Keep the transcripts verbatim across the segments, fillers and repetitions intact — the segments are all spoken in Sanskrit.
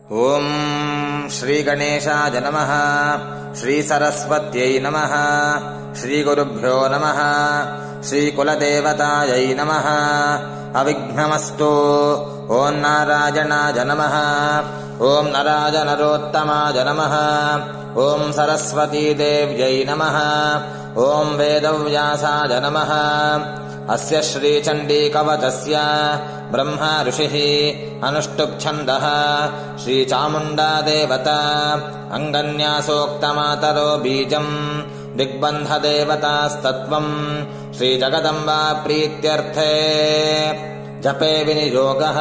ओम श्री गणेशाय नमः। श्री सरस्वत्यै नमः। श्री गुरुभ्यो नमः। श्री कुलदेवतायै नमः। अविघ्नमस्तु। ओम नारायणाय नमः। ओम नराय नरोत्तमाय नमः। ओम सरस्वती देव्यै नमः। ओम वेदव्यासाय नमः। अस्य श्रीचण्डीकवचस्य ब्रह्मा ऋषिः अनुष्टुप् छन्दः श्रीचामुण्डा देवता अङ्गन्यासोक्तमातरो बीजम् दिग्बन्धदेवतास्तत्त्वम् श्रीजगदम्बा प्रीत्यर्थे जपे विनियोगः।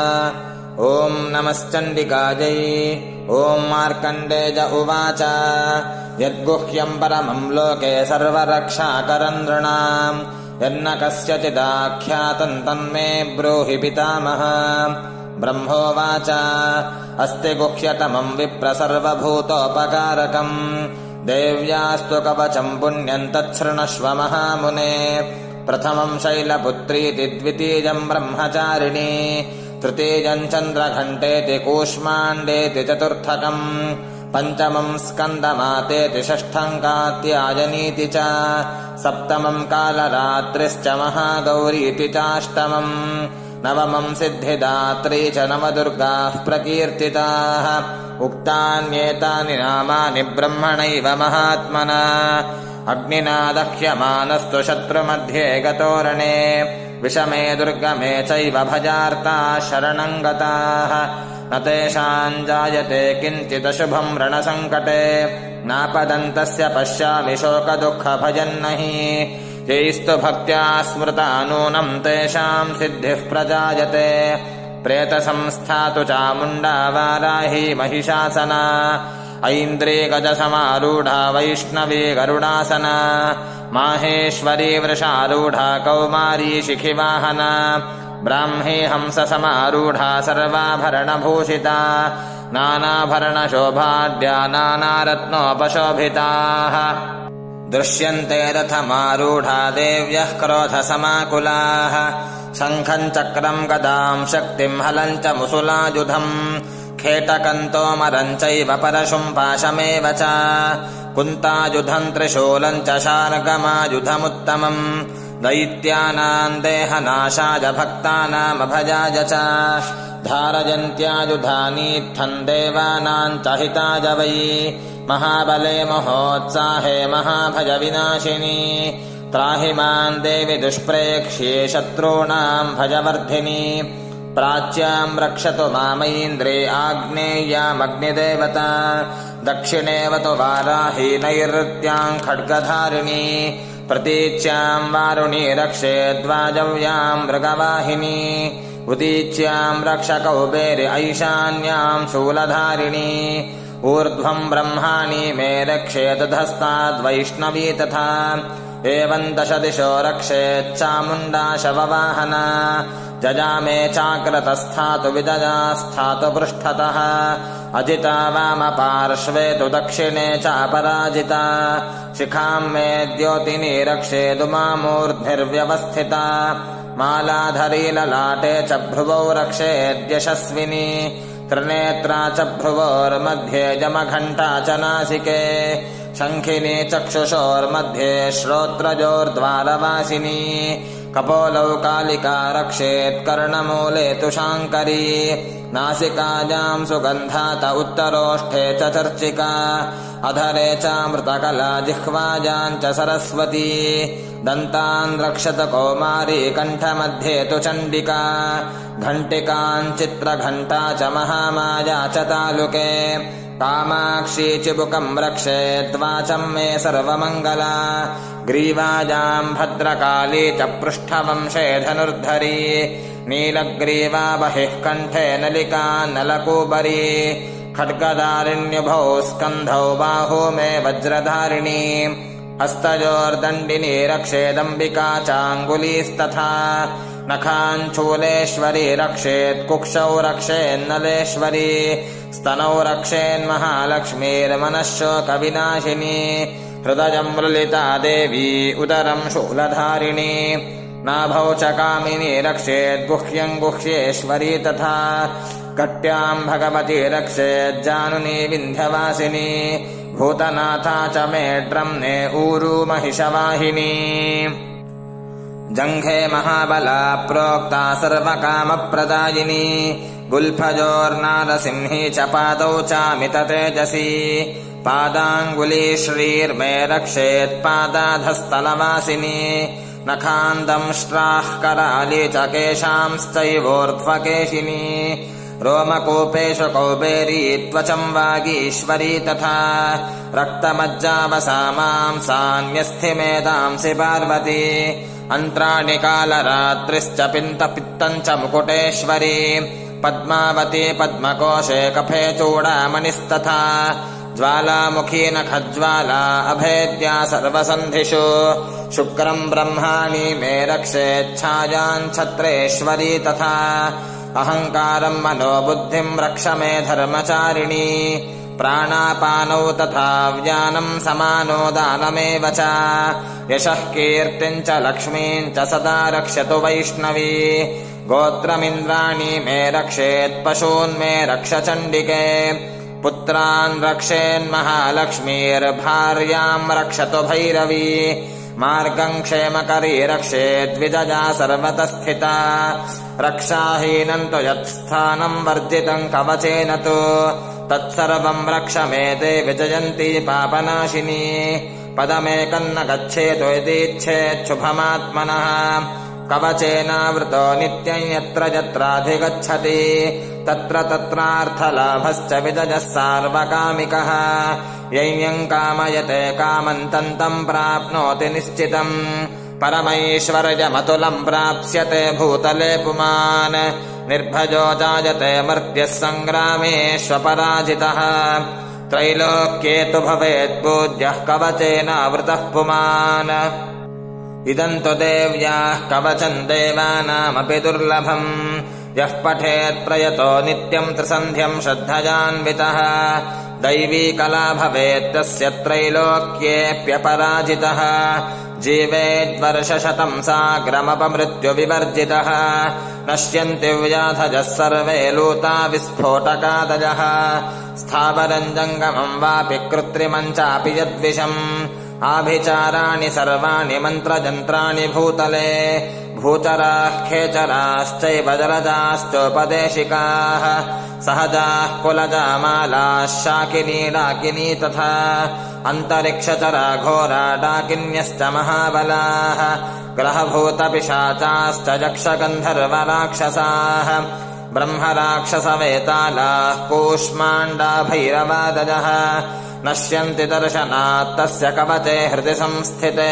ॐ नमश्चण्डिकायै। ॐ मार्कण्डेय उवाच यद्गुह्यम् परमम् लोके सर्वरक्षाकरम् नृणाम् यन्न कस्यचिदाख्यातम् तन्मे ब्रूहि पितामह। ब्रह्मोवाच अस्ति गुह्यतमम् विप्र सर्वभूतोपकारकम् देव्यास्तु कवचम् पुण्यम् तच्छृणुष्व महामुने। प्रथमम् शैलपुत्रीति द्वितीयम् ब्रह्मचारिणी तृतीयम् चन्द्रघण्टेति कूष्माण्डेति चतुर्थकम् पञ्चमम् स्कन्दमातेति षष्ठम् कात्यायनीति च सप्तमम् कालरात्रिश्च महागौरीति चाष्टमम् नवमम् सिद्धिदात्री च नवदुर्गाः प्रकीर्तिताः। उक्तान्येतानि नामानि ब्रह्मणैव महात्मना अग्निना दह्यमानस्तु शत्रुमध्ये गतोरणे विषमे दुर्गमे चैव भजार्ता शरणम् गताः न तेषाम् जायते किञ्चिदशुभम् रणसङ्कटे नापदन्तस्य पश्यामि शोकदुःखभजन्न हि यैस्तु भक्त्या स्मृता नूनम् तेषाम् सिद्धिः प्रजायते। प्रेतसंस्था तु चामुण्डा वाराही महिषासना ऐन्द्री गजसमारूढा वैष्णवी गरुडासना माहेश्वरी वृषारूढा कौमारी शिखिवाहना ब्राह्मी हंससमारूढा सर्वाभरणभूषिता नानाभरणशोभाढ्या नानारत्नोपशोभिताः। दृश्यन्ते रथमारूढा देव्यः क्रोधसमाकुलाः शङ्खम् चक्रम् गदाम् शक्तिम् हलम् च मुसुलायुधम् खेटकम् तोमरम् चैव परशुम् पाशमेव च कुन्तायुधम् त्रिशूलम् च शार्गमायुधमुत्तमम् दैत्यानाम् देहनाशाय भक्तानामभयाय च धारयन्त्यायुधानीत्थम् देवानाम् च हिताय वै महाबले महोत्साहे महाभयविनाशिनी त्राहि माम् देवि दुष्प्रेक्ष्ये शत्रूणाम् भयवर्धिनी प्राच्याम् रक्षतु मामैन्द्रे आग्नेयामग्निदेवता दक्षिणेव तु वाराही नैऋत्याम् खड्गधारिणी प्रतीच्याम् वारुणी रक्षेद्वाजव्याम् मृगवाहिनी उदीच्याम् रक्षकौबेरि ऐशान्याम् शूलधारिणी ऊर्ध्वम् ब्रह्माणि मे रक्षेदधस्ताद्वैष्णवी तथा एवम् दश दिशो रक्षेच्चामुण्डा शववाहना जजामे चाग्रतस्थातु विजया स्थातु पृष्ठतः अजिता वामपार्श्वे तु दक्षिणे चापराजिता शिखाम् मे द्योतिनी रक्षेदु मामूर्ध्निर्व्यवस्थिता मालाधरी ललाटे च भ्रुवौ रक्षेद्यशस्विनी त्रिनेत्रा च भ्रुवोर्मध्ये जमघण्टा च नासिके शङ्खिनी चक्षुषोर्मध्ये श्रोत्रजोर्द्वारवासिनी कपोलौ कालिका रक्षेत्कर्णमूले तु शाङ्करी नासिकायाम् सुगन्धात उत्तरोष्ठे च चर्चिका अधरे चामृतकला जिह्वायाम् च सरस्वती दन्तान् रक्षत कौमारी कण्ठमध्ये तु चण्डिका घण्टिकाम् चित्रघण्टा च महामाया च तालुके कामाक्षी चिबुकम् रक्षेद्वाचम् मे सर्वमङ्गला ग्रीवायाम् भद्रकाली च पृष्ठवंशे धनुर्धरी नीलग्रीवा बहिः कण्ठे नलिका नलकूबरी खड्गदारिण्युभौ स्कन्धौ बाहू मे वज्रधारिणी हस्तयोर्दण्डिनी रक्षेदम्बिका चाङ्गुलीस्तथा नखाञ्चूलेश्वरी रक्षेत्कुक्षौ रक्षेन्नलेश्वरी स्तनौ रक्षेन्महालक्ष्मीर्मनःशोकविनाशिनी हृदयम् मृलिता देवी उदरम् शूलधारिणी नाभौ च कामिनी रक्षेद्गुह्यम् गुह्येश्वरी तथा कट्याम् भगवती रक्षेज्जानुनी विन्ध्यवासिनी भूतनाथा च मेढ्रम्ने ऊरू महिषवाहिनी जङ्घे महाबला प्रोक्ता सर्वकामप्रदायिनी गुल्फजोर्नारसिंही च पादौ चामित तेजसी पादाङ्गुली श्रीर्मे रक्षेत्पादाधस्तलवासिनी नखान्दंष्ट्राः कराली च केशांश्चैवोर्ध्वकेशिनी रोमकूपेषु कौबेरी त्वचं वागीश्वरी तथा रक्तमज्जावसामांसान्यस्थिमेदांसि पार्वती अन्त्राणि कालरात्रिश्च पिन्तपित्तम् च मुकुटेश्वरी पद्मावती पद्मकोशे कफे चूडामणिस्तथा ज्वालामुखी नखज्वाला अभेद्या सर्वसन्धिषु शुक्रम् ब्रह्माणि मे रक्षेच्छायाम् छत्रेश्वरी तथा अहङ्कारम् मनोबुद्धिम् रक्ष मे धर्मचारिणी प्राणापानौ तथा व्यानम् समानो दानमेव च यशः कीर्तिम् च लक्ष्मीम् च सदा रक्षतु वैष्णवी गोत्रमिन्द्राणि मे रक्षेत्पशून्मे रक्ष चण्डिके पुत्रान् रक्षेन्महालक्ष्मीर्भार्याम् रक्षतु भैरवी मार्गम् क्षेमकरी रक्षेद्विजया सर्वतः स्थिता रक्षाहीनम् तु यत्स्थानम् वर्जितम् कवचेन तु तत्सर्वम् रक्ष मे ते विजयन्ती पापनाशिनी पदमेकम् न गच्छेतु यदीच्छेच्छुभमात्मनः कवचेनावृतो नित्यम् यत्र यत्राधिगच्छति तत्र तत्रार्थलाभश्च विजयः सार्वकामिकः ययम् कामयते कामम् तन्तम् प्राप्नोति निश्चितम् परमैश्वर्यमतुलम् प्राप्स्यते भूतले पुमान् निर्भजो जायते मर्त्यः सङ्ग्रामेष्वपराजितः त्रैलोक्ये तु भवेत् पूज्यः कवचेनावृतः पुमान् इदम् तु देव्याः कवचम् देवानामपि दुर्लभम् यः पठेत् प्रयतो नित्यम् त्रिसन्ध्यम् श्रद्धयान्वितः दैवी कला भवेत् तस्य त्रैलोक्येऽप्यपराजितः जीवेद्वर्षशतम् साग्रमपमृत्युविवर्जितः नश्यन्ति व्याधजः सर्वे लूता विस्फोटकादयः स्थावरम् जङ्गमम् वापि कृत्रिमम् चापि यद्विषम् आभिचाराणि सर्वाणि मन्त्रजन्त्राणि भूतले भूचराः खेचराश्चैव जलजाश्चोपदेशिकाः सहजाः कुलजामालाः शाकिनी डाकिनी तथा अन्तरिक्षचरा घोरा डाकिन्यश्च महाबलाः ग्रहभूतपिशाचाश्च यक्षगन्धर्वराक्षसाः ब्रह्मराक्षसवेतालाः कूष्माण्डा भैरवादयः नश्यन्ति दर्शनात् तस्य कवचे हृदि संस्थिते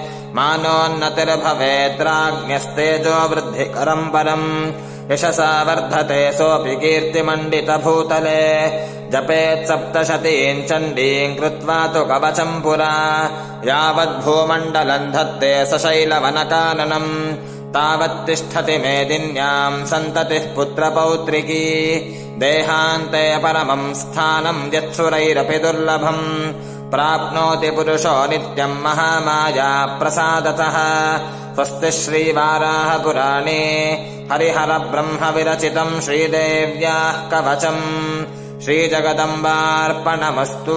मानोन्नतिर्भवेद्राज्ञस्तेजो वृद्धिकरम् परम् यशसा वर्धते सोऽपि कीर्तिमण्डितभूतले जपेत् सप्तशतीम् चण्डीम् कृत्वा तु कवचम् पुरा यावद्भूमण्डलम् धत्ते सशैलवनकाननम् तावत्तिष्ठति मेदिन्याम् सन्ततिः पुत्रपौत्रिकी देहान्ते परमम् स्थानम् यत्सुरैरपि दुर्लभम् प्राप्नोति पुरुषो नित्यम् महामाया प्रसादतः स्वस्ति श्रीवाराहपुराणे हरिहरब्रह्मविरचितम् श्रीदेव्याः कवचम् श्रीजगदम्बार्पणमस्तु।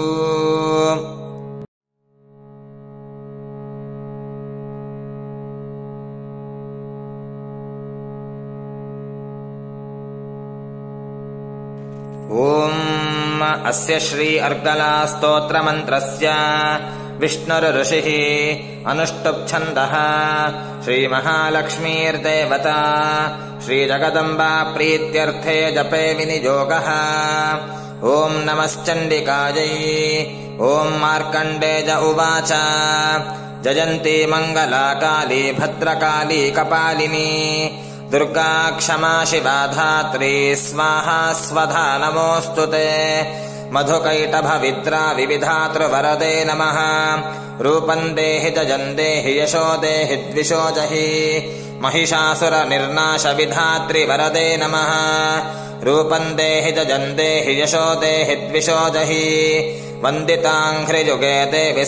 ओम् अस्य श्री अर्गला स्तोत्रमन्त्रस्य विष्णुर्ऋषिः अनुष्टुप्छन्दः श्रीमहालक्ष्मीर्देवता श्रीजगदम्बा प्रीत्यर्थे जपे विनियोगः। ओम् नमश्चण्डिकायै। ओम् मार्कण्डेय उवाच जयन्ती मङ्गला काली भद्रकाली कपालिनी दुर्गा क्षमा शिवा धात्री स्वाहा स्वधा नमोऽस्तु ते। मधुकैटभविद्रा विविधातृवरदे नमः। रूपम् देहि जयम् देहि यशो देहि द्विषो जहि महिषासुरनिर्नाशविधात्रिवरदे नमः। रूपम् देहि जयम् देहि यशो देहि द्विषो जहि वन्दिताङ्घ्रियुगे देवि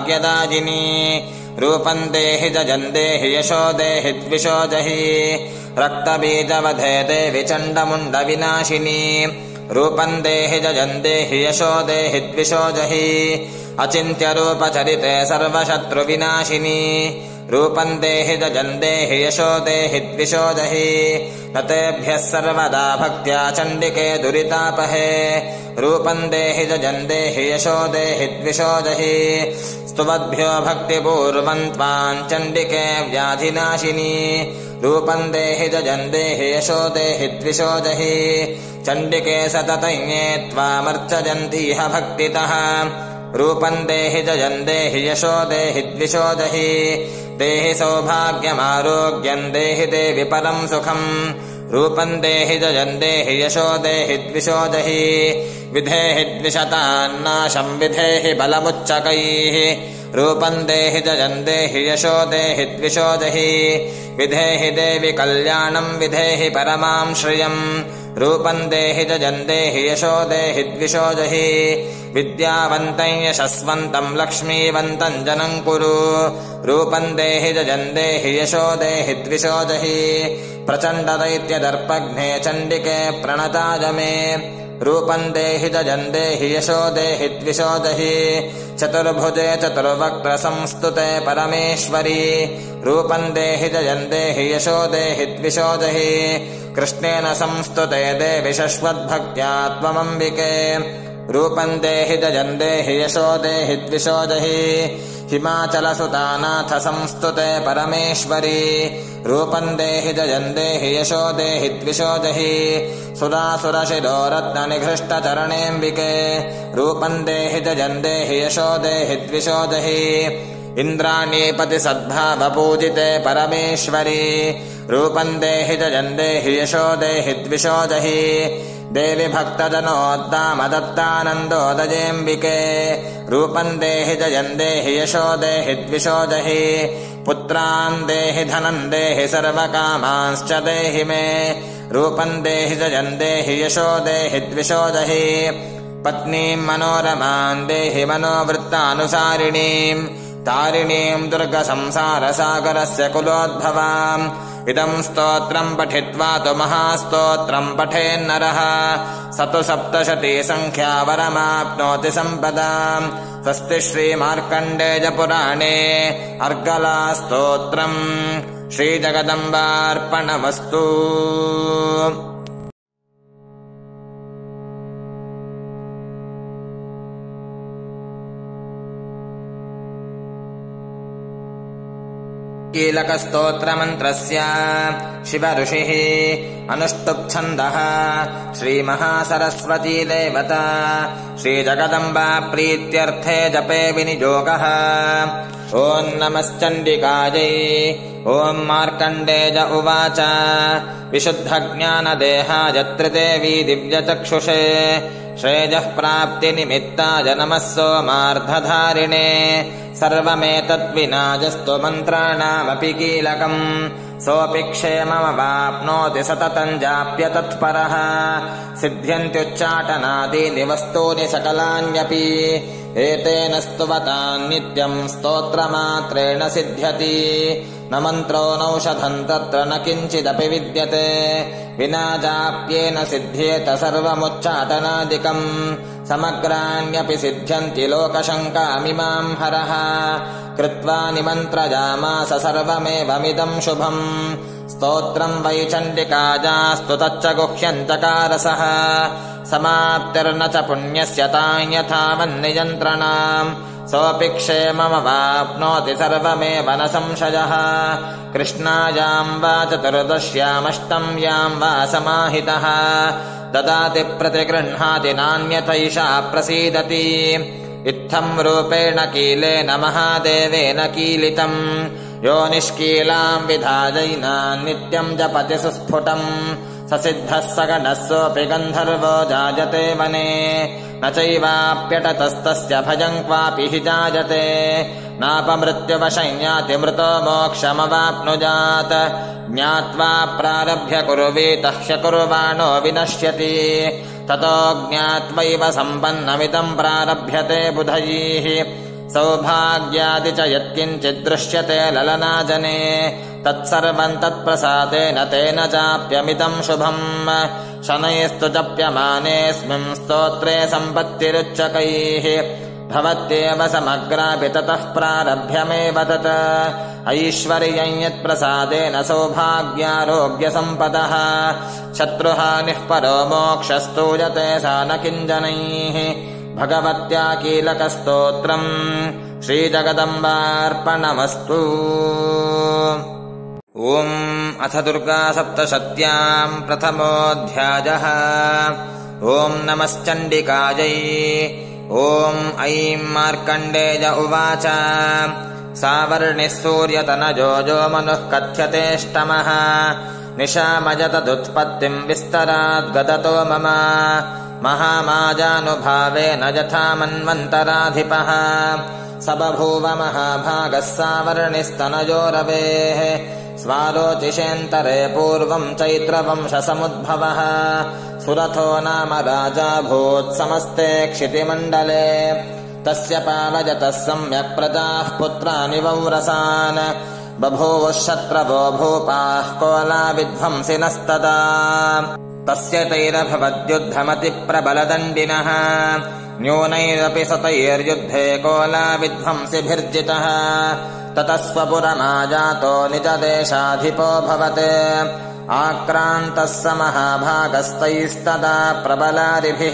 सर्वसौभाग्यदायिनी। रूपम् देहि जयम् देहि यशो देहि द्विषो जहि रक्तबीजवधे देवि चण्डमुण्डविनाशिनी रूपं देहि जयं देहि यशो देहि द्विषो जहि अचिन्त्यरूपचरिते सर्वशत्रुविनाशिनी रूपं देहि जयं देहि यशो देहि द्विषो जहि न तेभ्यः सर्वदा भक्त्या चण्डिके दुरितापहे रूपं देहि जयं देहि यशो देहि द्विषो जहि स्तुवद्भ्यो भक्तिपूर्वं त्वां चण्डिके व्याधिनाशिनी रूपं देहि जयं देहि यशो देहि द्विषो जहि चण्डिके सततं ये त्वामर्चयन्तीह भक्तितः रूपं देहि जयं देहि यशो देहि द्विषो जहि देहि सौभाग्यमारोग्यं देहि देवि परं सुखम् रूपं देहि जयं देहि यशो देहि द्विषो जहि विधेहि द्विषतान्नाशं विधेहि बलमुच्चकैः रूपं देहि जयं देहि यशो देहि द्विषो जहि विधेहि देवि कल्याणं विधेहि परमां श्रियम् रूपं देहि जयं देहि यशो देहि द्विषो जहि विद्यावन्तं यशस्वन्तं लक्ष्मीवन्तं जनं कुरु रूपं देहि जयं देहि यशो देहि द्विषो जहि प्रचण्डदैत्यदर्पघ्ने चण्डिके प्रणताय मे रूपं देहि जयं देहि यशो देहि द्विषो जहि चतुर्भुजे चतुर्वक्त्र संस्तुते परमेश्वरी रूपं देहि जयं देहि यशो देहि द्विषो जहि कृष्णेन संस्तुते देवि शश्वद्भक्त्या त्वमम्बिके रूपं देहि जयं देहि यशो देहि द्विषो जहि हिमाचलसुतानाथ संस्तुते परमेश्वरी रूपं देहि जयं देहि यशो देहि द्विषो जहि सुरासुरशिरोरत्ननिघृष्टचरणेऽम्बिके रूपं देहि जयं देहि यशो देहि द्विषो जहि इन्द्राणीपति सद्भावपूजिते परमेश्वरी रूपं देहि जयं देहि यशो देहि द्विषो जहि देवि भक्तजनोद्दामदत्तानन्दोदयेऽम्बिके रूपं देहि जयं देहि यशो देहि द्विषो जहि पुत्रान् देहि धनं देहि सर्वकामांश्च देहि मे रूपं देहि जयं देहि यशो देहि द्विषो जहि पत्नीं मनोरमां देहि मनोवृत्तानुसारिणीं तारिणीं दुर्गसंसारसागरस्य कुलोद्भवाम् इदं स्तोत्रं पठित्वा तु महास्तोत्रं पठेन्नरः स तु सप्तशती संख्यावरमाप्नोति सम्पदाम् स्वस्ति श्रीमार्कण्डेयपुराणे अर्गलास्तोत्रम् श्रीजगदम्बार्पणमस्तु। कीलकस्तोत्रमन्त्रस्य शिव ऋषिः अनुष्टुप्छन्दः श्रीमहासरस्वती देवता श्रीजगदम्बा प्रीत्यर्थे जपे विनियोगः। ॐ नमश्चण्डिकायै। ॐ मार्कण्डेय उवाच विशुद्धज्ञानदेहाय त्रिदेवी दिव्यचक्षुषे श्रेयः प्राप्तिनिमित्ताय नमः सोमार्धधारिणे सर्वमेतद्विनाजस्तु मन्त्राणामपि कीलकम् सोऽपि क्षेममवाप्नोति सततं जाप्य तत्परः सिद्ध्यन्त्युच्चाटनादीनि वस्तूनि सकलान्यपि एतेन स्तुवतां नित्यं स्तोत्रमात्रेण सिद्ध्यति न मन्त्रो नौषधं तत्र न किञ्चिदपि विद्यते विना जाप्येन सिद्ध्येत सर्वमुच्चाटनादिकम् समग्राण्यपि सिद्ध्यन्ति लोकशङ्कामिमां हरः कृत्वा निमन्त्रयामास सर्वमेवमिदं शुभम् स्तोत्रं वै चण्डिकायास्तु तच्च गुह्यञ्चकारसः समाप्तिर्न च पुण्यस्य तां यथावन्नियन्त्रणाम् सोऽपि क्षेममवाप्नोति सर्वमेव न संशयः कृष्णायां वा चतुर्दश्यामष्टम्यां वा समाहितः ददाति प्रतिगृह्णाति नान्यथैषा प्रसीदति इत्थं रूपेण कीलेन महादेवेन कीलितम् यो निष्कीलां विधायैनान् नित्यं जपति सुस्फुटम् स सिद्धः सगणः सोऽपि गन्धर्वो जायते वने न चैवाप्यटतस्तस्य भयं क्वापि हि जायते नापमृत्युवशं याति मृतो मोक्षमवाप्नुयात् ज्ञात्वा प्रारभ्य कुर्वीतः ह्यकुर्वाणो विनश्यति ततो ज्ञात्वैव सम्पन्नमिदं प्रारभ्यते बुधैः सौभाग्यादि च यत्किञ्चित् दृश्यते ललनाजने तत्सर्वम् तत्प्रसादेन तेन चाप्यमिदम् शुभम् शनैस्तु जप्यमानेऽस्मिन् स्तोत्रे सम्पत्तिरुच्चकैः भवत्येव समग्रापि ततः प्रारभ्यमेव तत् ऐश्वर्यम् यत्प्रसादेन सौभाग्यारोग्यसम्पदः शत्रुहानिः परो मोक्षस्तूयते सा न किञ्जनैः भगवत्या कीलकस्तोत्रम् श्रीजगदम्बार्पणमस्तु। ॐ अथ दुर्गा सप्तशत्याम् प्रथमोऽध्यायः। ॐ नमश्चण्डिकायै। ॐ ऐं मार्कण्डेय उवाच सावर्णिः सूर्यतनजो जो मनुः कथ्यतेष्टमः निशामजतदुत्पत्तिम् विस्तराद्गदतो मम महामाजानुभावेन यथा मन्वन्तराधिपः स बभूव महाभागः सावर्णिस्तनयो रवेः स्वारोचिषेऽन्तरे पूर्वम् चैत्रवंशसमुद्भवः सुरथो नाम राजा भूत् समस्ते क्षितिमण्डले तस्य पालयतः सम्यक् प्रजाः पुत्राणि वौरसान् बभूवुः शत्रवो भूपाः कोलाविध्वंसिनस्तदा तस्य तैरभवद्युद्धमतिप्रबलदण्डिनः न्यूनैरपि सतैर्युद्धे कोलाविध्वंसिभिर्जितः ततः स्वपुरमाजातो निजदेशाधिपोऽभवत् आक्रान्तः स महाभागस्तैस्तदा प्रबलादिभिः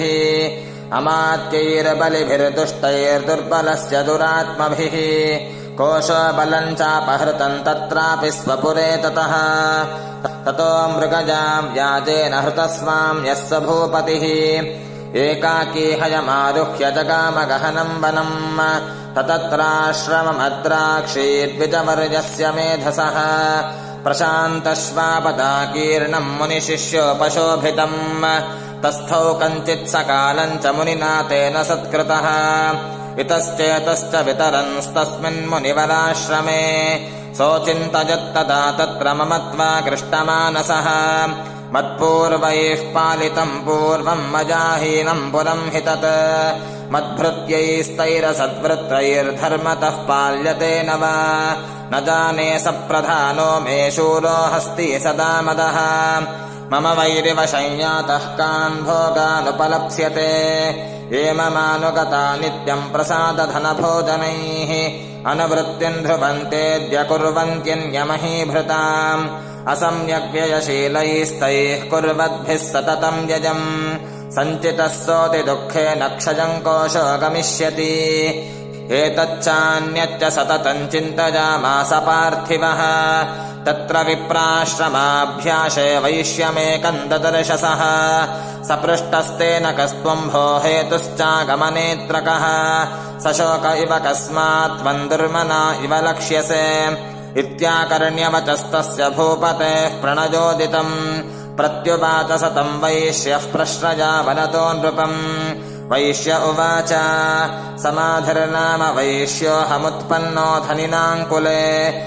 अमात्यैर्बलिभिर्दुष्टैर्दुर्बलस्य दुरात्मभिः कोशबलम् चापहृतम् तत्रापि स्वपुरे ततः ततो मृगजाम् व्याजेन हृतस्वाम् यः स भूपतिः एकाकी हयमारुह्य जगामगहनम् वनम् ततत्राश्रममद्राक्षीद्विजवर्यस्य मेधसः प्रशान्तश्वापदाकीर्णम् मुनिशिष्योपशोभितम् तस्थौ कञ्चित् सकालम् च मुनिना तेन सत्कृतः इतश्चेतश्च वितरंस्तस्मिन्मुनिवराश्रमे सोचिन्तयत्तदा तत्र ममत्वा कृष्टमानसः मत्पूर्वैः पालितम् पूर्वम् मजाहीनम् पुरम् हि तत् मद्भृत्यैस्तैरसद्वृत्रैर्धर्मतः पाल्यते न वा न जाने स प्रधानो मे शूरो हस्ति सदा मदः मम वैरिवशय्यातः कान् भोगानुपलप्स्यते ये ममानुगता नित्यम् प्रसादधनभोजनैः अनुवृत्तिम् ध्रुवन्तेऽद्य कुर्वन्त्यन्यमहीभृताम् असम्यग्व्ययशीलैस्तैः कुर्वद्भिः सततम् व्यजम् सञ्चितः सोऽति दुःखेन क्षयम् कोशो गमिष्यति एतच्चान्यच्च सततम् चिन्तयामास पार्थिवः तत्र विप्राश्रमाभ्यासे वैश्यमेकम् ददर्शसः सपृष्टस्तेन कस्त्वम् भो हेतुश्चागमनेत्रकः सशोक इव कस्मात् त्वम् दुर्मना इव लक्ष्यसे इत्याकर्ण्यवचस्तस्य भूपतेः प्रणयोदितम् प्रत्युवाच स तम् वैश्यः प्रश्रया वनतो नृपम् वैश्य उवाच समाधिर्नाम वैश्योऽहमुत्पन्नो धनिनाङ्कुले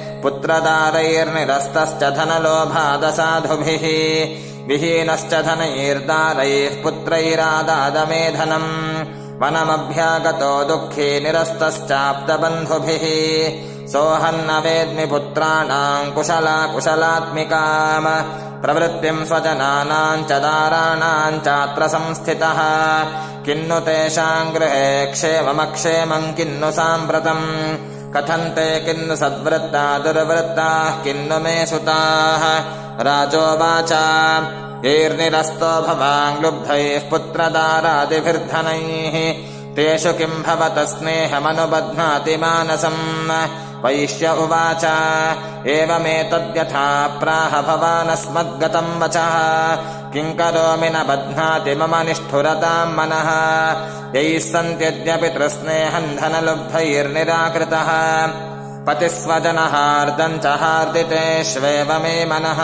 पुत्रदारैर्निरस्तश्च धनलोभादसाधुभिः विहीनश्च धनैर्दारैः पुत्रैरादादमे धनम् वनमभ्यागतो दुःखी निरस्तश्चाप्तबन्धुभिः सोऽहन्न वेद्मि पुत्राणाम् कुशला कुशलात्मिकाम् प्रवृत्तिम् स्वजनानाम् च दाराणाम् चात्र संस्थितः किन्नु तेषाम् गृहे क्षेममक्षेमम् किन्नु साम्प्रतम् कथन्ते किन्नु सद्वृत्ता दुर्वृत्ताः किन्नु मे सुताः राजोवाच यैर्निरस्तो भवान् लुब्धैः पुत्रदारादिभिर्धनैः तेषु किम् भवतः स्नेहमनुबध्नाति मानसम् वैश्य उवाच एवमेतद्यथा प्राह भवानस्मद्गतम् वचः किम् करोमि न बध्नाति मम निष्ठुरताम् मनः यैः सन्त्यद्यपि तृस्नेहम् धनलुब्धैर्निराकृतः पतिस्वजनहार्दम् च हार्दितेष्वेव मे मनः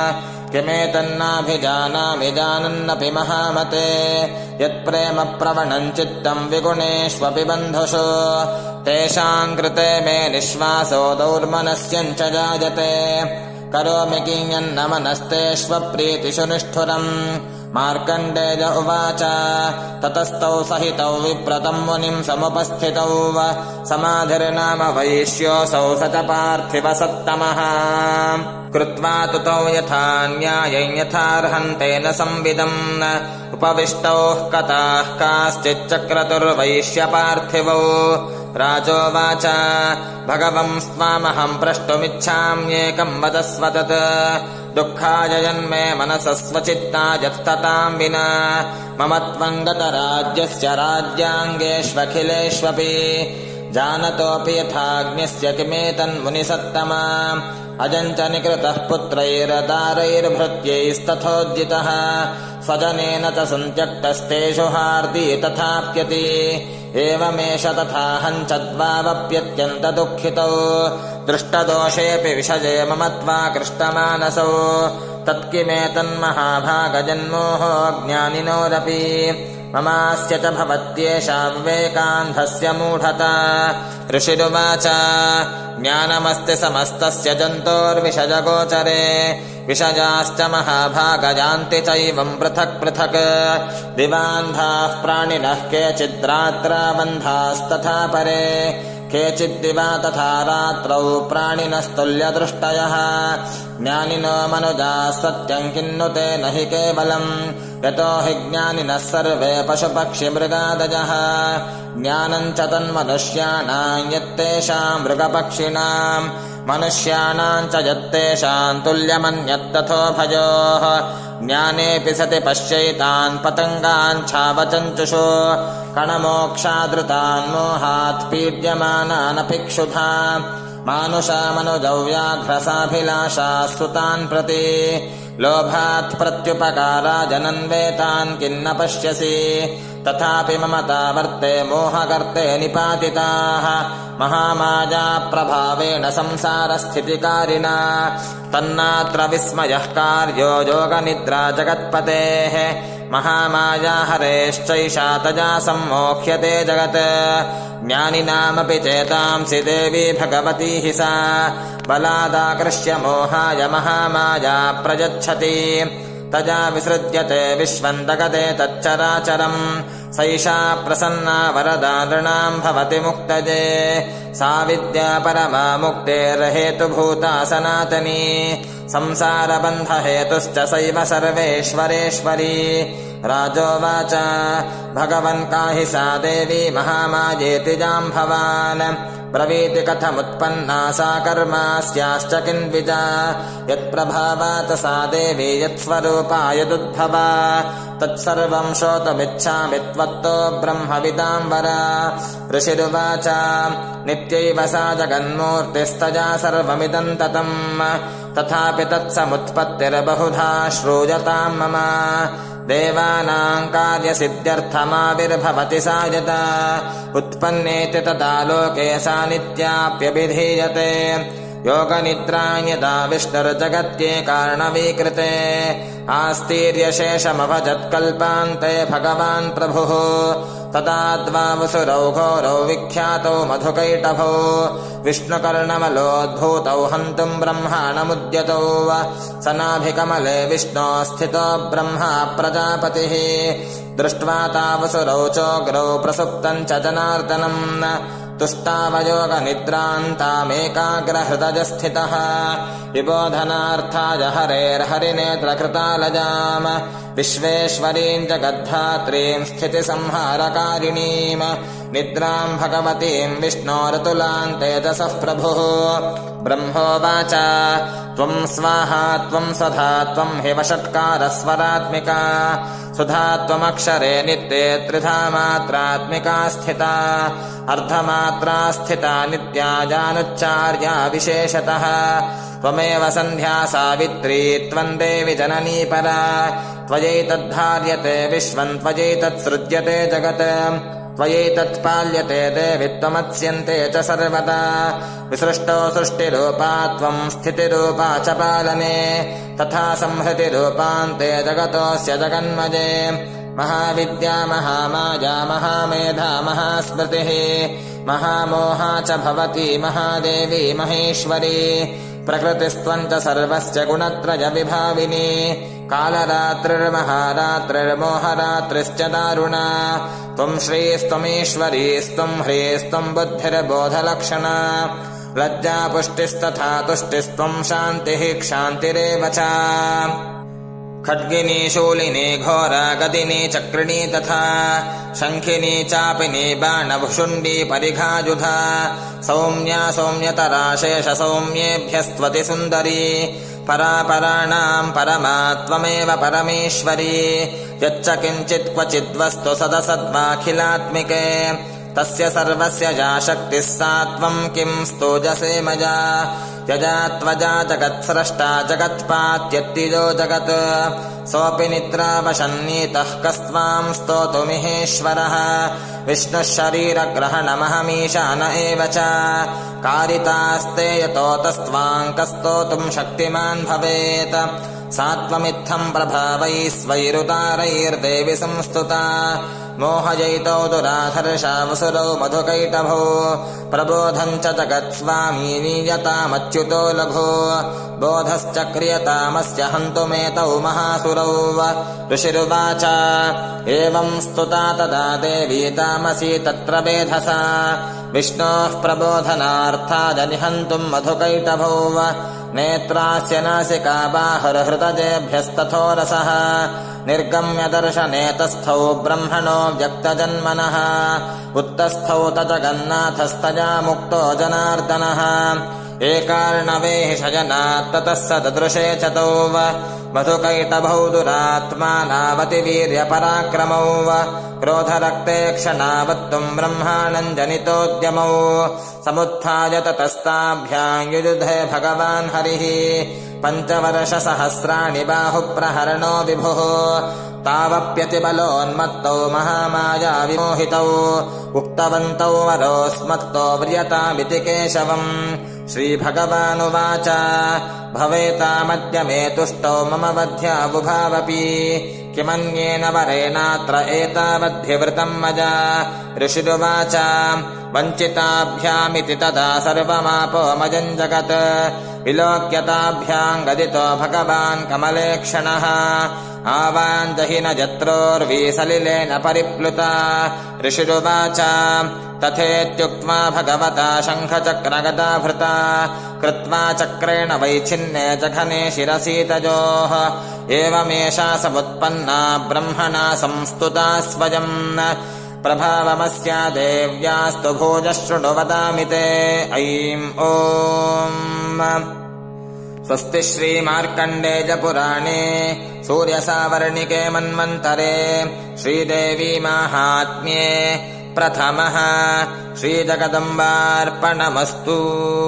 किमेतन्नाभिजानामि जानन्नपि महामते यत्प्रेम प्रवणम् चित्तम् विगुणेष्वपि बन्धुषु तेषाम् कृते मे निःश्वासो दौर्मनस्यम् च जायते करोमि किञ्जन्न मनस्तेष्वप्रीतिषु निष्ठुरम् मार्कण्डेय उवाच ततस्तौ सहितौ विप्रतं मुनिं समुपस्थितौ समाधिर्नाम वैश्योऽसौ स च पार्थिव सत्तमः कृत्वा तुतौ यथा न्यायं यथार्हन्तेन संविदम् उपविष्टौ कथाः काश्चिच्चक्रतुर्वैश्यपार्थिवौ राजोवाच भगवंस्त्वामहं प्रष्टुमिच्छाम्येकं वदस्व तत् दुःखाय जन्मे मनसः स्वचित्तायस्ततां विना मम त्वं गतराज्यस्य राज्याङ्गेष्वखिलेष्वपि जानतोऽपि यथाग्न्यस्य किमेतन्मुनिसत्तमा अजञ्च निकृतः पुत्रैरदारैर्भृत्यैस्तथोज्जितः स्वजनेन च सन्त्यक्तस्तेषु हार्दी तथाप्यति एवमेष तथा हञ्चद्वावप्यत्यन्तदुःखितौ दृष्टदोषेऽपि विषजे मम त्वाकृष्टमानसौ तत्किमेतन्महाभागजन्मोहो ज्ञानिनोरपि ममास्य च भवत्येषा विवेकान्धस्य मूढता ऋषिरुवाच ज्ञानमस्ति समस्तस्य जन्तोर्विषजगोचरे विषजाश्च महाभागजान्ति चैवं पृथक् पृथक् दिवान्धाः प्राणिनः केचिद्रात्राबन्धास्तथा परे केचिद्दिवा तथा रात्रौ प्राणिनस्तुल्यदृष्टयः ज्ञानिनो मनुजाः सत्यं किन्नु ते न हि केवलम् यतो हि ज्ञानिनः सर्वे पशुपक्षिमृगादजः ज्ञानं च तन्मनुष्याणां यत्तेषां मृगपक्षिणां मनुष्याणां च यत्तेषां तुल्यमन्यत्तथोभयोः ज्ञानेऽपि सति पश्यैतान् पतङ्गान् छावचञ्चुषु कणमोक्षादृतान् मोहात् पीड्यमानानपि क्षुधा मानुषा मनुजौ व्याघ्रसाभिलाषाः सुतान् प्रति लोभात् प्रत्युपकारा जनन्वेतान् किन्न पश्यसि तथापि ममता वर्ते मोहगर्ते निपातिताः महामाया प्रभावेण संसारस्थितिकारिणा तन्नात्र विस्मयः कार्यो योगनिद्रा जगत्पतेः महामाया हरेश्चैषा तजा सम्मोह्यते जगत् ज्ञानिनामपि चेतांसि देवी भगवती हि सा बलादाकृष्य मोहाय महामाया प्रयच्छति तजा विसृज्यते विश्वं जगते तच्चराचरम् सैषा प्रसन्ना वरदा नृणां भवति मुक्तये सा विद्या परमा मुक्तेर्हेतुभूता सनातनी संसारबन्धहेतुश्च सैव सर्वेश्वरेश्वरी राजोवाच भगवन् काहि सा देवी महामायेति जाम्भवान् ब्रवीति कथमुत्पन्ना सा कर्मास्याश्च किन्विजा यत्प्रभावात् सा देवी यत्स्वरूपा यदुद्भवा तत्सर्वं श्रोतुमिच्छामि त्वत्तो ब्रह्मविदाम्बर ऋषिरुवाच नित्यैव सा जगन्मूर्तिस्तजा सर्वमिदं ततम् तथापि तत्समुत्पत्तिर्बहुधा श्रूयतां मम देवानां कार्यसिद्ध्यर्थमाविर्भवति सा यदा उत्पन्नेति तदा लोके सा नित्याप्यभिधीयते योगनिद्रां यदा विष्णुर्जगत्ये कारणवीकृते आस्तीर्यशेषमभजत्कल्पान्ते भगवान् प्रभुः तदा द्वावसुरौ घोरौ विख्यातौ मधुकैटभौ विष्णुकर्णमलोद्भूतौ हन्तुं ब्रह्माणमुद्यतौ सनाभिकमले विष्णो स्थितो ब्रह्मा प्रजापतिः दृष्ट्वा तावसुरौ चोग्रौ प्रसुप्तं च जनार्दनम् तुष्टावयोगनिद्रान्तामेकाग्रहृदयस्थितः विबोधनार्थाय हरेर्हरिनेत्रकृतालजाम् विश्वेश्वरीं जगद्धात्रीं स्थितिसंहारकारिणीं निद्रां भगवतीं विष्णोरतुलां तेजसः प्रभुः ब्रह्मोवाच त्वं स्वाहा त्वं सदा त्वं हि वषट्कारस्वरात्मिका सुधा त्वमक्षरे नित्ये त्रिधा मात्रात्मिका स्थिता अर्धमात्रा स्थिता नित्या जानुच्चार्या विशेषतः त्वमेव सन्ध्या सावित्री त्वं देवि जननी परा त्वयैतद्धार्यते विश्वं त्वयैतत्सृज्यते जगत् त्वयैतत्पाल्यते देवि त्वमत्स्यन्ते च सर्वदा विसृष्टो सृष्टिरूपा त्वं स्थितिरूपा च पालने तथा संहृतिरूपान्ते जगतोऽस्य जगन्मये महाविद्या महामाया महामेधा महास्मृतिः महामोहा च भवती महादेवी महेश्वरी प्रकृतिस्त्वं च सर्वस्य गुणत्रय विभाविनी कालरात्रिर्महारात्रिर्मोहरात्रिश्च दारुणा त्वम् श्रीस्त्वमीश्वरीस्त्वम् ह्रीस्त्वम् बुद्धिर्बोधलक्षणा लज्जा पुष्टिस्तथा तुष्टिस्त्वम् शान्तिः क्षान्तिरेव च खड्गिनी शूलिनी घोरा गदिनी चक्रिणी तथा शङ्खिनी चापिनी बाणभुषुण्डी परिघायुधा सौम्या सौम्यतरा शेष सौम्येभ्यस्त्वति सुन्दरी परापराणाम् परमा त्वमेव परमेश्वरी यच्च किञ्चित् क्वचिद्वस्तु सदसद्वाखिलात्मिके तस्य सर्वस्य या शक्तिः सा त्वम् किम् स्तोजसे मया यजा त्वजा जगत्स्रष्टा जगत्पात्यत्तिजो जगत् सोऽपि निद्रावशन्नीतः कस्त्वाम् स्तोतुमिहेश्वरः विष्णुः शरीरग्रहणमहमीशान एव च कारितास्ते यतोतस्त्वाम् कस्तोतुम् शक्तिमान् भवेत् सा त्वमित्थम् प्रभावैः स्वैरुतारैर्देवि संस्तुता मोहयैतौ दुराधर्षावसुरौ मधुकैटभौ प्रबोधम् च जगत्स्वामी नीयतामच्युतो लघो बोधश्च क्रियतामस्य हन्तुमेतौ महासुरौ ऋषिरुवाच एवम् स्तुता तदा देवी तामसी तत्र वेधसा विष्णोः प्रबोधनार्थाय निहन्तुम् मधुकैटभौ नेत्रास्य नासिका बाहुर्हृतजेभ्यस्तथोरसः निर्गम्य दर्शने तस्थौ ब्रह्मणो व्यक्तजन्मनः उत्तस्थौ तजगन्नाथस्तया मुक्तो जनार्दनः एकार्णवेः शयनात् ततः स ददृशे च तौ मधुकैटभौ दुरात्मानावतिवीर्यपराक्रमौ क्रोधरक्ते क्षणावत्तुम् ब्रह्माणम् जनितोद्यमौ समुत्थाय ततस्ताभ्याम् युयुधे भगवान् हरिः पञ्चवर्षसहस्राणि बाहुप्रहरणो विभुः तावप्यतिबलोन्मत्तौ महामाया विमोहितौ उक्तवन्तौ वरोऽस्मत्तो व्रियतामिति केशवम् श्रीभगवानुवाच भवेतामद्य मे तुष्टौ मम वध्या बुभावपि किमन्येन वरेणात्र एतावद्धिवृतम् मया ऋषिरुवाच वञ्चिताभ्यामिति तदा सर्वमापोमयम् जगत् विलोक्यताभ्याम् गदितो भगवान् कमलेक्षणः आवाञ्जहि न जत्रोर्वीसलिलेन परिप्लुता ऋषिरुवाच तथेत्युक्त्वा भगवता शङ्खचक्रगदाभृता कृत्वा चक्रेण वैच्छिन्ने जघने शिरसि तयोः एवमेषा समुत्पन्ना ब्रह्मणा संस्तुता स्वयम् प्रभावमस्या देव्यास्तु भोजः शृणु वदामि ते ऐम् ओम् स्वस्ति श्रीमार्कण्डेयपुराणे सूर्यसावर्णिके मन्वन्तरे श्रीदेवी माहात्म्ये प्रथमः श्रीजगदम्बार्पणमस्तु।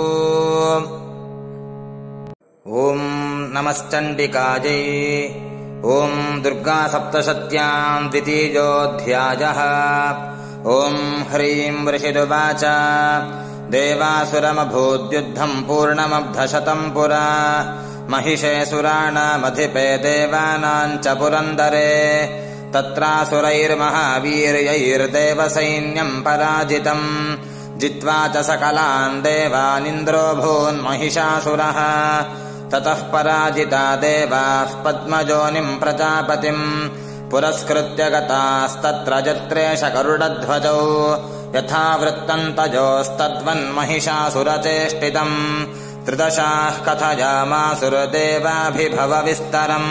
ॐ नमश्चण्डिकायै। ॐ दुर्गासप्तशत्याम् द्वितीयोऽध्यायः। ॐ ह्रीं ऋषिरुवाच देवासुरमभूद्युद्धम् पूर्णमब्धशतम् पुरा महिषे सुराणामधिपे देवानाम् च पुरन्दरे तत्रासुरैर्महावीर्यैर्देवसैन्यम् पराजितम् जित्वा च सकलान् देवानिन्द्रो भून्महिषासुरः ततः पराजिता देवाः पद्मजोनिम् प्रजापतिम् पुरस्कृत्य गतास्तत्र जत्रेश गरुडध्वजौ यथा वृत्तम् तयोस्तद्वन्महिषासुरचेष्टितम् त्रिदशाः कथयामासुरदेवाभिभवविस्तरम्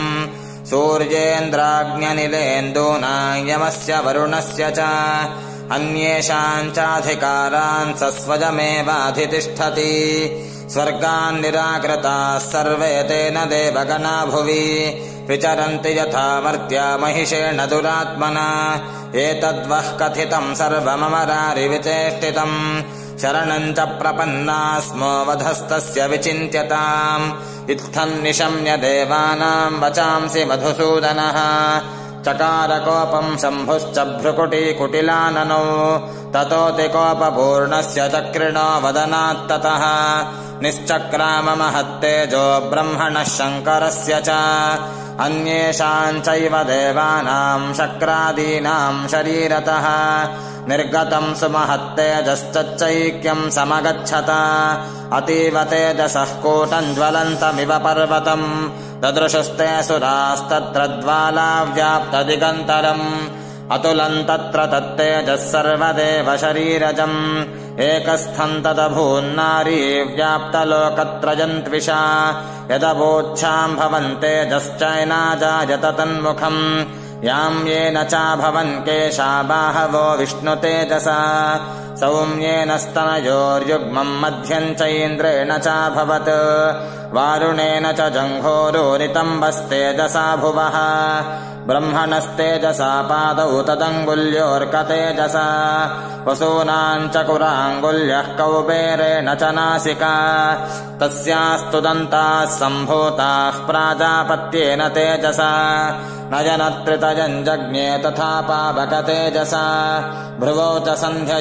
सूर्येन्द्राग्न्यनिलेन्दूना यमस्य वरुणस्य च अन्येषाम् चाधिकारान् स स्वयमेवाधितिष्ठति स्वर्गान् निराकृताः सर्वे तेन देवगणा भुवि विचरन्ति यथा मर्त्या महिषेण दुरात्मना एतद्वः कथितम् सर्वममरारिविचेष्टितम् शरणम् च प्रपन्ना स्मो वधस्तस्य विचिन्त्यताम् इत्थम् निशम्य देवानाम् वचांसि मधुसूदनः चकारकोपम् शम्भुश्च भ्रुकुटीकुटिलाननौ ततोऽतिकोपपूर्णस्य चक्रिणो वदनात्ततः निश्चक्राममहत्तेजो ब्रह्मणः शङ्करस्य च अन्येषाम् चैव देवानाम् शक्रादीनाम् शरीरतः निर्गतम् सुमहत्तेजश्चैक्यम् समगच्छत अतीव तेजसः कूटम् ज्वलन्तमिव पर्वतम् ददृशुस्ते सुरास्तत्र ज्वालाव्याप्तदिगन्तरम् अतुलम् तत्र तत्तेजः सर्वदेव शरीरजम् एकस्थम् तदभून्नारी व्याप्तलोकत्रयम् त्विषा यदवोच्छाम् भवन्तेजश्चैनाजायत तन्मुखम् याम् येन चाभवन् केशा बाहवो विष्णुतेजसा सौम्येन स्तनयोर्युग्मम् मध्यम् चैन्द्रेण चाभवत् वारुणेन च जङ्घोरोरितम्बस्तेजसा भुवः ब्रह्मणस्तेजसा पादौ तदङ्गुल्योऽर्कतेजसा वसूनाम् च कुराङ्गुल्यः कौबेरेण च नासिका तस्यास्तु दन्ताः सम्भूताः प्राजापत्येन तेजसा नयनत्रितयम् जज्ञे तथा पावकतेजसा भ्रुवौ च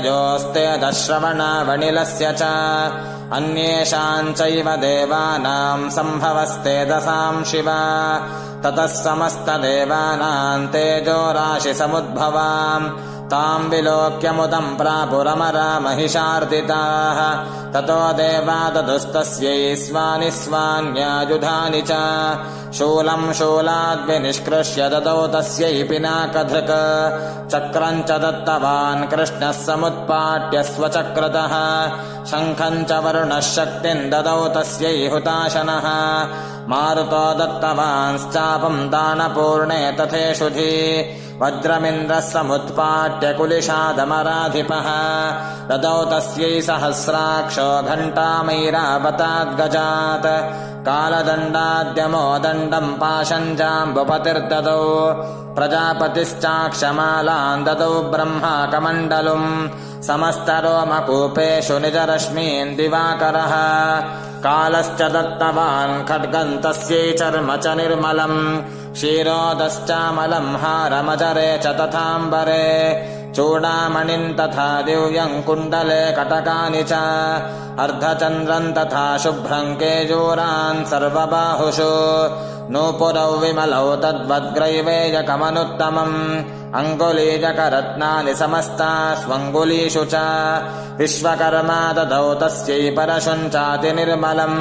सन्ध्यजोस्तेजश्रवणावनिलस्य च अन्येषाम् चैव देवानाम् सम्भवस्तेजसाम् शिवा ततः समस्तदेवानाम् तेजो राशिसमुद्भवाम् ताम् विलोक्यमुदम् प्रापुरमरा महिषार्दिताः ततो देवा ददुस्तस्यै स्वानि स्वान्यायुधानि च शूलम् शूलाद्विनिष्कृष्य ददौ तस्यै पिनाकधृक् चक्रम् च दत्तवान् कृष्णः समुत्पाट्य स्वचक्रतः शङ्खम् च वरुणः शक्तिम् ददौ तस्यै हुताशनः मारुतो दत्तवांश्चापम् दानपूर्णे तथेषुधि वज्रमिन्द्रः समुत्पाट्य कुलिशादमराधिपः ददौ तस्यै सहस्राक्षो घण्टामैरावताद्गजात् कालदण्डाद्यमो दण्डम् पाशम् जाम्बुपतिर्ददौ प्रजापतिश्चाक्षमालाम् ददौ ब्रह्मा कमण्डलुम् समस्तरोमकूपेषु निजरश्मीन् दिवाकरः कालश्च दत्तवान् खड्गम् तस्यै चर्म च निर्मलम् क्षीरोदश्चामलम् हारमजरे च तथाम्बरे चूडामणिम् तथा दिव्यम् कुण्डले कटकानि च अर्धचन्द्रम् तथा शुभ्रम् केयूरान् सर्वबाहुषु नूपुरौ विमलौ तद्वद्ग्रैवेयकमनुत्तमम् अङ्गुलीजकरत्नानि समस्ता स्वङ्गुलीषु च विश्वकर्मा ददौ तस्यै परशुम् चाति निर्मलम्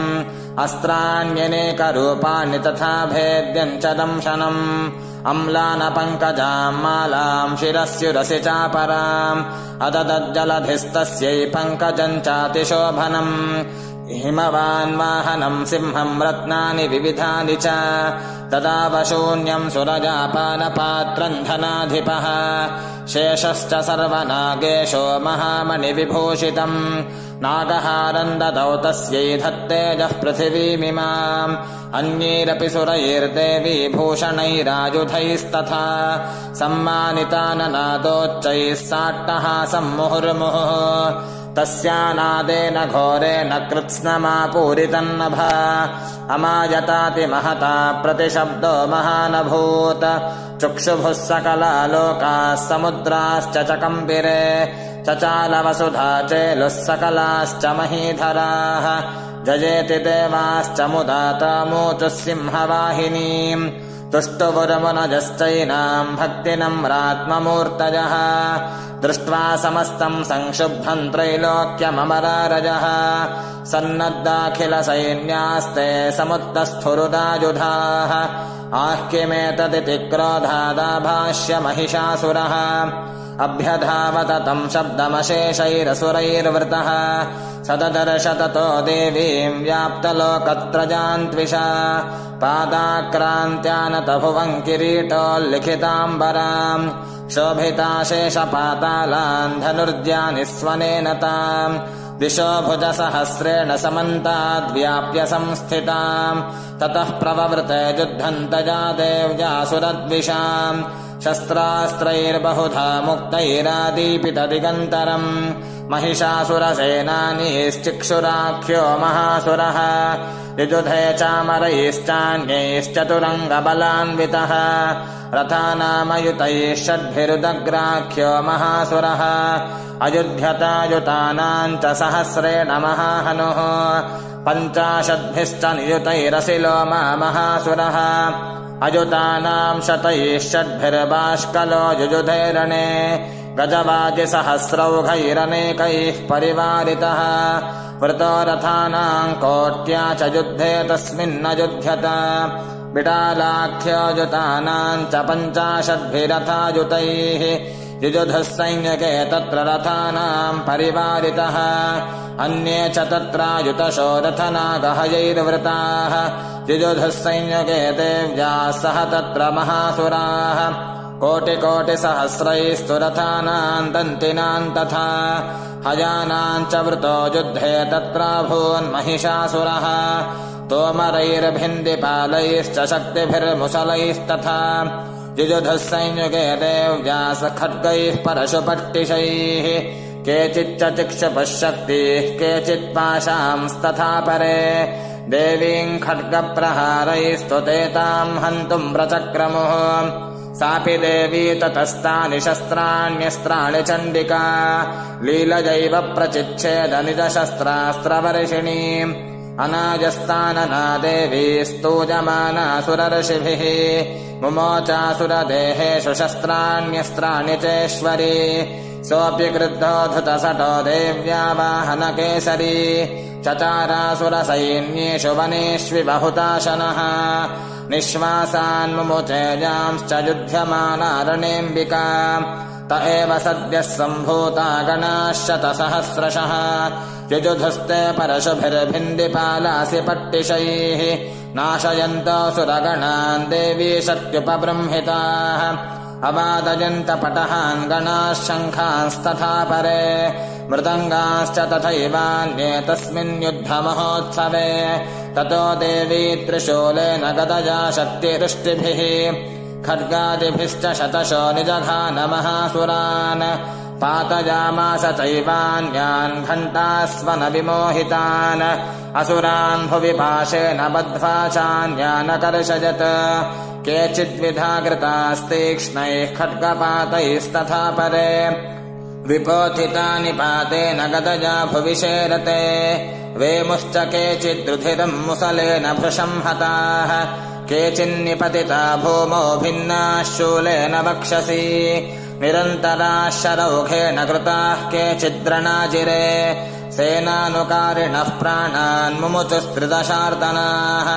अस्त्राण्यनेकरूपाणि तथा भेद्यम् च दंशनम् अम्लानपङ्कजाम् मालाम् शिरस्युरसि चापराम् अददज्जलधिस्तस्यै पङ्कजम् चातिशोभनम् हिमवान्वाहनम् सिंहम् रत्नानि विविधानि च तदा वशून्यम् सुरजापानपात्रम् धनाधिपः शेषश्च सर्वनागेशो महामणिविभूषितम् नागहारम् ददौ तस्यै धत्तेजः पृथिवीमिमाम् अन्यैरपि सुरैर्देवी भूषणैरायुधैस्तथा सम्मानिता ननादोच्चैः साट्टहासम् मुहुर्मुहुः तस्यानादेन घोरेण कृत्स्नमापूरितन्नभा अमायताति महता प्रतिशब्दो महानभूत् चक्षुभुः सकला लोकाः समुद्राश्च च कम्पिरे चचालवसुधा चेलुः सकलाश्च महीधराः जयेति देवाश्च मुदातामूचुः सिंहवाहिनीम् तुष्टुवुरमुनजश्चैनाम् भक्तिनम्रात्ममूर्तयः दृष्ट्वा समस्तम् संक्षुब्धम् त्रैलोक्यममरारजः सन्नद्दाखिलसैन्यास्ते समुत्तस्फुरुदायुधाः आः किमेतदिति क्रोधादाभाष्य महिषासुरः अभ्यधावत तम् शब्दमशेषैरसुरैर्वृतः सददर्श ततो देवीम् व्याप्तलोकत्रयान् त्विषा पादाक्रान्त्यानतभुवम् किरीटोल्लिखिताम्बराम् शोभिताशेषपातालान् धनुर्द्यानि स्वनेन ताम् दिशो भुजसहस्रेण समन्ताद्व्याप्य संस्थिताम् ततः प्रववृते युद्धन्तया देव्यासुरद्विषाम् शस्त्रास्त्रैर्बहुधा मुक्तैरादीपितदिगन्तरम् महिषासुरसेनानीश्चिक्षुराख्यो महासुरः युजुधे चामरैश्चान्यैश्चतुरङ्गबलान्वितः रथानामयुतैः षड्भिरुदग्राख्यो महासुरः अयुध्यतायुतानाम् च सहस्रेण महाहनुः पञ्चाशद्भिश्च नियुतैरसिलोमा महासुरः अयुतानां शतैः षड्भिर्बाष्कलो युजुधैरणे गजवाजिसहस्रौघैरनेकैः परिवारितः वृतो रथानां कोट्या च युद्धे तस्मिन्नयुध्यत बिडालाख्ययुतानां च पञ्चाशद्भिरथायुतैः युजुधः सैन्यके तत्र रथानां परिवारितः अन्ये च तत्रायुतशो रथनागहयैर्वृताः युजुधः सैन्यके देव्याः सह तत्र महासुराः कोटिकोटिसहस्रैस्तु रथानां दन्तिनां तथा हयानां च वृतो युद्धे तत्राभून्महिषासुरः तोमरैर्भिन्दिपालैश्च शक्तिभिर्मुसलैस्तथा युजुधः सैन्यके देव्याः खड्गैः परशुपट्टिशैः केचिच्च चिक्षुपशक्तिः केचित् पाशांस्तथा परे देवीं खड्गप्रहारैस्तु ते तां हन्तुम् प्रचक्रमुः सापि देवी ततस्तानि शस्त्राण्यस्त्राणि चण्डिका लीलजैव प्रचिच्छेद निजशस्त्रास्त्रवर्षिणीम् अनाजस्तानना देवी स्तूयमाना सुरर्षिभिः मुमोचासुरदेहेषु शस्त्राण्यस्त्राणि चेश्वरी सोऽपि क्रुद्धो धृतसटो देव्या वाहनकेसरी चचारासुरसैन्येषु वनेष्विबहुताशनः निःश्वासान्मुमुचेजांश्च युध्यमानारणेऽम्बिका त एव सद्यः सम्भूता गणाः शतसहस्रशः युजुधस्ते परशुभिर्भिन्दिपालासि पट्टिशैः नाशयन्तोऽसुरगणान् देवी शक्त्युपबृंहिताः अवादयन्त पटहान् गणाः शङ्खांस्तथा परे मृदङ्गांश्च तथैवान्ये तस्मिन् युद्धमहोत्सवे ततो देवी त्रिशूलेन गदया शक्तिवृष्टिभिः खड्गादिभिश्च शतशो निजघानमहासुरान् पातयामास चैवान्यान् घण्टास्वन विमोहितान् असुरान् भुवि पाशेन बद्ध्वा चान्यानकर्षयत् केचिद्विधाकृतास्तीक्ष्णैः खड्गपातैस्तथा परे विपोथितानि पातेन गदया भुवि शेरते वेमुश्च केचिद्रुधिरम् मुसलेन भृशम् हताः केचिन्निपतिता भूमौ भिन्नाः शूलेन वक्षसि निरन्तराः शरौघेन कृताः केचिद्रणाजिरे सेनानुकारिणः प्राणान् मुमुचुस्त्रिदशार्दनाः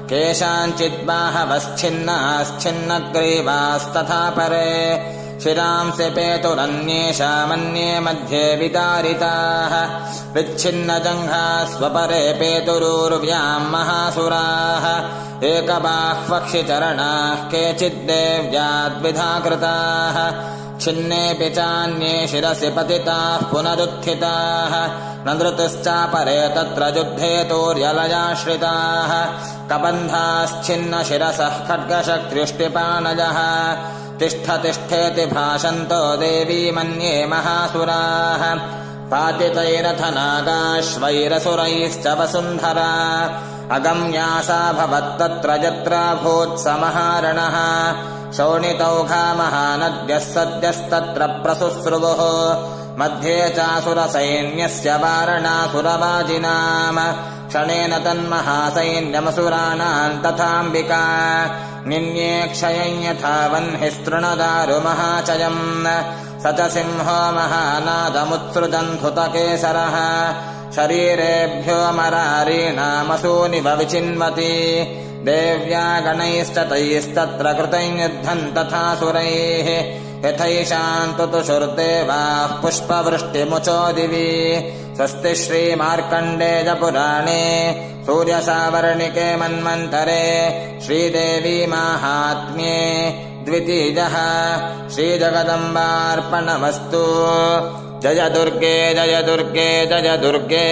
केषाञ्चिद्बाहवश्छिन्नाश्छिन्नग्रीवास्तथा परे शिरांसि पेतुरन्येषामन्ये मध्ये विदारिताः विच्छिन्नजङ्घाः स्वपरे पेतुरूर्व्याम् महासुराः एकबाह्वक्षिचरणाः केचिद्देव्याद्विधा कृताः छिन्नेऽपि चान्ये शिरसि पतिताः पुनरुत्थिताः न धृतिश्चापरे तत्र युद्धे तूर्यलयाश्रिताः कबन्धाश्छिन्नशिरसः खड्गशक्त्युष्टिपाणजः तिष्ठ तिष्ठेति भाषन्तो देवी मन्ये महासुराः पातितैरथनागाश्वैरसुरैश्च वसुन्धरा अगम्यासा भवत्तत्र यत्र भूत्समहारणः शोणितौघा महानद्यः सद्यस्तत्र प्रसुस्रुवुः मध्ये चासुरसैन्यस्य वारणासुरवाजिनाम् क्षणेन तन्महासैन्यमसुराणाम् तथाम्बिका निन्ये क्षयम् यथा वह्निः स्तृणदारुमहाचयम् स च सिंहो महानादमुत्सृजन् धृतकेसरः शरीरेभ्यो मरारीणामसूनिव विचिन्वति देव्या गणैश्च तैस्तत्र कृतम् युद्धम् तथासुरैः यथैषाम् तुतुषुर्देवाः पुष्पवृष्टिमुचो दिवि स्वस्ति श्रीमार्कण्डेयपुराणे सूर्यसावर्णिके मन्वन्तरे श्रीदेवी माहात्म्ये द्वितीयः श्रीजगदम्बार्पणमस्तु। जय दुर्गे जय दुर्गे जय दुर्गे।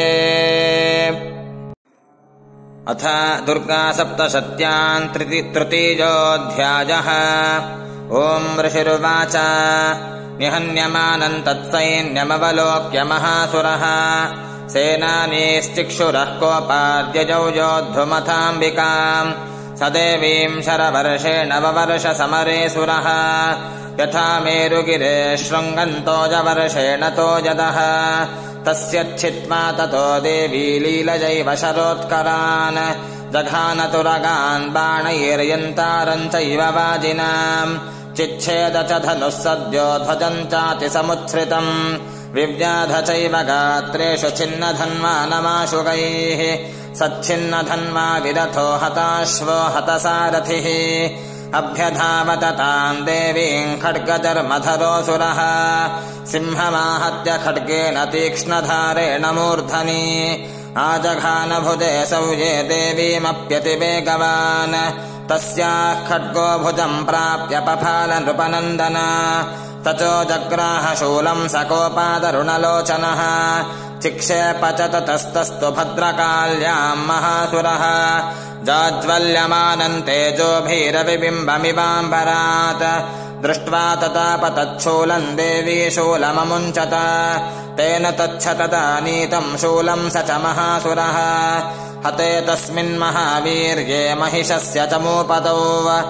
अथ दुर्गा सप्तशत्याम् तृतीयोऽध्यायः। ॐ ऋषिरुवाच निहन्यमानम् तत्सैन्यमवलोक्य महासुरः सेनानीश्चिक्षुरः कोपाद्यजौ योद्धुमथाम्बिकाम् स देवीम् शरवर्षेण ववर्ष समरे सुरः यथा मेरुगिरे शृङ्गन्तो जवर्षेण तो यदः तस्य छित्त्वा ततो देवी लीलजैव शरोत्करान् जघानतुरगान् बाणैर्यन्तारम् चैव वाजिनाम् चिच्छेद च धनुः सद्यो ध्वजम् चातिसमुच्छ्रितम् विव्याध चैव गात्रेषु छिन्नधन्वानमाशुगैः सच्छिन्नधन्वा विरथो हताश्वो हतसारथिः अभ्यधावत ताम् देवीम् खड्गचर्मधरोऽसुरः सिंहमाहत्य खड्गेन तीक्ष्णधारेण मूर्धनि आजघानभुजे सौये देवीमप्यतिवेगवान् तस्याः खड्गो भुजम् प्राप्य पफाल नृपनन्दन तचो जग्राह शूलम् सकोपादरुणलोचनः चिक्षेप च ततस्तस्तु भद्रकाल्याम् महासुरः जाज्वल्यमानम् तेजोभिरविबिम्बमिवाम्बरात् दृष्ट्वा ततापतच्छूलम् देवी शूलममुञ्चत तेन तच्छतदानीतम् शूलम् स च महासुरः हते तस्मिन्महावीर्ये महिषस्य च मूपतौ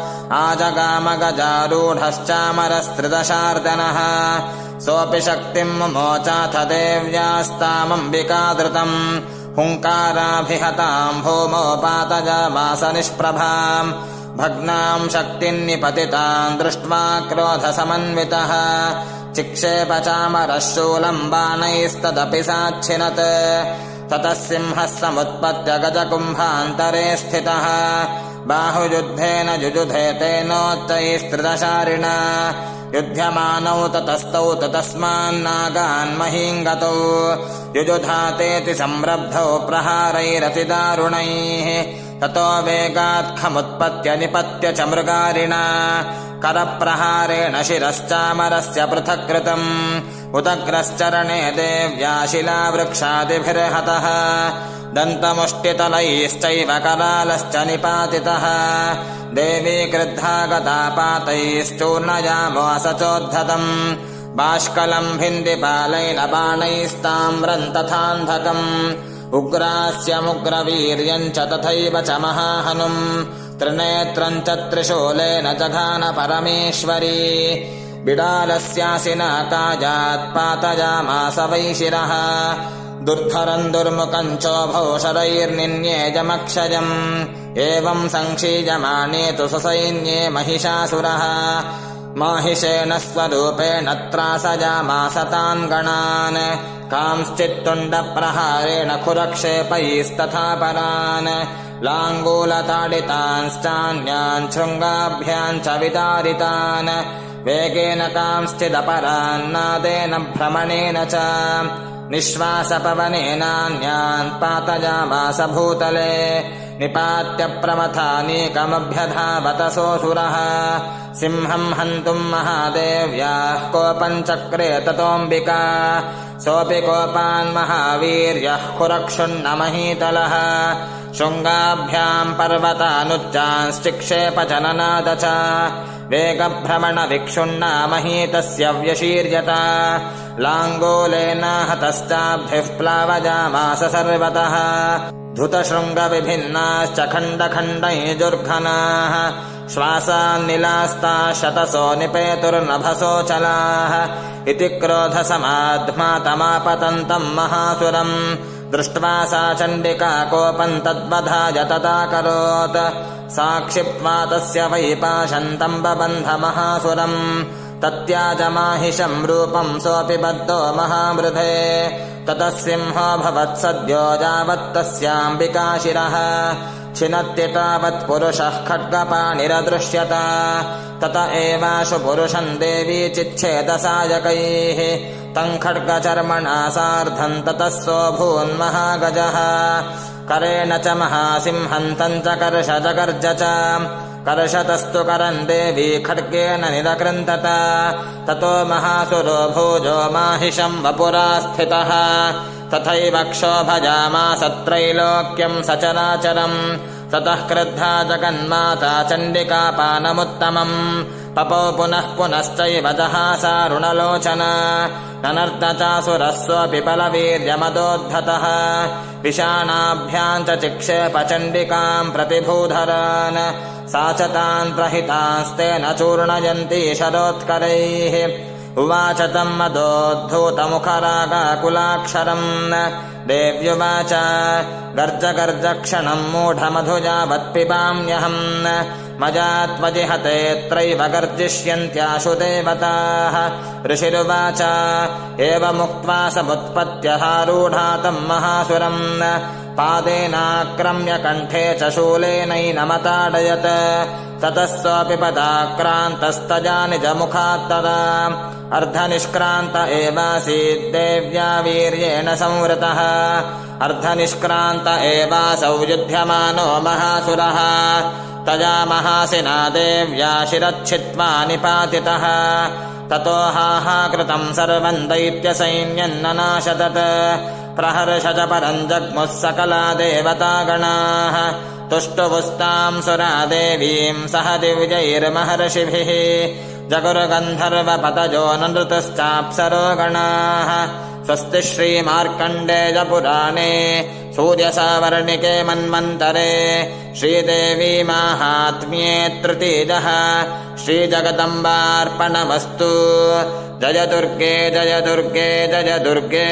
आजगामगजारूढश्चामरस्त्रिदशार्दनः सोऽपि शक्तिम् मुमोचाथ देव्यास्तामम्बिकादृतम् हुङ्काराभिहताम् भूमौ पातयामास निष्प्रभाम् भग्नाम् शक्तिम् निपतिताम् दृष्ट्वा क्रोधसमन्वितः चिक्षेप चामरः शूलम् बाणैस्तदपि साच्छिनत् ततः सिंहः समुत्पत्य गजकुम्भान्तरे स्थितः बाहुयुद्धेन युजुधे तेनोच्चैस्त्रिदशारिणा युध्यमानौ ततस्तौ ततस्मान्नागान्महीङ्गतौ युजुधातेति संरब्धौ प्रहारैरतिदारुणैः ततो वेगात्खमुत्पत्य निपत्य च मृगारिणा करप्रहारेण शिरश्चामरस्य पृथक्कृतम् उदग्रश्चरणे देव्या शिलावृक्षादिभिर्हतः दन्तमुष्टितलैश्चैव करालश्च निपातितः देवी क्रुद्धा गता पातैश्चूर्णयामास चोद्धतम् बाष्कलम् भिन्दिपालैन बाणैस्ताम्रम् तथान्धकम् उग्रास्यमुग्रवीर्यम् च तथैव च महाहनुम् त्रिनेत्रम् च त्रिशूलेन जघान परमेश्वरी बिडालस्यासिना काजात् पातयामास वै शिरः दुर्धरम् दुर्मुखम् चोभौ शरैर्निन्येजमक्षयम् एवम् सङ्क्षीयमाणे तु ससैन्ये महिषासुरः माहिषेण स्वरूपेण त्रासयामास तान् गणान् कांश्चित्तुण्डप्रहारेण खुरक्षेपैस्तथा परान् लाङ्गूलताडितांश्चान्यान् शृङ्गाभ्याम् च वितारितान् वेगेन कांश्चिदपरान्नादेन भ्रमणेन च निःश्वासपवनेनान्यान् पातयामास भूतले निपात्य प्रमथानीकमभ्यधावत सोऽसुरः सिंहम् हन्तुम् महादेव्याः कोपम् चक्रे ततोऽम्बिका सोऽपि कोपान् महावीर्यः खुरक्षुन्नमहीतलः शृङ्गाभ्याम् पर्वतानुच्चांश्चिक्षेप च ननाद च वेगभ्रमणविक्षुण्णा महीतस्य व्यशीर्यत लाङ्गूलेन हतश्चाब्धिः प्लावयामास सर्वतः धृतशृङ्गविभिन्नाश्च खण्डखण्डैर्जुर्घनाः श्वासान्निलास्ताः शतसो निपेतुर्नभसोऽचलाः इति क्रोधसमाध्मातमापतन्तम् महासुरम् दृष्ट्वा सा चण्डिका कोपम् तद्वधाय तदाकरोत् साक्षिप्त्वा तस्य वै पाशन्तम् बबन्ध महासुरम् तत्याजमाहिषम् रूपम् सोऽपि बद्धो महामृधे ततः सिंहो भवत्सद्यो यावत्तस्याम्बिका शिरः छिनत्ति तावत् पुरुषः खड्गपाणिरदृश्यत तत एवाशु पुरुषम् देवी चिच्छेदसायकैः तम् खड्गचर्मणा सार्धम् ततः सोऽभून्महागजः करेण च महासिंहम् तम् च कर्ष जगर्ज च कर्षतस्तु करम् देवी खड्गेन निरकृन्तत ततो महासुरो भोजो माहिषम् वपुरा स्थितः तथैव क्षोभयामास त्रैलोक्यम् सचराचरम् ततः क्रुद्धा जगन्माता चण्डिकापानमुत्तमम् पपौ पुनः पुनश्चैव जहासारुणलोचना ननर्त चासुरः सोऽपि बलवीर्यमदोद्धतः विषाणाभ्याम् च चिक्षेप चण्डिकाम् प्रतिभूधरान् सा च तान् प्रहितांस्तेन चूर्णयन्ती शरोत्करैः उवाच तम् मदोद्धूतमुखरागाकुलाक्षरम् देव्युवाच गर्ज गर्ज क्षणम् मूढमधुजावत्पिबाम्यहम् मजात्वजिहतेऽत्रैव गर्जिष्यन्त्याशु देवताः ऋषिरुवाच एवमुक्त्वा समुत्पत्त्यहारूढा तम् महासुरम् पादेनाक्रम्य कण्ठे च शूलेनैनमताडयत् ततः सोऽपि पदाक्रान्तस्तजा निजमुखात्तदा अर्धनिष्क्रान्त एवासीद्देव्या वीर्येण संवृतः अर्धनिष्क्रान्त एवासौ युध्यमानो महासुरः तया महासिना देव्या शिरच्छित्वा निपातितः ततो हाहाकृतम् सर्वम् दैत्यसैन्यम् ननाशदत् प्रहर्ष च परम् जग्मुः सकला देवतागणाः तुष्टुवुस्ताम् सुरा देवीम् सह दिव्यैर्महर्षिभिः जगुर्गन्धर्वपतजो नृतश्चाप्सरो गणाः स्वस्ति श्रीमार्कण्डेयपुराणे सूर्यसावर्णिके मन्वन्तरे श्रीदेवी माहात्म्ये तृतीयः श्रीजगदम्बार्पणमस्तु। जय दुर्गे जय दुर्गे जय दुर्गे।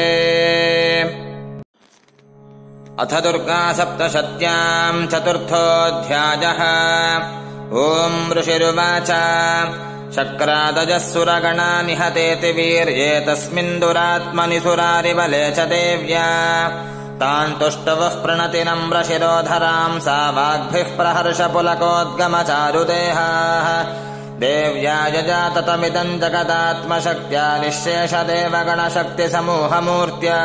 अथ दुर्गा सप्तशत्याम् चतुर्थोऽध्यायः। ॐ ऋषिरुवाच शक्रादजः सुरगणा निहतेति वीर्ये तस्मिन् दुरात्मनि सुरारिबले च देव्या तान् तुष्टवः प्रणतिनम्रशिरोधराम् सा वाग्भिः प्रहर्षपुलकोद्गमचारुदेहाः देव्या यजाततमिदम् जगदात्मशक्त्या निःशेषदेवगणशक्तिसमूहमूर्त्या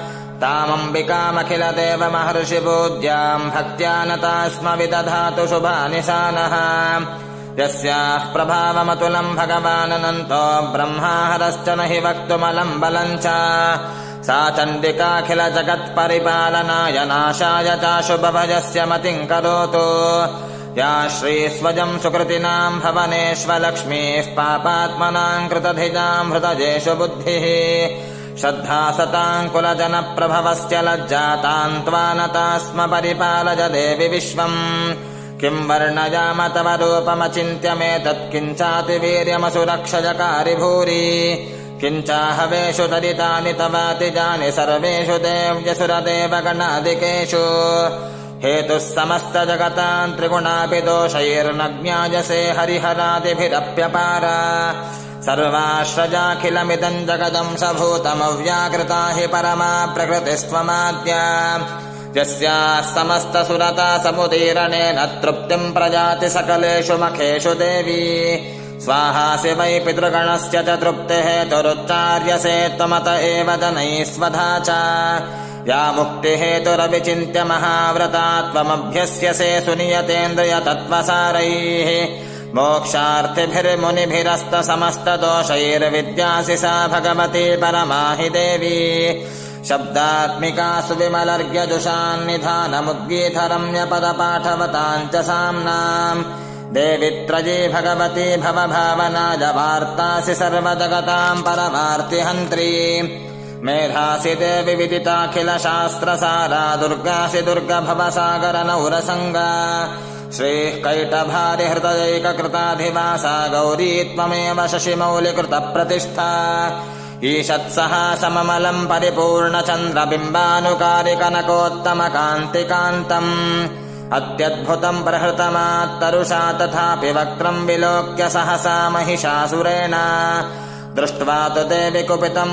तामम्बिकामखिलदेवमहर्षिपूज्याम् भक्त्या नता स्म विदधातु शुभानिशानः यस्याः प्रभावमतुलम् भगवाननन्तो ब्रह्माहरश्च न हि वक्तुमलम् बलम् च सा चण्डिकाखिल जगत्परिपालनाय नाशाय चाशुभभजस्य मतिम् करोतु या श्रीस्वजम् सुकृतिनाम् भवनेष्वलक्ष्मीः पापात्मनाम् कृतधिजाम् हृदयेषु बुद्धिः श्रद्धा सताम् कुलजनप्रभवस्य लज्जाताम् त्वा नता स्म परिपालय देवि विश्वम् किम् वर्णयाम तव रूपमचिन्त्यमेतत् किञ्चाति वीर्यमसुरक्षजकारि भूरि किञ्चाहवेषु दरितानि तवातिजानि सर्वेषु देव्यसुरदेवगणादिकेषु हेतुः समस्तजगताम् त्रिगुणापि दोषैर्न ज्ञायसे हरिहरादिभिरप्यपारा सर्वाश्रजाखिलमिदम् जगदंशभूतमव्याकृता हि परमा प्रकृतिस्त्वमाद्या यस्याः समस्तसुरता समुदीरणेन तृप्तिम् प्रजाति सकलेषु मखेषु देवी स्वाहासि वै पितृगणस्य च तृप्तिः हेतुरुच्चार्यसे त्वमत एव जनैः स्वधा च या मुक्तिहेतुरविचिन्त्य महाव्रता त्वमभ्यस्यसे सुनियतेन्द्रियतत्त्वसारैः मोक्षार्थिभिर्मुनिभिरस्तसमस्तदोषैर्विद्यासि सा भगवती परमा हि देवी शब्दात्मिका सुविमलर्घ्यजुषान्निधानमुद्गीतरम्यपदपाठवताम् च साम्नाम् देवि त्रयी भगवती भवभावनाय वार्तासि सर्वजगताम् परमार्तिहन्त्री मेधासि देवि विदिताखिलशास्त्रसारा दुर्गासि दुर्गभवसागरनौरसङ्गा श्रीः कैटभारिहृदयैककृताधिवासा गौरी त्वमेव शशिमौलिकृतप्रतिष्ठा ईषत्सहा सममलम् परिपूर्णचन्द्रबिम्बानुकारिकनकोत्तमकान्तिकान्तम् अत्यद्भुतम् प्रहृतमात्तरुषा तथापि वक्त्रम् विलोक्य सहसा महिषासुरेण दृष्ट्वा तु देवि कुपितम्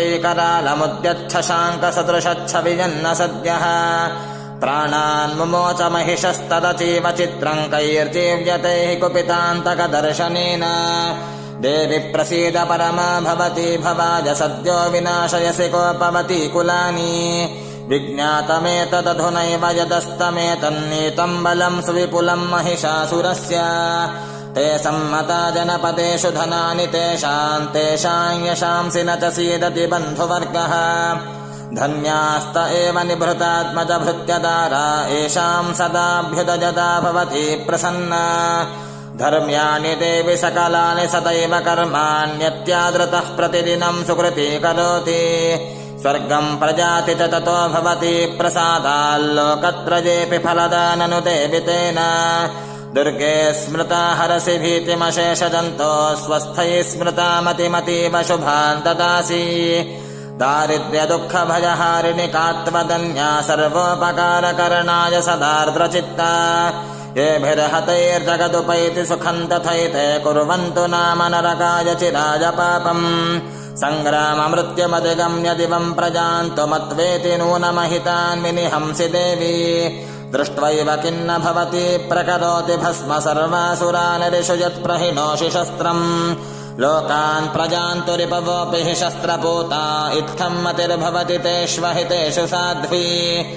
भ्रुकुटीकरालमुद्यच्छशाङ्कसदृशच्छविजन्न सद्यः प्राणान् मुमोच महिषस्तदतीव चित्रम् कैर्जीव्यते हि कुपितान्तकदर्शनेन देवि प्रसीद परमा भवती भवाय सद्यो विनाशयसि कोपवती कुलानि विज्ञातमेतदधुनैव यदस्तमेतन्नीतम् बलम् सुविपुलम् महिषासुरस्य ते सम्मता जनपदेषु धनानि तेषाम् तेषाम् यशांसि न च सीदति बन्धुवर्गः धन्यास्त एव निभृतात्मजभृत्यदारा येषाम् सदाभ्युदजदा भवति प्रसन्ना धर्म्यानि देवि सकलानि सदैव कर्माण्यत्यादृतः प्रतिदिनम् सुकृती करोति स्वर्गम् प्रजाति च ततो भवति प्रसादाल्लोकत्रयेऽपि फलदाननु देवि तेन दुर्गे स्मृता हरसि भीतिमशेषजन्तो स्वस्थैः स्मृता मतिमतीव शुभान् ददासि दारिद्र्यदुःखभयहारिणि कात्वदन्या सर्वोपकारकरणाय सदार्द्रचित्ता येभिर्हतैर्जगदुपैति सुखं तथैते कुर्वन्तु नाम नरकाय चिराय पापम् सङ्ग्राममृत्युमधिगम्य दिवं प्रजान्तु मत्वेति नूनमहितान् विनिहंसि देवी दृष्ट्वैव किन्न भवति प्रकरोति भस्म सर्वासुरानिरिषु यत्प्रहिणोषि शस्त्रम् लोकान् प्रजान्तु रिपवोऽपि हि शस्त्रपूता इत्थं मतिर्भवति तेष्वहितेषु साध्वी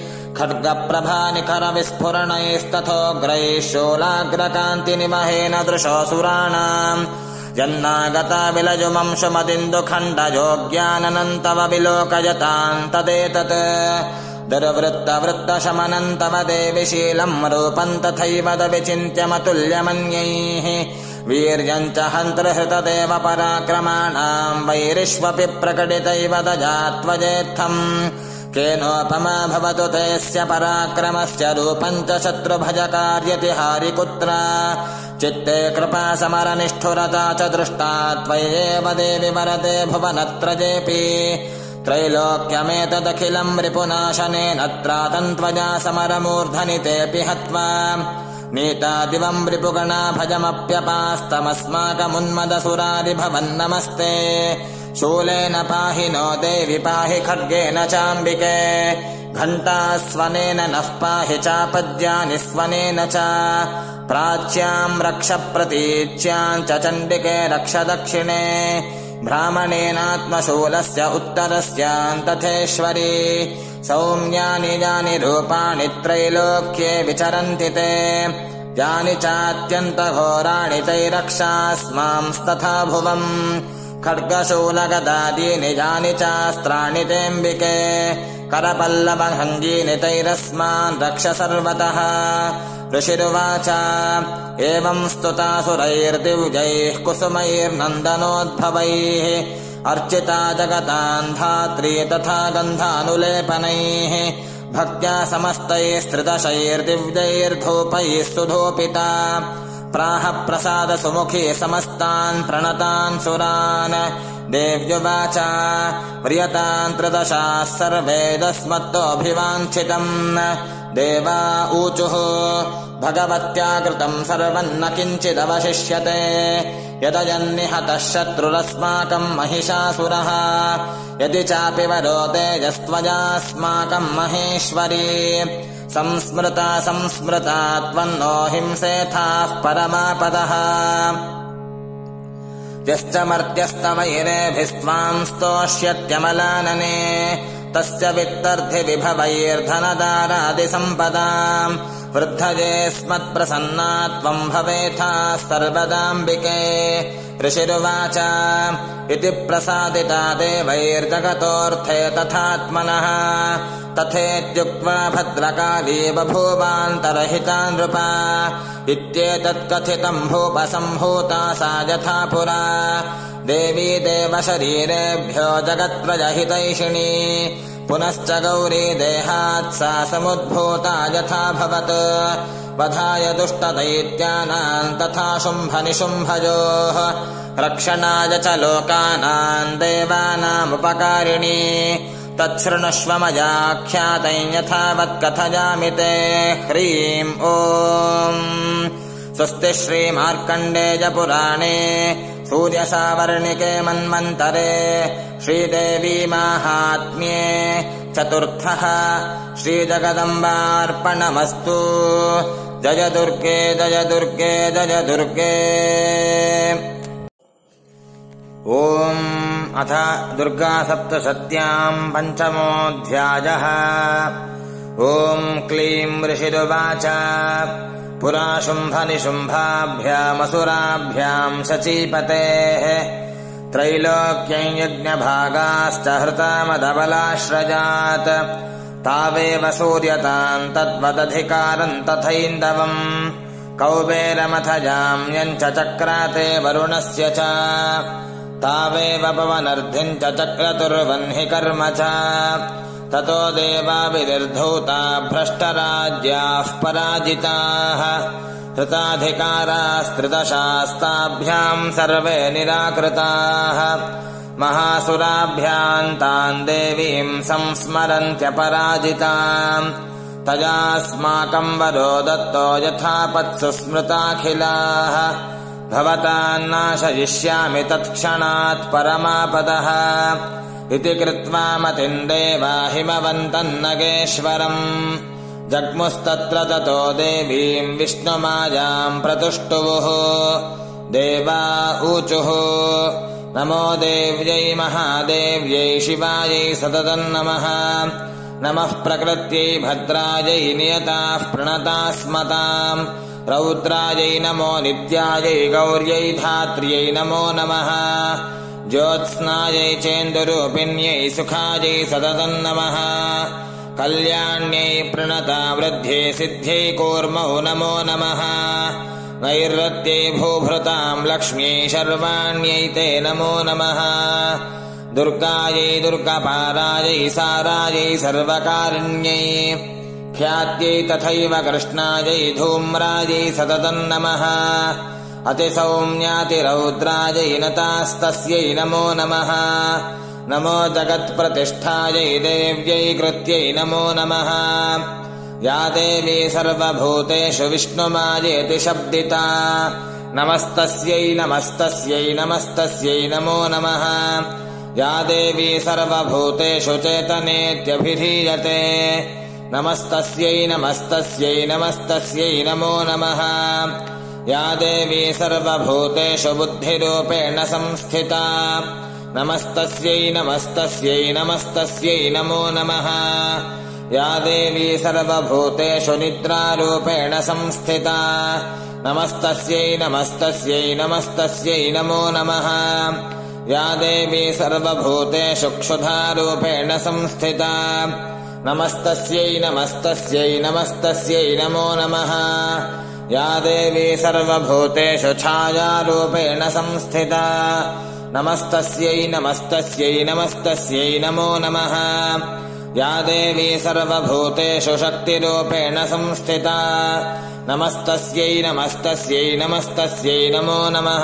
खड्गप्रभानिखरविस्फुरणैस्तथोग्रैः शूलाग्रकान्तिनिमहेन दृशोऽसुराणाम् यन्नागता विलजुमंशुमदिन्दुखण्डयोग्याननन्तव विलोकयताम् तदेतत् दुर्वृत्तवृत्तशमनम् तव देवि शीलम् रूपम् तथैव विचिन्त्यमतुल्यमन्यैः वीर्यम् च हन्तृहृतदेव पराक्रमाणाम् वैरिष्वपि प्रकटितैव दजात्वजेत्थम् केनोपमा भवतु तेस्य पराक्रमस्य रूपम् च शत्रुभजकार्यति हारिकुत्र चित्ते कृपा समरनिष्ठुरता च दृष्टा त्वय्येव देवि वरते भुवनत्रजेऽपि त्रैलोक्यमेतदखिलम् रिपुनाशनेन त्रातम् त्वया समरमूर्धनि तेऽपि हत्वा नीता दिवम् रिपुगणा भजमप्यपास्तमस्माकमुन्मदसुरारि भवन्नमस्ते शूलेन पाहि नो देवि पाहि खड्गेन चाम्बिके घण्टास्वनेन नः पाहि चापद्यानि स्वनेन च प्राच्याम् रक्ष प्रतीच्याम् च चण्डिके रक्ष दक्षिणे ब्राह्मणेनात्मशूलस्य उत्तरस्याम् तथेश्वरी सौम्यानि यानि रूपाणि त्रैलोक्ये विचरन्ति ते यानि चात्यन्तघोराणि तैरक्षास्मांस्तथा भुवम् खड्गशूलगदादीनि यानि चास्त्राणि तेऽम्बिके करपल्लवभङ्गीनि तैरस्मान् रक्ष सर्वतः ऋषिरुवाच एवं स्तुतासुरैर्दिव्यैः कुसुमैर्नन्दनोद्भवैः अर्चिता जगतान् धात्री तथा गन्धानुलेपनैः भक्त्या समस्तैस्त्रिदशैर्दिव्यैर्धूपैः सुधूपिता प्राह प्रसाद सुमुखी समस्तान् प्रणतान् सुरान् देव्युवाच प्रियतान् त्रिदशाः सर्वेदस्मत्तोऽभिवाञ्छितम् देवा ऊचुः भगवत्या कृतम् सर्वम् न किञ्चिदवशिष्यते यदयन्निहतः शत्रुरस्माकम् महिषासुरः यदि चापि वरो तेजस्त्वयास्माकम् महेश्वरी संस्मृता संस्मृता त्वन्नो हिंसेथाः परमापदः यश्च मर्त्यस्तवैरेभिस्त्वाम् स्तोष्यत्यमलानने तस्य वित्तर्धि विभवैर्धनदारादिसम्पदाम् वृद्धये स्मत्प्रसन्ना त्वम् भवेथा सर्वदाम्बिके ऋषिरुवाच इति प्रसादिता देवैर्जगतोऽर्थे तथात्मनः तथेत्युक्त्वा भद्रकाली बभूवान्तरहिता नृपा इत्येतत्कथितम् भूपसम्भूता सा यथा पुरा देवी देवशरीरेभ्यो जगत्प्रजहितैषिणी पुनश्च गौरी देहात् सा समुद्भूता यथाभवत् वधाय दुष्टदैत्यानाम् तथा शुम्भनिशुम्भयोः रक्षणाय च लोकानाम् देवानामुपकारिणी तच्छृणुष्व मयाख्यातम् यथावत् कथयामि ते ह्रीम् ॐ स्वस्ति श्रीमार्कण्डेयपुराणे सूर्यसावर्णिके मन्वन्तरे श्रीदेवी माहात्म्ये चतुर्थः श्रीजगदम्बार्पणमस्तु जय दुर्गे जय दुर्गे जय दुर्गे। ॐ अथ दुर्गा सप्तशत्याम् पञ्चमोऽध्यायः। ॐ क्लीं ऋषिरुवाच पुरा शुम्भनिशुम्भाभ्यामसुराभ्याम् शचीपतेः त्रैलोक्यम् यज्ञभागाश्च हृतामदबलाश्रजात् तावेव सूर्यताम् तद्वदधिकारम् तथैन्दवम् कौबेरमथजाम् यञ्च चक्राते वरुणस्य च तावेव पवनर्धिम् च चक्रतुर्वह्नि कर्म च ततो देवाभिर्धूता भ्रष्टराज्याः पराजिताः हृताधिकारास्त्रिदशास्ताभ्याम् सर्वे निराकृताः महासुराभ्याम् ताम् देवीम् संस्मरन्त्यपराजिताम् तयास्माकम् वरो दत्तो यथापत्सु स्मृताखिलाः भवतान्नाशयिष्यामि तत्क्षणात् परमापदः इति कृत्वा मतिम् देवा हिमवन्तम् नगेश्वरम् जग्मुस्तत्र ततो देवीम् विष्णुमायाम् प्रतुष्टुवुः देवा ऊचुः नमो देव्यै महादेव्यै शिवायै सततम् नमः नमः प्रकृत्यै भद्रायै नियताः प्रणतास्मताम् रौद्रायै नमो नित्यायै गौर्यै धात्र्यै नमो नमः ज्योत्स्नायै चेन्दुरूपिण्यै सुखायै सततम् नमः कल्याण्यै प्रणता वृद्ध्यै सिद्ध्यै कूर्मौ नमो नमः नैरत्यै भूभृताम् लक्ष्म्यै शर्वाण्यै ते नमो नमः दुर्गायै दुर्गपारायै सारायै सर्वकारिण्यै ख्यात्यै तथैव कृष्णायै धूम्रायै सततम् नमः अतिसौम्यातिरौद्रायै नतास्तस्यै नमो नमः नमो जगत्प्रतिष्ठायै देव्यै कृत्यै नमो नमः या देवी सर्वभूतेषु विष्णुमायेति शब्दिता नमस्तस्यै नमस्तस्यै नमस्तस्यै नमो नमः या देवी सर्वभूतेषु चेतनेत्यभिधीयते नमस्तस्यै नमस्तस्यै नमस्तस्यै नमो नमः या देवी सर्वभूतेषु बुद्धिरूपेण संस्थिता नमस्तस्यै नमस्तस्यै नमस्तस्यै नमो नमः या देवी सर्वभूतेषु निद्रारूपेण संस्थिता नमस्तस्यै नमस्तस्यै नमस्तस्यै नमो नमः या देवी सर्वभूतेषु क्षुधारूपेण संस्थिता नमस्तस्यै नमस्तस्यै नमस्तस्यै नमो नमः या देवी सर्वभूतेषु छायारूपेण संस्थिता नमस्तस्यै नमस्तस्यै नमस्तस्यै नमो नमः या देवी सर्वभूतेषु शक्तिरूपेण संस्थिता नमस्तस्यै नमस्तस्यै नमस्तस्यै नमो नमः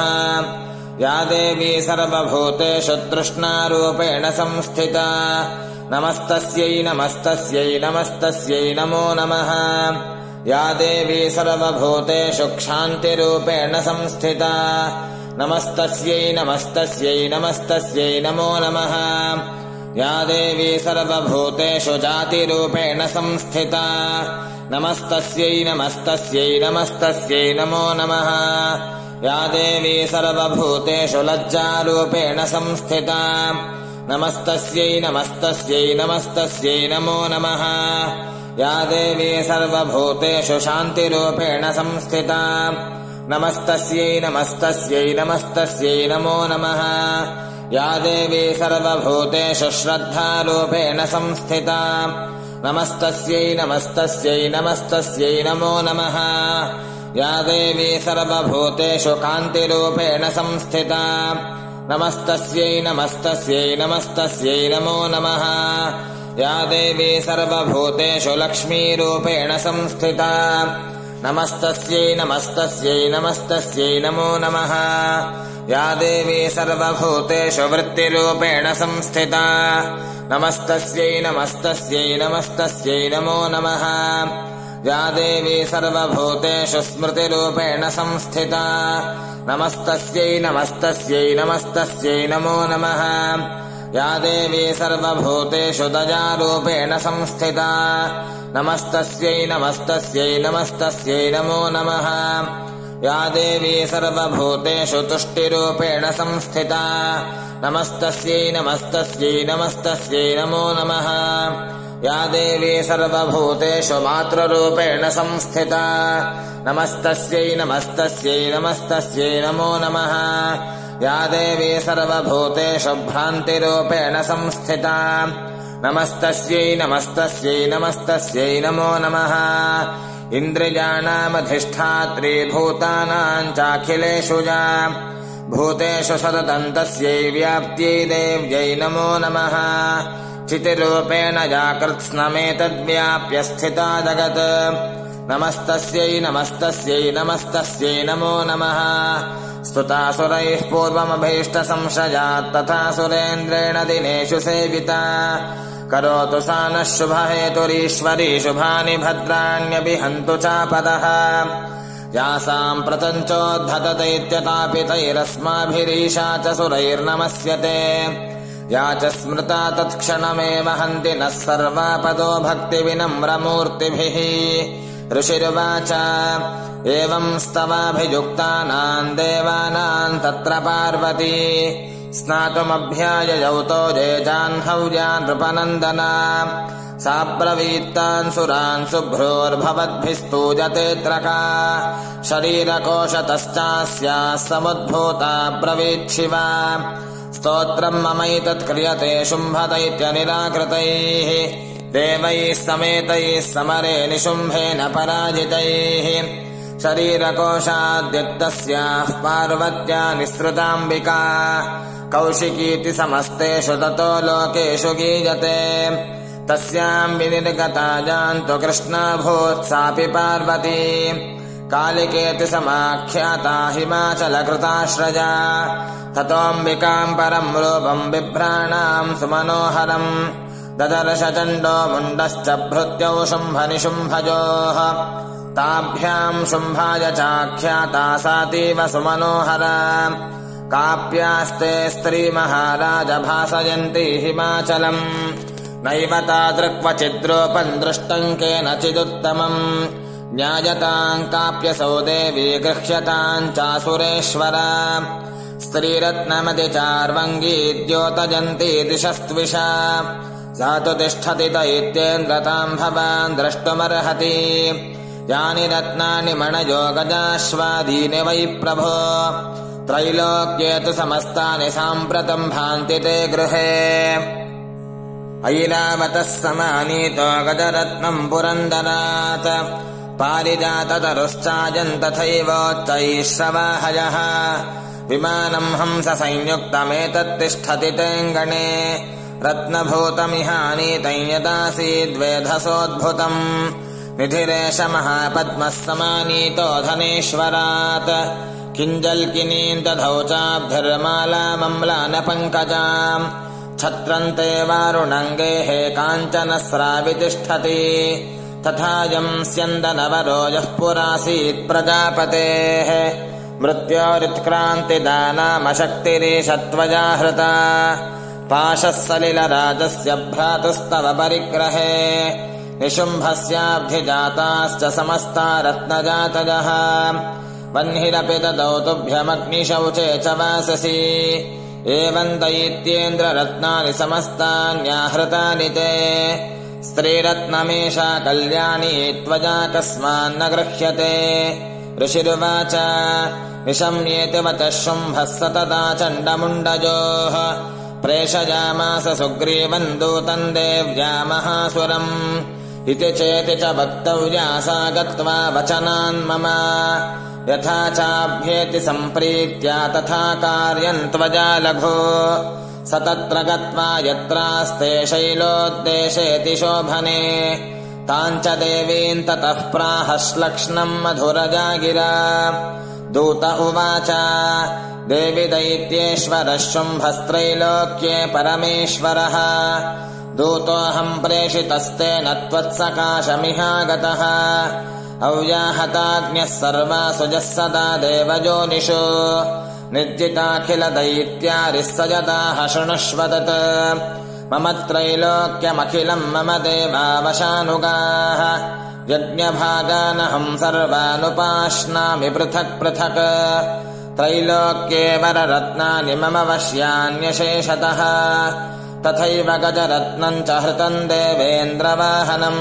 या देवी सर्वभूतेषु तृष्णारूपेण संस्थिता नमस्तस्यै नमस्तस्यै नमस्तस्यै नमो नमः या देवी सर्वभूतेषु क्षान्तिरूपेण संस्थिता नमस्तस्यै नमस्तस्यै नमस्तस्यै नमो नमः या देवी सर्वभूतेषु जातिरूपेण संस्थिता नमस्तस्यै नमस्तस्यै नमस्तस्यै नमो नमः या देवी सर्वभूतेषु लज्जारूपेण संस्थिता नमस्तस्यै नमस्तस्यै नमस्तस्यै नमो नमः या देवी सर्वभूतेषु शान्तिरूपेण संस्थिता नमस्तस्यै नमस्तस्यै नमस्तस्यै नमो नमः या देवी सर्वभूतेषु श्रद्धारूपेण संस्थिता नमस्तस्यै नमस्तस्यै नमस्तस्यै नमो नमः या देवी सर्वभूतेषु कान्तिरूपेण संस्थिता नमस्तस्यै नमस्तस्यै नमस्तस्यै नमो नमः या देवी सर्वभूतेषु लक्ष्मीरूपेण संस्थिता नमस्तस्यै नमस्तस्यै नमस्तस्यै नमो नमः या देवी सर्वभूतेषु वृत्तिरूपेण संस्थिता नमस्तस्यै नमस्तस्यै नमस्तस्यै नमो नमः या देवी सर्वभूतेषु स्मृतिरूपेण संस्थिता नमस्तस्यै नमस्तस्यै नमस्तस्यै नमो नमः या देवी सर्वभूतेषु दयारूपेण संस्थिता नमस्तस्यै नमस्तस्यै नमस्तस्यै नमो नमः या देवी सर्वभूतेषु तुष्टिरूपेण संस्थिता नमस्तस्यै नमस्तस्यै नमस्तस्यै नमो नमः या देवी सर्वभूतेषु मातृरूपेण संस्थिता नमस्तस्यै नमस्तस्यै नमस्तस्यै नमो नमः या देवी सर्वभूतेषु भ्रान्तिरूपेण संस्थिता नमस्तस्यै नमस्तस्यै नमस्तस्यै नमो नमः इन्द्रियाणामधिष्ठात्री भूतानाम् चाखिलेषु या भूतेषु सततम् तस्यै व्याप्त्यै देव्यै नमो नमः चितिरूपेण या कृत्स्नमेतद्व्याप्य स्थिता जगत् नमस्तस्यै नमस्तस्यै नमस्तस्यै नमो नमः स्तुतासुरैः पूर्वमभीष्टसंशयात् तथा सुरेन्द्रेण दिनेषु सेविता करोतु सा नः शुभहेतुरीश्वरी शुभानि भद्राण्यभिहन्तु चापदः यासाम् प्रतञ्चोद्धतदैत्यतापितैरस्माभिरीशा च सुरैर्नमस्यते या च स्मृता तत्क्षणमेव हन्ति नः सर्वापदो भक्तिविनम्रमूर्तिभिः ऋषिरुवाच एवं स्तवाभियुक्तानाम् देवानाम् तत्र पार्वती स्नातुमभ्याययौतो जेजाह्नव्यान् नृपनन्दना सा ब्रवीत्तान् सुरान् शुभ्रोर्भवद्भिस्तूयतेऽत्र का शरीरकोशतश्चास्याः समुद्भूता ब्रवीच्छिवा स्तोत्रम् ममैतत् क्रियते शुम्भदैत्यनिराकृतैः देवैः समेतैः समरे निशुम्भेन पराजितैः शरीरकोशाद्युक्तस्याः पार्वत्या निःसृताम्बिका कौशिकीति समस्तेषु ततो लोकेषु गीयते तस्याम् विनिर्गता जान्तु कृष्णाभूत् सापि पार्वती कालिकेति समाख्याता हिमाचलकृताश्रजा ततोऽम्बिकाम् परम् रूपम् बिभ्राणाम् सुमनोहरम् ददर्श चण्डो मुण्डश्च भृत्यौ शुम्भनिशुम्भयोः ताभ्याम् शुम्भाय चाख्याता सातीव सुमनोहरा काप्यास्ते स्त्रीमहाराज भासयन्ती हिमाचलम् नैव तादृक्वचिद्रूपम् दृष्टम् केनचिदुत्तमम् ज्ञायताम् काप्यसौ देवी गृह्यताम् चासुरेश्वरा स्त्रीरत्नमति चार्वङ्गी द्योतयन्ती दिशस्त्विषा सा तु तिष्ठति दैत्येन्द्रताम् भवान् द्रष्टुमर्हति यानि रत्नानि मणयो गजाश्वादीनि वै प्रभो त्रैलोक्ये तु समस्तानि साम्प्रतम् भान्ति ते गृहे ऐरावतः समानीतो गजरत्नम् पुरन्दरात् पारिजाततरुश्चायम् तथैवोच्चैः श्रवाहयः विमानम् हंस संयुक्तमेतत्तिष्ठति तेऽङ्गणे रत्नभूतमिहानीतम् यदासीद्वेधसोद्भुतम् निधिरेश महापद्मः समानीतो धनेश्वरात् किञ्जल्किनीम् दधौ चाब्धिर्मालामम्लानपङ्कजाम् छत्रन्ते वारुणङ्गेः काञ्चनस्रावितिष्ठति तथायम् स्यन्दनवरो यः पुरासीत् प्रजापतेः मृत्योरुत्क्रान्तिदानामशक्तिरीशत्वजा हृता पाशः सलिलराजस्य भ्रातुस्तव परिग्रहे निशुम्भस्याब्धिजाताश्च समस्ता रत्नजातयः वह्निरपि ददौ तुभ्यमग्निशौचे च वाससि एवम् दैत्येन्द्ररत्नानि समस्तान्याहृतानि ते स्त्रीरत्नमेषा कल्याणी त्वजा कस्मान्न गृह्यते ऋषिरुवाच निशम्येति वचः शुम्भः सतता चण्डमुण्डयोः प्रेषयामास सुग्रीवम् दूतम् देव्या महासुरम् इति चेति च वक्तव्या सा गत्वा वचनान्मम यथा चाभ्येति सम्प्रीत्या तथा कार्यम् त्वजा लघु स तत्र गत्वा यत्रास्ते शैलोद्देशेति शोभने ताम् च देवीम् ततः प्राह श्लक्ष्णम् मधुरजा गिरा दूत उवाच देवि दैत्येश्वरः शुम्भस्त्रैलोक्ये परमेश्वरः दूतोऽहम् प्रेषितस्तेन त्वत्सकाशमिहागतः अव्याहताग्न्यः सर्वासु यः सदा देवयोनिषु निर्जिताखिलदैत्यारिः स यदाह शृणुष्व तत् मम त्रैलोक्यमखिलम् मम देवावशानुगाः यज्ञभागानहम् सर्वानुपाश्नामि पृथक् पृथक् त्रैलोक्ये वररत्नानि मम वश्यान्यशेषतः तथैव गजरत्नम् च हृतम् देवेन्द्रवाहनम्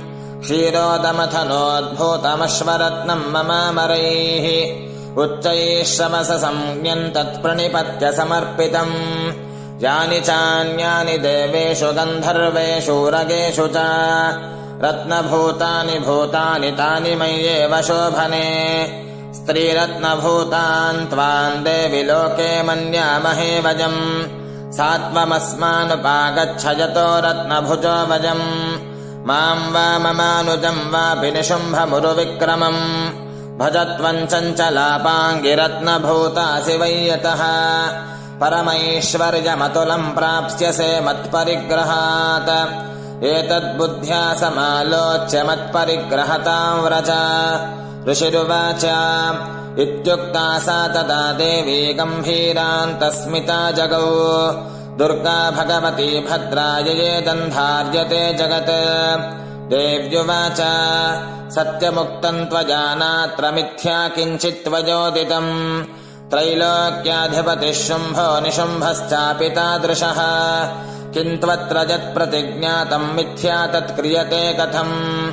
क्षीरोदमथनोद्भूतमश्वरत्नम् ममामरैः उच्चैः श्रवस संज्ञम् तत्प्रणिपत्य समर्पितम् यानि चान्यानि देवेषु गन्धर्वेषु रगेषु च रत्नभूतानि भूतानि तानि मय्येव शोभने स्त्रीरत्नभूतान् त्वाम् देवि लोके मन्यामहे वयम् सात्वमस्मानुपागच्छ यतो रत्नभुजो वयम् माम् वा ममानुजम् वापि निशुम्भमुरुविक्रमम् भजत्वं चञ्चलापाङ्गिरत्नभूतासि वै यतः परमैश्वर्यमतुलं प्राप्स्यसे मत्परिग्रहात् एतद्बुद्ध्या समालोच्य मत्परिग्रहतां व्रज ऋषिरुवाच इत्युक्ता सा तदा देवी गम्भीरान्तस्मिता जगौ दुर्गा भगवती भद्रायये दन्धार्यते जगत् देव्युवाच सत्यमुक्तं त्वजानात्र मिथ्या किञ्चित् त्वयोदितम् त्रैलोक्याधिपतिः शुम्भो निशुम्भश्चापि तादृशः किन्त्वत्र यत्प्रतिज्ञातम् मिथ्या तत्क्रियते कथम्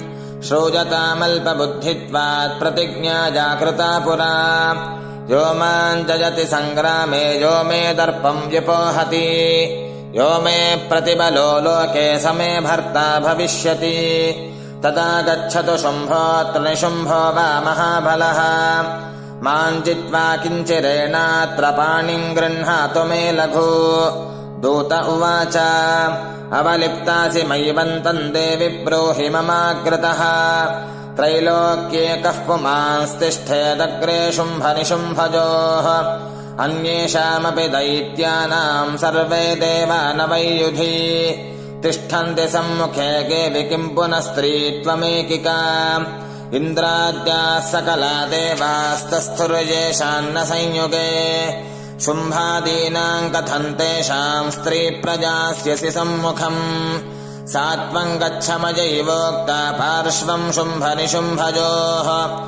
श्रूयतामल्पबुद्धित्वात् प्रतिज्ञा जाकृता पुरा यो माम् जयति सङ्ग्रामे यो मे दर्पम् व्यपोहति यो मे प्रतिबलो लोके स मे भर्ता भविष्यति तदा गच्छतु शुम्भोऽत्र निशुम्भो वा महाबलः माम् जित्वा किञ्चिरेणात्र पाणिम् गृह्णातु मे लघु दूत उवाच अवलिप्तासि मयिवन्तम् देवि ब्रूहि ममाग्रतः त्रैलोक्ये कः पुमांस्तिष्ठेदग्रे शुम्भनिशुम्भजोः अन्येषामपि दैत्यानाम् सर्वे देवा न वै युधि तिष्ठन्ति सम्मुखे केवि किम् पुनः स्त्री त्वमेकिका इन्द्राद्याः सकला देवास्तस्थुर्येषान्न संयुगे शुम्भादीनाम् कथम् तेषाम् स्त्रीप्रजास्यसि सम्मुखम् सा त्वम् गच्छ मयैवोक्ता पार्श्वम् शुम्भनिशुम्भजोः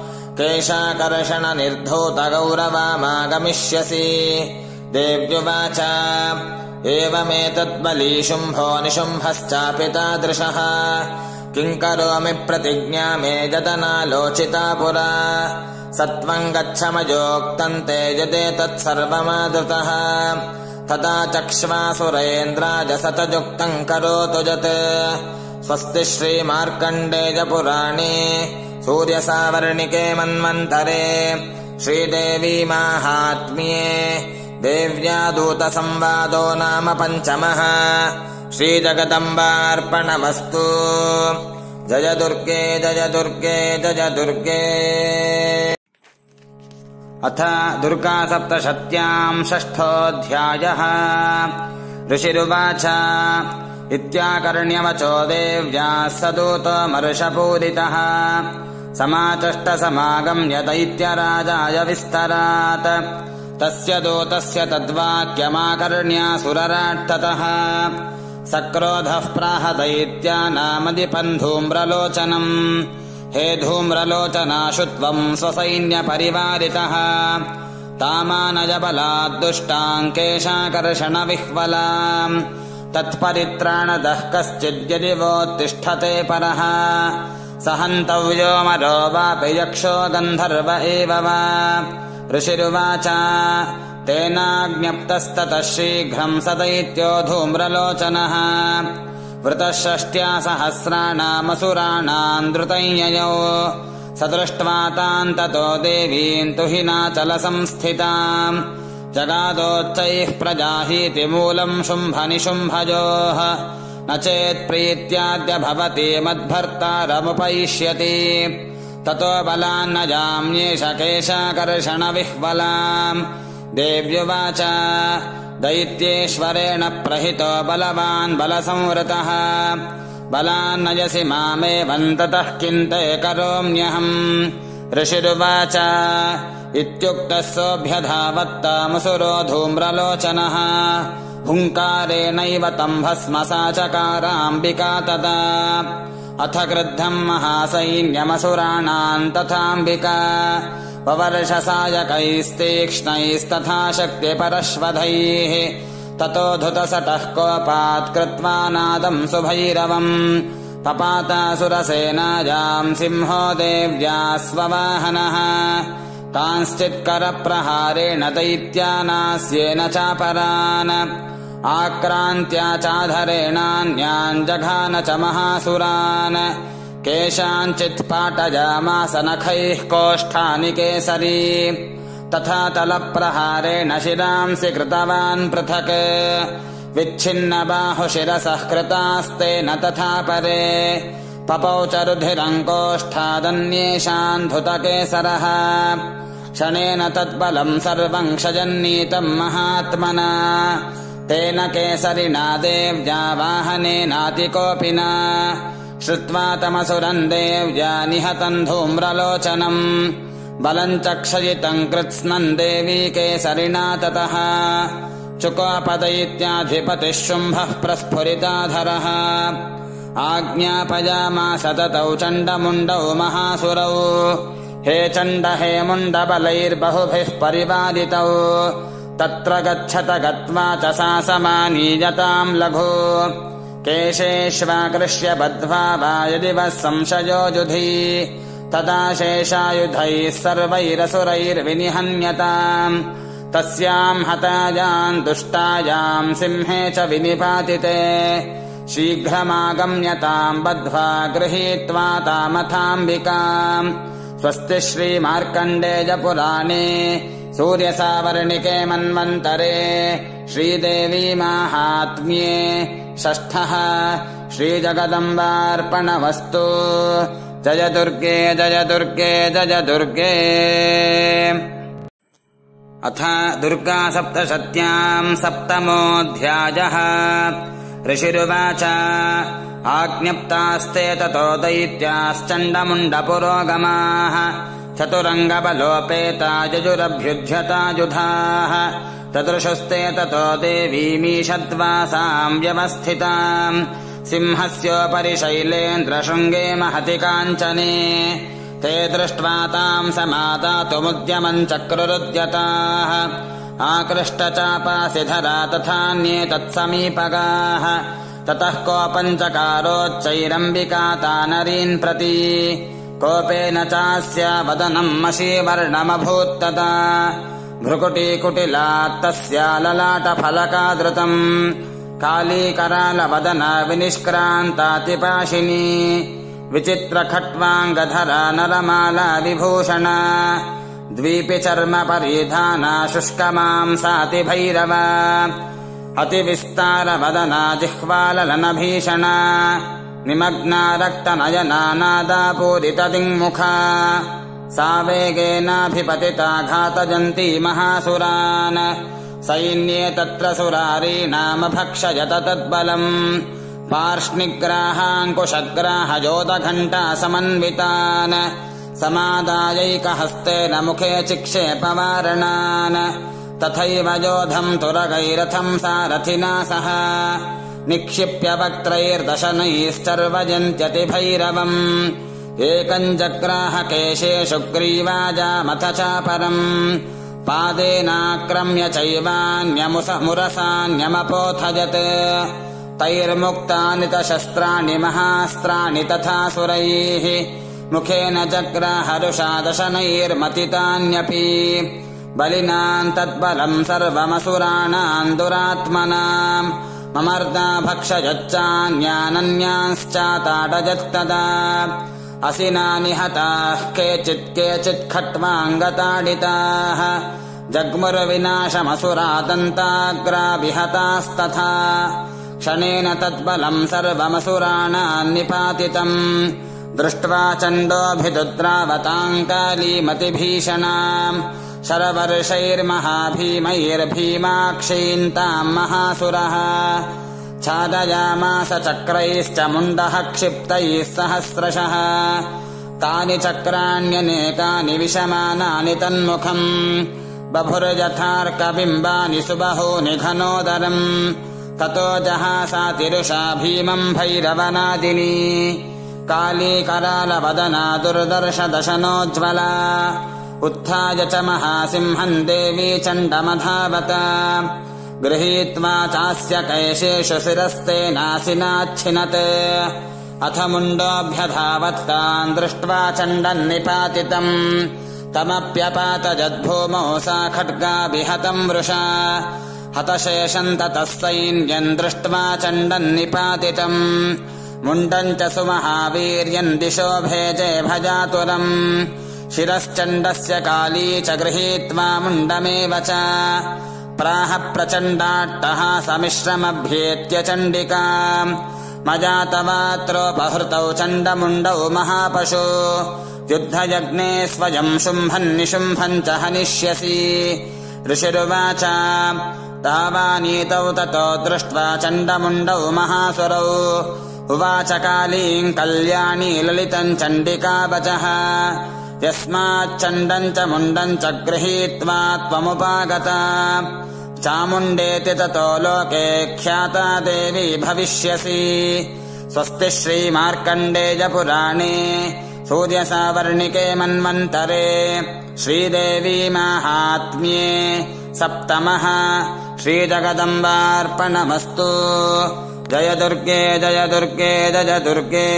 केशाकर्षणनिर्धूतगौरवामागमिष्यसि देव्युवाच एवमेतद्बली शुम्भो निशुम्भश्चापि तादृशः किम् करोमि प्रतिज्ञा मे जदनालोचिता पुरा सत्त्वम् गच्छ मयोक्तम् ते यदेतत्सर्वमादृतः तदा चक्ष्वासुरेन्द्राजसतयुक्तम् करोतु यत् स्वस्ति श्रीमार्कण्डेयपुराणे सूर्यसावर्णिके मन्वन्तरे श्रीदेवी माहात्म्ये देव्या दूतसंवादो नाम पञ्चमः श्रीजगदम्बार्पणमस्तु जय दुर्गे जय दुर्गे जय दुर्गे। अथ दुर्गा सप्तशत्याम् षष्ठोऽध्यायः। ऋषिरुवाच इत्याकर्ण्यवचो देव्याः स दूतमर्षपूरितः समाचष्टसमागम्य दैत्यराजाय विस्तरात् तस्य दूतस्य तद्वाक्यमाकर्ण्यासुरराट्टतः सक्रोधः प्राह दैत्यानामधिपन् धूम्रलोचनम् हे धूम्रलोचनाशु त्वम् स्वसैन्यपरिवारितः तामानयबलाद् दुष्टाम् केशाकर्षणविह्वलाम् तत्परित्राणदः कश्चिद्यदि वोत्तिष्ठते परः स हन्तव्यो मरो वापि यक्षो गन्धर्व एव वा। ऋषिरुवाच तेनाज्ञप्तस्ततः शीघ्रम् स दैत्यो धूम्रलोचनः वृतः षष्ट्या सहस्राणामसुराणाम् द्रुतञ्ययो स दृष्ट्वा ताम् ततो देवीम् तुहिनाचलसंस्थिताम् जगादोच्चैः प्रजाहीति मूलम् शुम्भनिशुम्भजोः न चेत्प्रीत्याद्य भवति मद्भर्तारमुपैष्यति ततो बलान्न जाम्येष केशाकर्षणविह्वलाम्। देव्युवाच दैत्येश्वरेण प्रहितो बलवान् बलसंवृतः बलान्नयसि मामेवम् ततः किम् ते करोम्यहम्। ऋषिरुवाच इत्युक्तः सोऽभ्यधावत्तामसुरो धूम्रलोचनः हुङ्कारेणैव तम् भस्मसा चकाराम्बिका तदा अथ क्रुद्धम् महासैन्यमसुराणाम् तथाम्बिका ववर्षसायकैस्तीक्ष्णैस्तथा शक्तिपरश्वधैः ततो धुतसटः कोपात् कृत्वा नादम् सुभैरवम् पपातासुरसेनायाम् सिंहो देव्या स्ववाहनः कांश्चित्करप्रहारेण दैत्यानास्येन चापरान् आक्रान्त्या चाधरेणान्यान् जघान च महासुरान् केषाञ्चित् पाटयामास नखैः कोष्ठानि केसरी तथा तलप्रहारेण शिरांसि कृतवान् पृथक् विच्छिन्नबाहुशिरसः कृतास्तेन तथा परे पपौ च रुधिरङ्कोष्ठादन्येषान् धुतकेसरः क्षणेन तत्बलम् सर्वम् क्षजन्नीतम् महात्मना तेन केसरिना देव्या वाहनेनातिकोऽपि न श्रुत्वा तमसुरम् देव्या निहतम् धूम्रलोचनम् बलम् च क्षयितम् कृत्स्नम् देवी केसरिना ततः चुकोपदैत्याधिपतिः शुम्भः प्रस्फुरिताधरः आज्ञापयामास ततौ चण्डमुण्डौ महासुरौ हे चण्ड हे मुण्डबलैर्बहुभिः परिवादितौ तत्र गच्छत गत्वा च सा समानीयताम् लघु केशेष्वाकृष्य बद्ध्वा वा यदि वः संशयो जुधि तदा शेषायुधैः सर्वैरसुरैर्विनिहन्यताम् तस्याम् हतायाम् दुष्टायाम् सिंहे च विनिपातिते शीघ्रमागम्यताम् बद्ध्वा गृहीत्वा तामथाम्बिकाम् स्वस्ति श्रीमार्कण्डेयपुराणे सूर्यसावर्णिके मन्वन्तरे श्रीदेवी माहात्म्ये षष्ठः श्रीजगदम्बार्पणमस्तु। जय दुर्गे जय दुर्गे जय दुर्गे। अथ दुर्गा सप्तशत्याम् सप्तमोऽध्यायः। ऋषिरुवाच आज्ञप्तास्ते ततो दैत्याश्चण्डमुण्डपुरोगमाः चतुरङ्गबलोपेता यजुरभ्युध्यतायुधाः तदृशस्ते ततो देवीमीषद्वासाम् व्यवस्थिताम् सिंहस्योपरि शैलेन्द्रशृङ्गे महति काञ्चने ते दृष्ट्वा ताम् समादातुमुद्यमम् चक्रुरुद्यताः आकृष्टचापासिधरा तथान्ये तत्समीपगाः ततः कोपम् चकारोच्चैरम्बिका तानरीन् प्रति कोपेन चास्य वदनम् मशीवर्णमभूत्तदा भ्रुकुटीकुटिलात्तस्या ललाटफलकादृतम् कालीकरालवदना विनिष्क्रान्तातिपाशिनी विचित्रखट्वाङ्गधरा नरमाला विभूषणा द्वीपि चर्म परिधाना शुष्कमांसातिभैरवा अतिविस्तारवदना जिह्वाललनभीषणा निमग्ना रक्तनयना नादापूरितदिङ्मुखा सा वेगेनाभिपतिता घातयन्ती महासुरान् सैन्ये तत्र सुरारीणामभक्षयत तद्बलम् पार्ष्णिग्राहाङ्कुशग्राहयोधघण्टा समन्वितान् समादायैकहस्तेन मुखे चिक्षेपवारणान् तथैव योधम् तुरगैरथम् सारथिना सह निक्षिप्य वक्त्रैर्दशनैश्चर्वयन्त्यतिभैरवम् एकम् जग्राह केशेषु ग्रीवाजामथ चापरम् पादेनाक्रम्य चैवान्यमुरसान्यमपोथयत् तैर्मुक्तानि तशस्त्राणि महास्त्राणि तथा सुरैः मुखेन जग्राहरुषा दशनैर्मतितान्यपि बलिनाम् तद्बलम् सर्वमसुराणाम् दुरात्मनाम् ममर्दा भक्षयच्चान्यानन्यांश्चाताडयत्तदा असिना निहताः केचित् केचित् खट्वाङ्गताडिताः जग्मुर्विनाशमसुरादन्ताग्रा विहतास्तथा क्षणेन तद्बलम् सर्वमसुराणाम् निपातितम् दृष्ट्वा चण्डोऽभिदुद्रावताम् कालीमतिभीषणाम् शरवर्षैर्महाभीमैर्भीमाक्षीन्ताम् महासुरः छादयामास चक्रैश्च मुण्डः क्षिप्तैः सहस्रशः तानि चक्राण्यनेकानि विशमानानि तन्मुखम् बभुर्यथार्कबिम्बानि सुबहूनि घनोदरम् ततो जहासातिरुषा भीमम् भैरवनादिनी कालीकरालवदना दुर्दर्शदशनोज्ज्वला उत्थाय च महासिंहम् देवी चण्डमधावत गृहीत्वा चास्य कैशेषु शिरस्तेनासिनाच्छिनत् अथ मुण्डोऽभ्यधावत्ताम् दृष्ट्वा चण्डम् निपातितम् तमप्यपातजद्भूमौ सा खड्गा विहतम् वृषा हतशेषम् ततः सैन्यम् दृष्ट्वा चण्डम् निपातितम् मुण्डम् च सुमहावीर्यम् दिशो भेजे भजातुरम् शिरश्चण्डस्य काली च गृहीत्वा मुण्डमेव च प्राह प्रचण्डाट्टः समिश्रमभ्येत्य चण्डिकाम् मजातवात्रोपहृतौ चण्डमुण्डौ महापशु युद्धयज्ञे स्वयं शुम्भन् निशुम्भन् च हनिष्यसि ऋषिरुवाच तावानीतौ ततो दृष्ट्वा चण्डमुण्डौ महासुरौ उवाच कालीं कल्याणी ललितं चण्डिका वचः यस्माच्चण्डं च मुण्डं च गृहीत्वा त्वमुपागता चामुण्डेति ततो लोके ख्याता देवी भविष्यसि स्वस्ति श्रीमार्कण्डेयपुराणे सूर्यसावर्णिके मन्वन्तरे श्रीदेवी माहात्म्ये सप्तमः श्रीजगदम्बार्पणमस्तु। जय दुर्गे जय दुर्गे जय दुर्गे।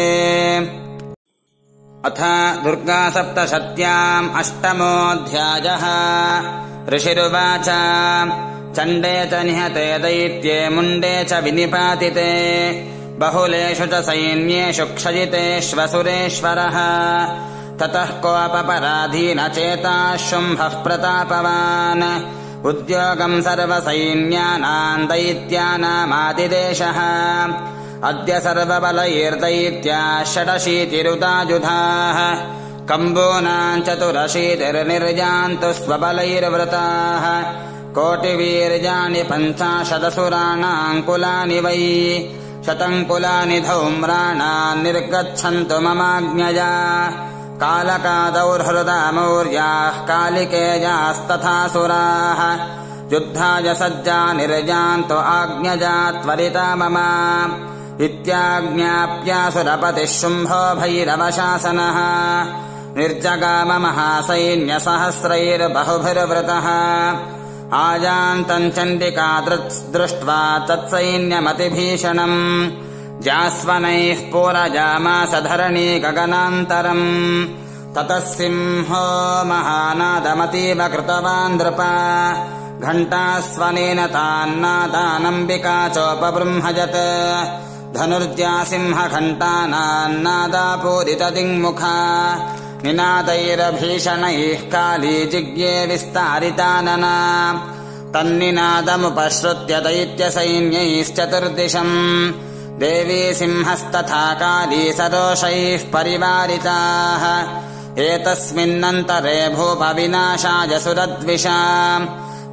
अथ दुर्गा सप्तशत्याम् अष्टमोऽध्यायः। ऋषिरुवाच चण्डे च निहते दैत्ये मुण्डे च विनिपातिते बहुलेषु च सैन्येषु क्षजितेष्वसुरेश्वरः ततः कोऽपराधी न चेताः शुम्भः प्रतापवान् उद्योगम् सर्वसैन्यानाम् दैत्यानामादिदेशः अद्य सर्वबलैर्दैत्याः षडशीतिरुदायुधाः कम्बूनाम् चतुरशीतिर्निर्यान्तु स्वबलैर्वृताः कोटिवीर्याणि पञ्चाशदसुराणाम् कुलानि वै शतम् कुलानि धौम्राणाम् निर्गच्छन्तु ममाज्ञया कालकादौर्हृदा मौर्याः कालिकेयास्तथासुराः युद्धाय सज्जा निर्यान्तु आज्ञया त्वरिता मम इत्याज्ञाप्यासुरपतिः शुम्भो भैरवशासनः निर्जगाम महासैन्यसहस्रैर्बहुभिर्वृतः आयान्तम् चण्डिका दृष्ट्वा तत्सैन्यमतिभीषणम् जास्वनैः पूरयामास धरणी गगनान्तरम् ततः सिंहो महानादमतीव कृतवान् नृपा घण्टास्वनेन तान्नादानम्बिका चोपबृंहयत् धनुर्जा सिंहघण्टानान्नादा पूरितदिङ्मुखा निनादैरभीषणैः काली जिज्ञे विस्तारितानना तन्निनादमुपश्रुत्य दैत्यसैन्यैश्चतुर्दिशम् देवी सिंहस्तथा काली सरोषैः परिवारिताः एतस्मिन्नन्तरे भूपविनाशाय सुरद्विषाम्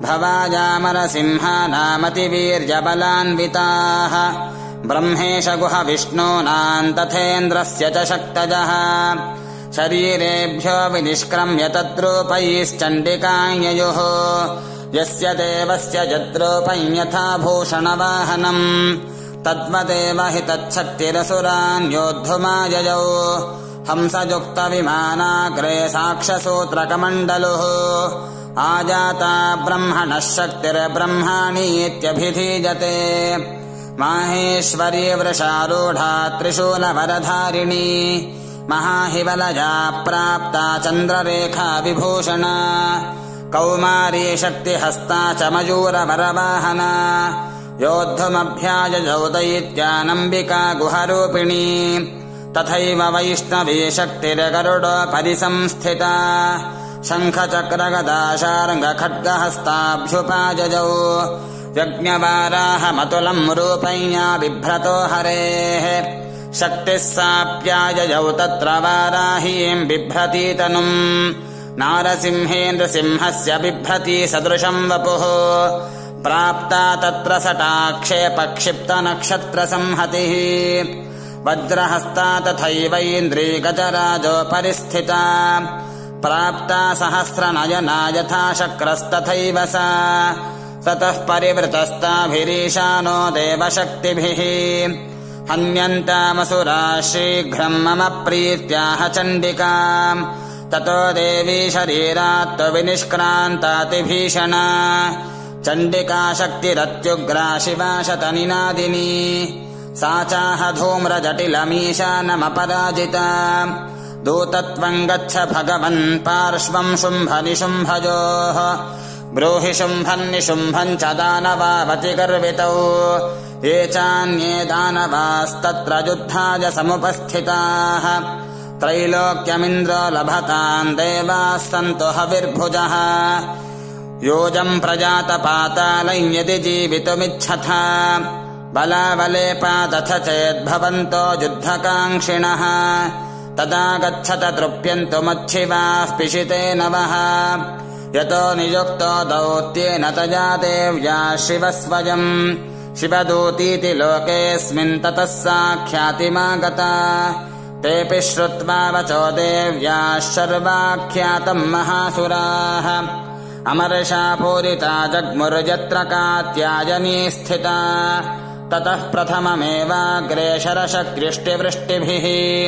भवाजामरसिंहानामतिवीर्यबलान्विताः ब्रह्मेश गुह विष्णूनाम् तथेन्द्रस्य च शक्तजः शरीरेभ्यो विनिष्क्रम्य तद्रूपैश्चण्डिकाययुः यस्य देवस्य यद्रूपम् यथा भूषणवाहनम् तद्वदेव हि तच्छक्तिरसुरान् योद्धुमाययौ हंसयुक्तविमानाग्रे साक्षसूत्रकमण्डलुः आजाता ब्रह्मणः शक्तिर्ब्रह्माणीत्यभिधीयते माहेश्वरी वृषारूढा त्रिशूलवरधारिणी महाहिबलजा प्राप्ता चन्द्ररेखा विभूषणा कौमारी शक्तिहस्ता च मयूरवरवाहना योद्धुमभ्याजजौ दैत्यानम्बिका गुहरूपिणी तथैव वैष्णवी शक्तिर्गरुडोपरिसंस्थिता शङ्खचक्रगदाशार्ङ्गखड्गहस्ताभ्युपाजजौ यज्ञवाराहमतुलम् रूपैया बिभ्रतो हरेः शक्तिः साप्याजजौ तत्र वाराहीम् बिभ्रती तनुम् नारसिंहेन्द्रसिंहस्य बिभ्रती सदृशम् वपुः प्राप्ता तत्र सटाक्षेपक्षिप्तनक्षत्रसंहतिः वज्रहस्ता तथैवैन्द्री गजराजोपरिस्थिता प्राप्ता सहस्रनयना यथा शक्रस्तथैव सा ततः परिवृतस्ताभिरीशानो देवशक्तिभिः हन्यन्तामसुरा शीघ्रम् मम प्रीत्याह चण्डिकाम् ततो देवी शरीरात् विनिष्क्रान्तातिभीषणा चण्डिका शक्तिरत्युग्रा शिवा शतनिनादिनी सा चाह धूम्रजटिलमीशानमपराजिता दूतत्वम् गच्छ भगवन् पार्श्वम् शुम्भनिशुम्भयोः ब्रूहि शुम्भन्निशुम्भम् च दानवावति गर्वितौ ये चान्ये दानवास्तत्र युद्धाय समुपस्थिताः त्रैलोक्यमिन्द्रो लभताम् देवाः सन्तु हविर्भुजः योजम् प्रजातपातालम् यदि जीवितुमिच्छथ बलावलेपादथ चेद्भवन्तो युद्धकाङ्क्षिणः तदा गच्छत तृप्यन्तु मच्छिवाः पिशिते नवः यतो नियुक्तो दौत्येन तया देव्या शिवः स्वयम् शिवदूतीति लोकेऽस्मिन् ततः साख्यातिमागता तेऽपि श्रुत्वा वचो देव्याः शर्वाख्यातम् महासुराः अमर्षा पूरिता जग्मुर्यत्र कात्यायनी स्थिता ततः प्रथममेवाग्रे शरशक्तिवृष्टिभिः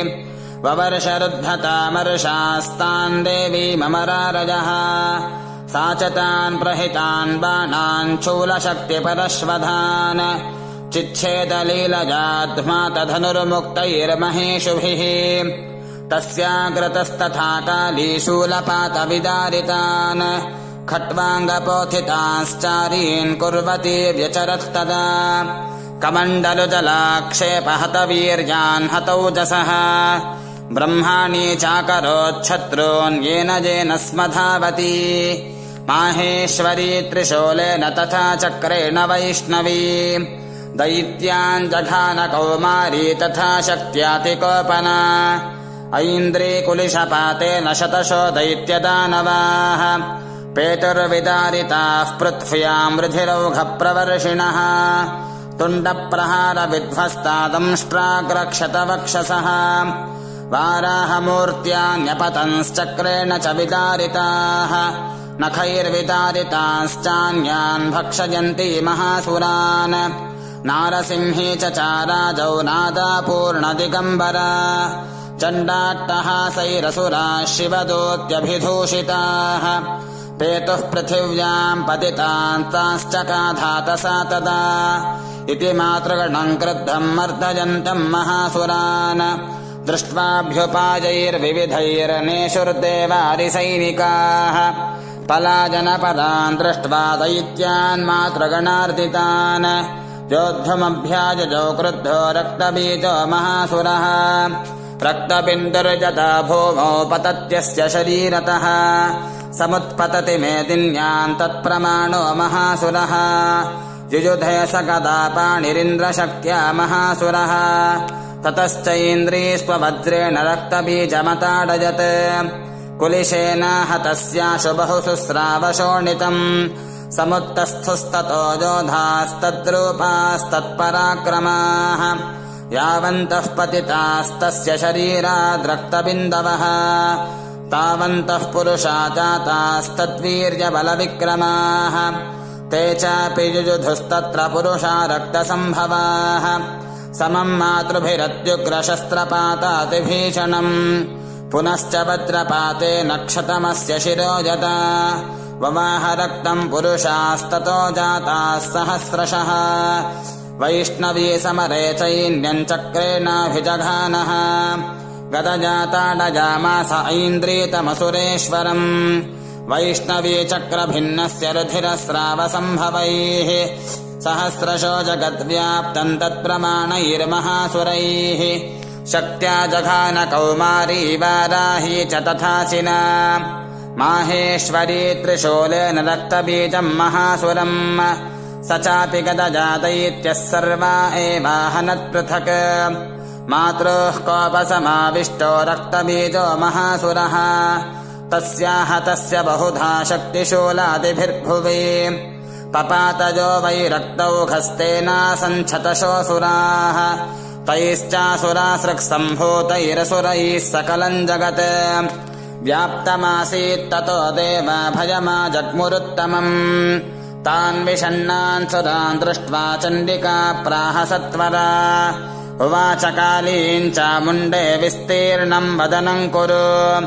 ववर्षरुद्धतामर्षास्तान् देवीममरारजः सा च तान् प्रहितान् बाणान् शूलशक्तिपरश्वधान् चिच्छेदलीलजाध्मा तधनुर्मुक्तैर्महेषुभिः तस्याग्रतस्तथा काली शूलपातविदारितान् खट्वाङ्गपोथिताश्चारीन् कुर्वती व्यचरत्तदा कमण्डलुजलाक्षेपहतवीर्यान् हतौजसः ब्रह्माणि चाकरोच्छत्रून् येन येन स्मधावती माहेश्वरी त्रिशूलेन तथा चक्रेण वैष्णवी दैत्यान् जघान कौमारी तथा शक्त्यातिकोपना ऐन्द्री कुलिशपातेन शतशो दैत्यदानवाः पेतुर्विदारिताः पृथ्व्याम् रुधिरौघप्रवर्षिणः तुण्डप्रहारविध्वस्तादंष्ट्राग्रक्षतवक्षसः वाराहमूर्त्यान्यपतंश्चक्रेण च विदारिताः नखैर्विदारिताश्चान्यान् भक्षयन्ति महासुरान् नारसिंही च चाराजौ नादापूर्णदिगम्बरा चण्डाट्टहासैरसुराः शिवदूत्यभिधूषिताः पेतुः पृथिव्याम् पतितान् ताश्चकाधातसा तदा इति मातृगणम् क्रुद्धम् मर्दयन्तम् महासुरान् दृष्ट्वाभ्युपायैर्विविधैर्नेषुर्देवारिसैनिकाः पलायनपदान् दृष्ट्वा दैत्यान् मातृगणार्दितान् योद्धुमभ्याजजौ क्रुद्धो रक्तबीजो महासुरः रक्तबिन्दुर्जता भूमौ पतत्यस्य शरीरतः समुत्पतति मेदिन्याम् तत्प्रमाणो महासुरः युयुधे स कदा पाणिरिन्द्रशक्त्या महासुरः ततश्चैन्द्री स्ववज्रेण रक्तबीजमताडयत् कुलिशेन हतस्याशु बहुशुस्रावशोणितम् समुत्तस्थुस्ततो योधास्तद्रूपास्तत्पराक्रमाः यावन्तः पतितास्तस्य शरीराद्रक्तबिन्दवः तावन्तः पुरुषा जातास्तद्वीर्यबलविक्रमाः ते चापि युयुधुस्तत्र पुरुषा रक्तसम्भवाः समम् मातृभिरत्युग्रशस्त्रपातातिभीषणम् पुनश्च वज्रपाते नक्षतमस्य शिरोजता ववाह रक्तम् पुरुषास्ततो जाताः सहस्रशः वैष्णवी समरे चैन्यम् चक्रेणाभिजघानः गतजाताडजामास ऐन्द्रीतमसुरेश्वरम् वैष्णवी चक्रभिन्नस्य रुधिरस्रावसम्भवैः सहस्रशो जगद्व्याप्तम् तत्प्रमाणैर्महासुरैः शक्त्या जघान कौमारी वाराही च तथासिना माहेश्वरी त्रिशूलेन रक्तबीजम् महासुरम् स चापि गदजादैत्यः सर्वा एवाहनत्पृथक् मातृः कोपसमाविष्टो रक्तबीजो महासुरः तस्याः तस्य बहुधा शक्तिशूलादिभिर्भुवि पपातजो वै रक्तौघस्तेनासञ्छतशोऽसुराः तैश्चासुरासृक्सम्भूतैरसुरैः सकलम् जगत् व्याप्तमासीत्ततो देवा भयमाजग्मुरुत्तमम् तान् विषण्णान् सुरान् दृष्ट्वा चण्डिका प्राह सत्वरा उवाच कालीम् चामुण्डे विस्तीर्णम् वदनम् कुरु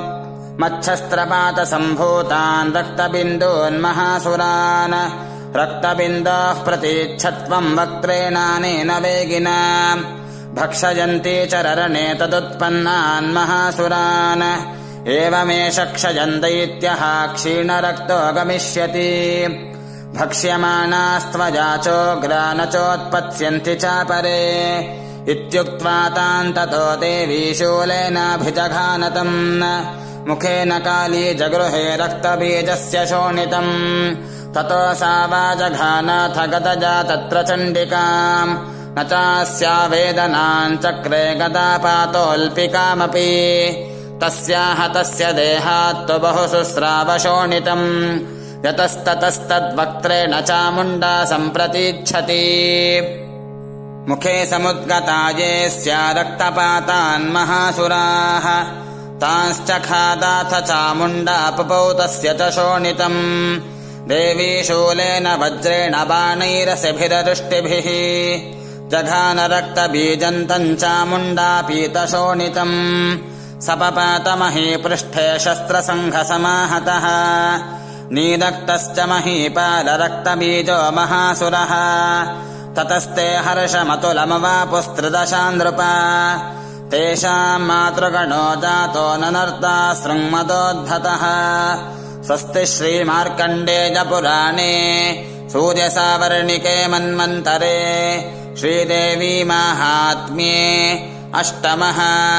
मच्छस्त्रपातसम्भूतान् रक्तबिन्दून्महासुरान् रक्तबिन्दोः प्रतीच्छत्वम् वक्त्रेणानेन वेगिना भक्षयन्ती च ररणे तदुत्पन्नान् महासुरान् एवमेष क्षयन् दैत्यः क्षीणरक्तो गमिष्यति भक्ष्यमाणास्त्वजा चोग्रा न चोत्पत्स्यन्ति चापरे इत्युक्त्वा तान् ततो देवी शूलेनाभिजघानतम् मुखेन काली जगृहे रक्तबीजस्य शोणितम् ततो सा वा जघानाथ गतजा तत्र चण्डिकाम् न चास्या वेदनान् चक्रे गदापातोऽल्पिकामपि तस्याः तस्य देहात्तु बहु स्रावशोणितम् यतस्ततस्तद्वक्त्रेण चामुण्डा सम्प्रतीच्छति मुखे समुद्गता ये स्या रक्तपातान् महासुराः तांश्च खादाथ चामुण्डा पपौ तस्य च शोणितम् देवी शूलेन वज्रेण बाणैरसिभिरदृष्टिभिः जघान रक्तबीजन्तम् चामुण्डा पीतशोणितम् सपपातमही पृष्ठे शस्त्रसङ्घसमाहतः नीरक्तश्च महीपालरक्तबीजो महासुरः ततस्ते हर्षमतुलमवापुस्त्रिदशा नृपा तेषाम् मातृगणो जातो ननर्ता सृङ्मदोद्धतः स्वस्ति श्रीमार्कण्डेयपुराणे सूर्यसावर्णिके मन्वन्तरे श्रीदेवी माहात्म्ये अष्टमः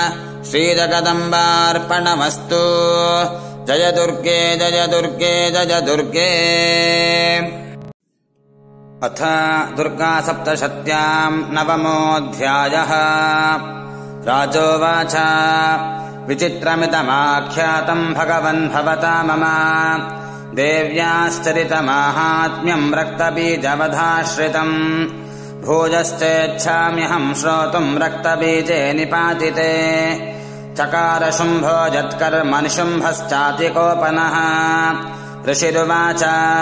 श्रीजगदम्बार्पणमस्तु जय दुर्गे जय दुर्गे जय दुर्गे। अथ दुर्गासप्तशत्याम् नवमोऽध्यायः। राजोवाच विचित्रमिदमाख्यातम् भगवन् भवता मम देव्याश्चरितमाहात्म्यम् रक्तबीजवधाश्रितम् भूयश्चेच्छाम्यहम् श्रोतुम् रक्तबीजे निपातिते चकार शुम्भो यत्कर्म निशुम्भश्चातिकोपनः ऋषिरुवाच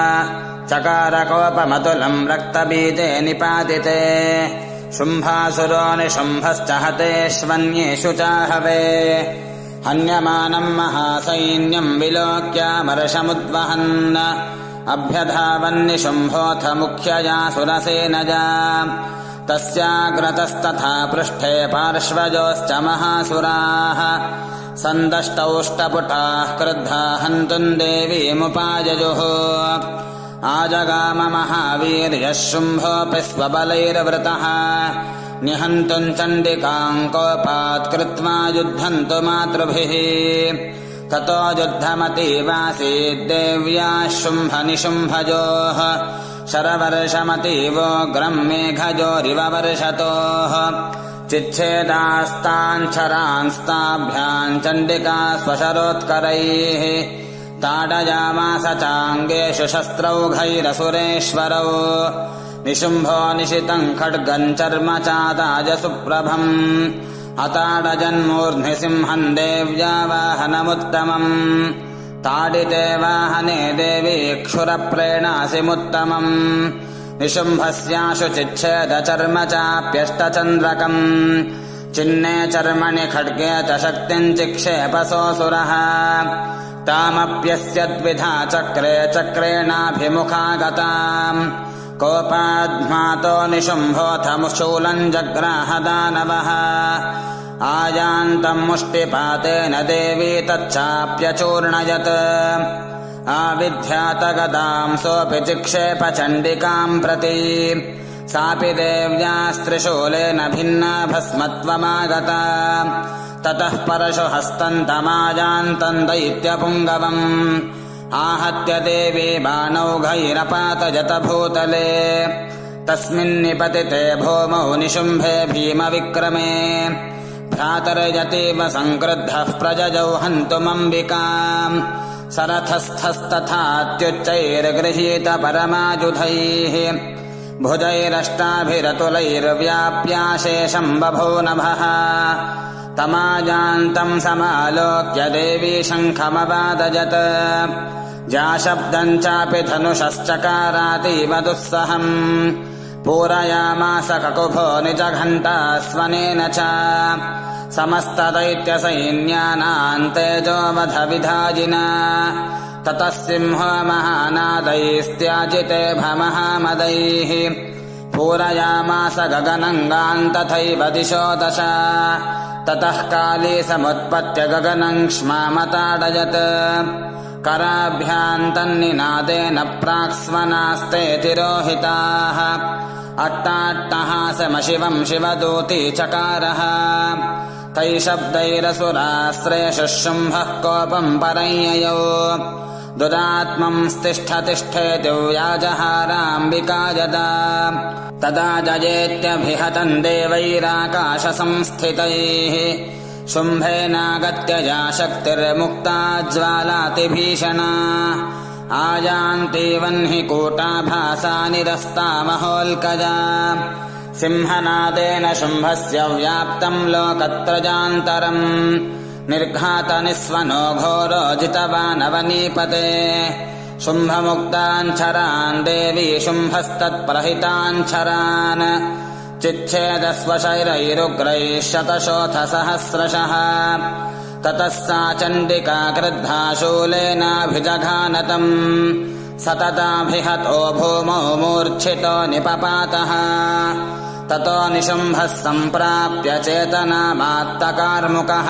चकारकोपमतुलम् रक्तबीजे निपातिते शुम्भासुरो निशुम्भश्च हतेष्वन्येषु चाहवे हन्यमानम् महासैन्यम् विलोक्यामर्षमुद्वहन् अभ्यधावन्निशुम्भोऽथ मुख्यया सुरसेनजा तस्याग्रतस्तथा पृष्ठे पार्श्वजोश्च महासुराः सन्दष्टौष्टपुटाः क्रुद्धा हन्तुम् देवीमुपाययुः आजगाम महावीर्यः शुम्भोऽपि स्वबलैर्वृतः निहन्तुम् चण्डिकाम् कोपात् कृत्वा युद्धन्तु मातृभिः ततो युद्धमतीवासीद्देव्याः शुम्भनिशुम्भयोः शरवर्षमतीवोग्रम् मेघजोरिव वर्षतोः चिच्छेदास्तान् शरांस्ताभ्याम् चण्डिका स्वशरोत्करैः ताडयामास चाङ्गेषु शस्त्रौघैरसुरेश्वरौ निशुम्भो निशितम् खड्गम् चर्म चादाय सुप्रभम् अताडजन्मूर्ध्नि सिंहम् देव्या वाहनमुत्तमम् ताडिते वाहने देवी क्षुरप्रेणासिमुत्तमम् निशुम्भस्याशु चिच्छेदचर्म चाप्यष्टचन्द्रकम् चिन्ने चर्मणि खड्गे च शक्तिम् चिक्षेपसोऽसुरः तामप्यस्य द्विधा चक्रे चक्रेणाभिमुखा गताम् कोपाद्मातो निशुम्भोऽथ शूलम् जग्राह दानवः आयान्तम् मुष्टिपातेन देवी तच्चाप्यचूर्णयत् आविध्यात गदाम् सोऽपि चिक्षेप चण्डिकाम् प्रति सापि देव्यास्त्रिशूलेन भिन्ना भस्मत्वमागता ततः परशुहस्तम् तमायान्तम् दैत्यपुङ्गवम् आहत्य देवी बाणौघैरपातयत भूतले तस्मिन्निपतिते भूमौ निशुम्भे भीमविक्रमे भ्रातर्यतीव सङ्क्रुद्धः प्रजजौ हन्तुमम्बिकाम् सरथस्थस्तथात्युच्चैर्गृहीत परमायुधैः भुजैरष्टाभिरतुलैर्व्याप्याशेषम् बभो नभः तमायान्तम् समालोक्य देवी शङ्खमवादयत् जाशब्दम् चापि धनुषश्चकारातीव दुःसहम् पूरयामास ककुभो निजघण्टा स्वनेन च समस्तदैत्यसैन्यानाम् तेजोवधविधायिना ततः सिंहो महानादैस्त्याजिते भमहामदैः पूरयामास गगनङ्गान् तथैव दिशो दश ततः काली समुत्पत्य गगनम् क्ष्मामताडयत् कराभ्याम् तन्निनादेन प्राक्स्वनास्ते तिरोहिताः अट्टाट्टहासमशिवम् शिवदूती चकारः तैः शब्दैरसुरास्त्रेषु शुम्भः कोपम् परञ्ययौ दुदात्मंस्तिष्ठतिष्ठेति व्याजहाराम्बिका यदा तदा जयेत्यभिहतम् देवैराकाशसंस्थितैः शुम्भेनागत्य या शक्तिर्मुक्ता ज्वालातिभीषणा आयान्ति वह्नि कूटाभासा निरस्ता महोल्कजा सिंहनादेन शुम्भस्य व्याप्तम् लोकत्रयान्तरम् निर्घातनिस्वनो घोरो जितवानवनीपते शुम्भमुक्ताञ्छरान् देवी शुम्भस्तत्प्रहिताञ्छरान् चिच्छेदस्वशैरैरुग्रैः शतशोऽथ सहस्रशः ततः सा चण्डिका क्रुद्धा शूलेनाभिजघानतम् सतताभिहतो भूमौ मूर्च्छितो निपपातः ततो निशुम्भः सम्प्राप्य चेतनामात्तकार्मुकः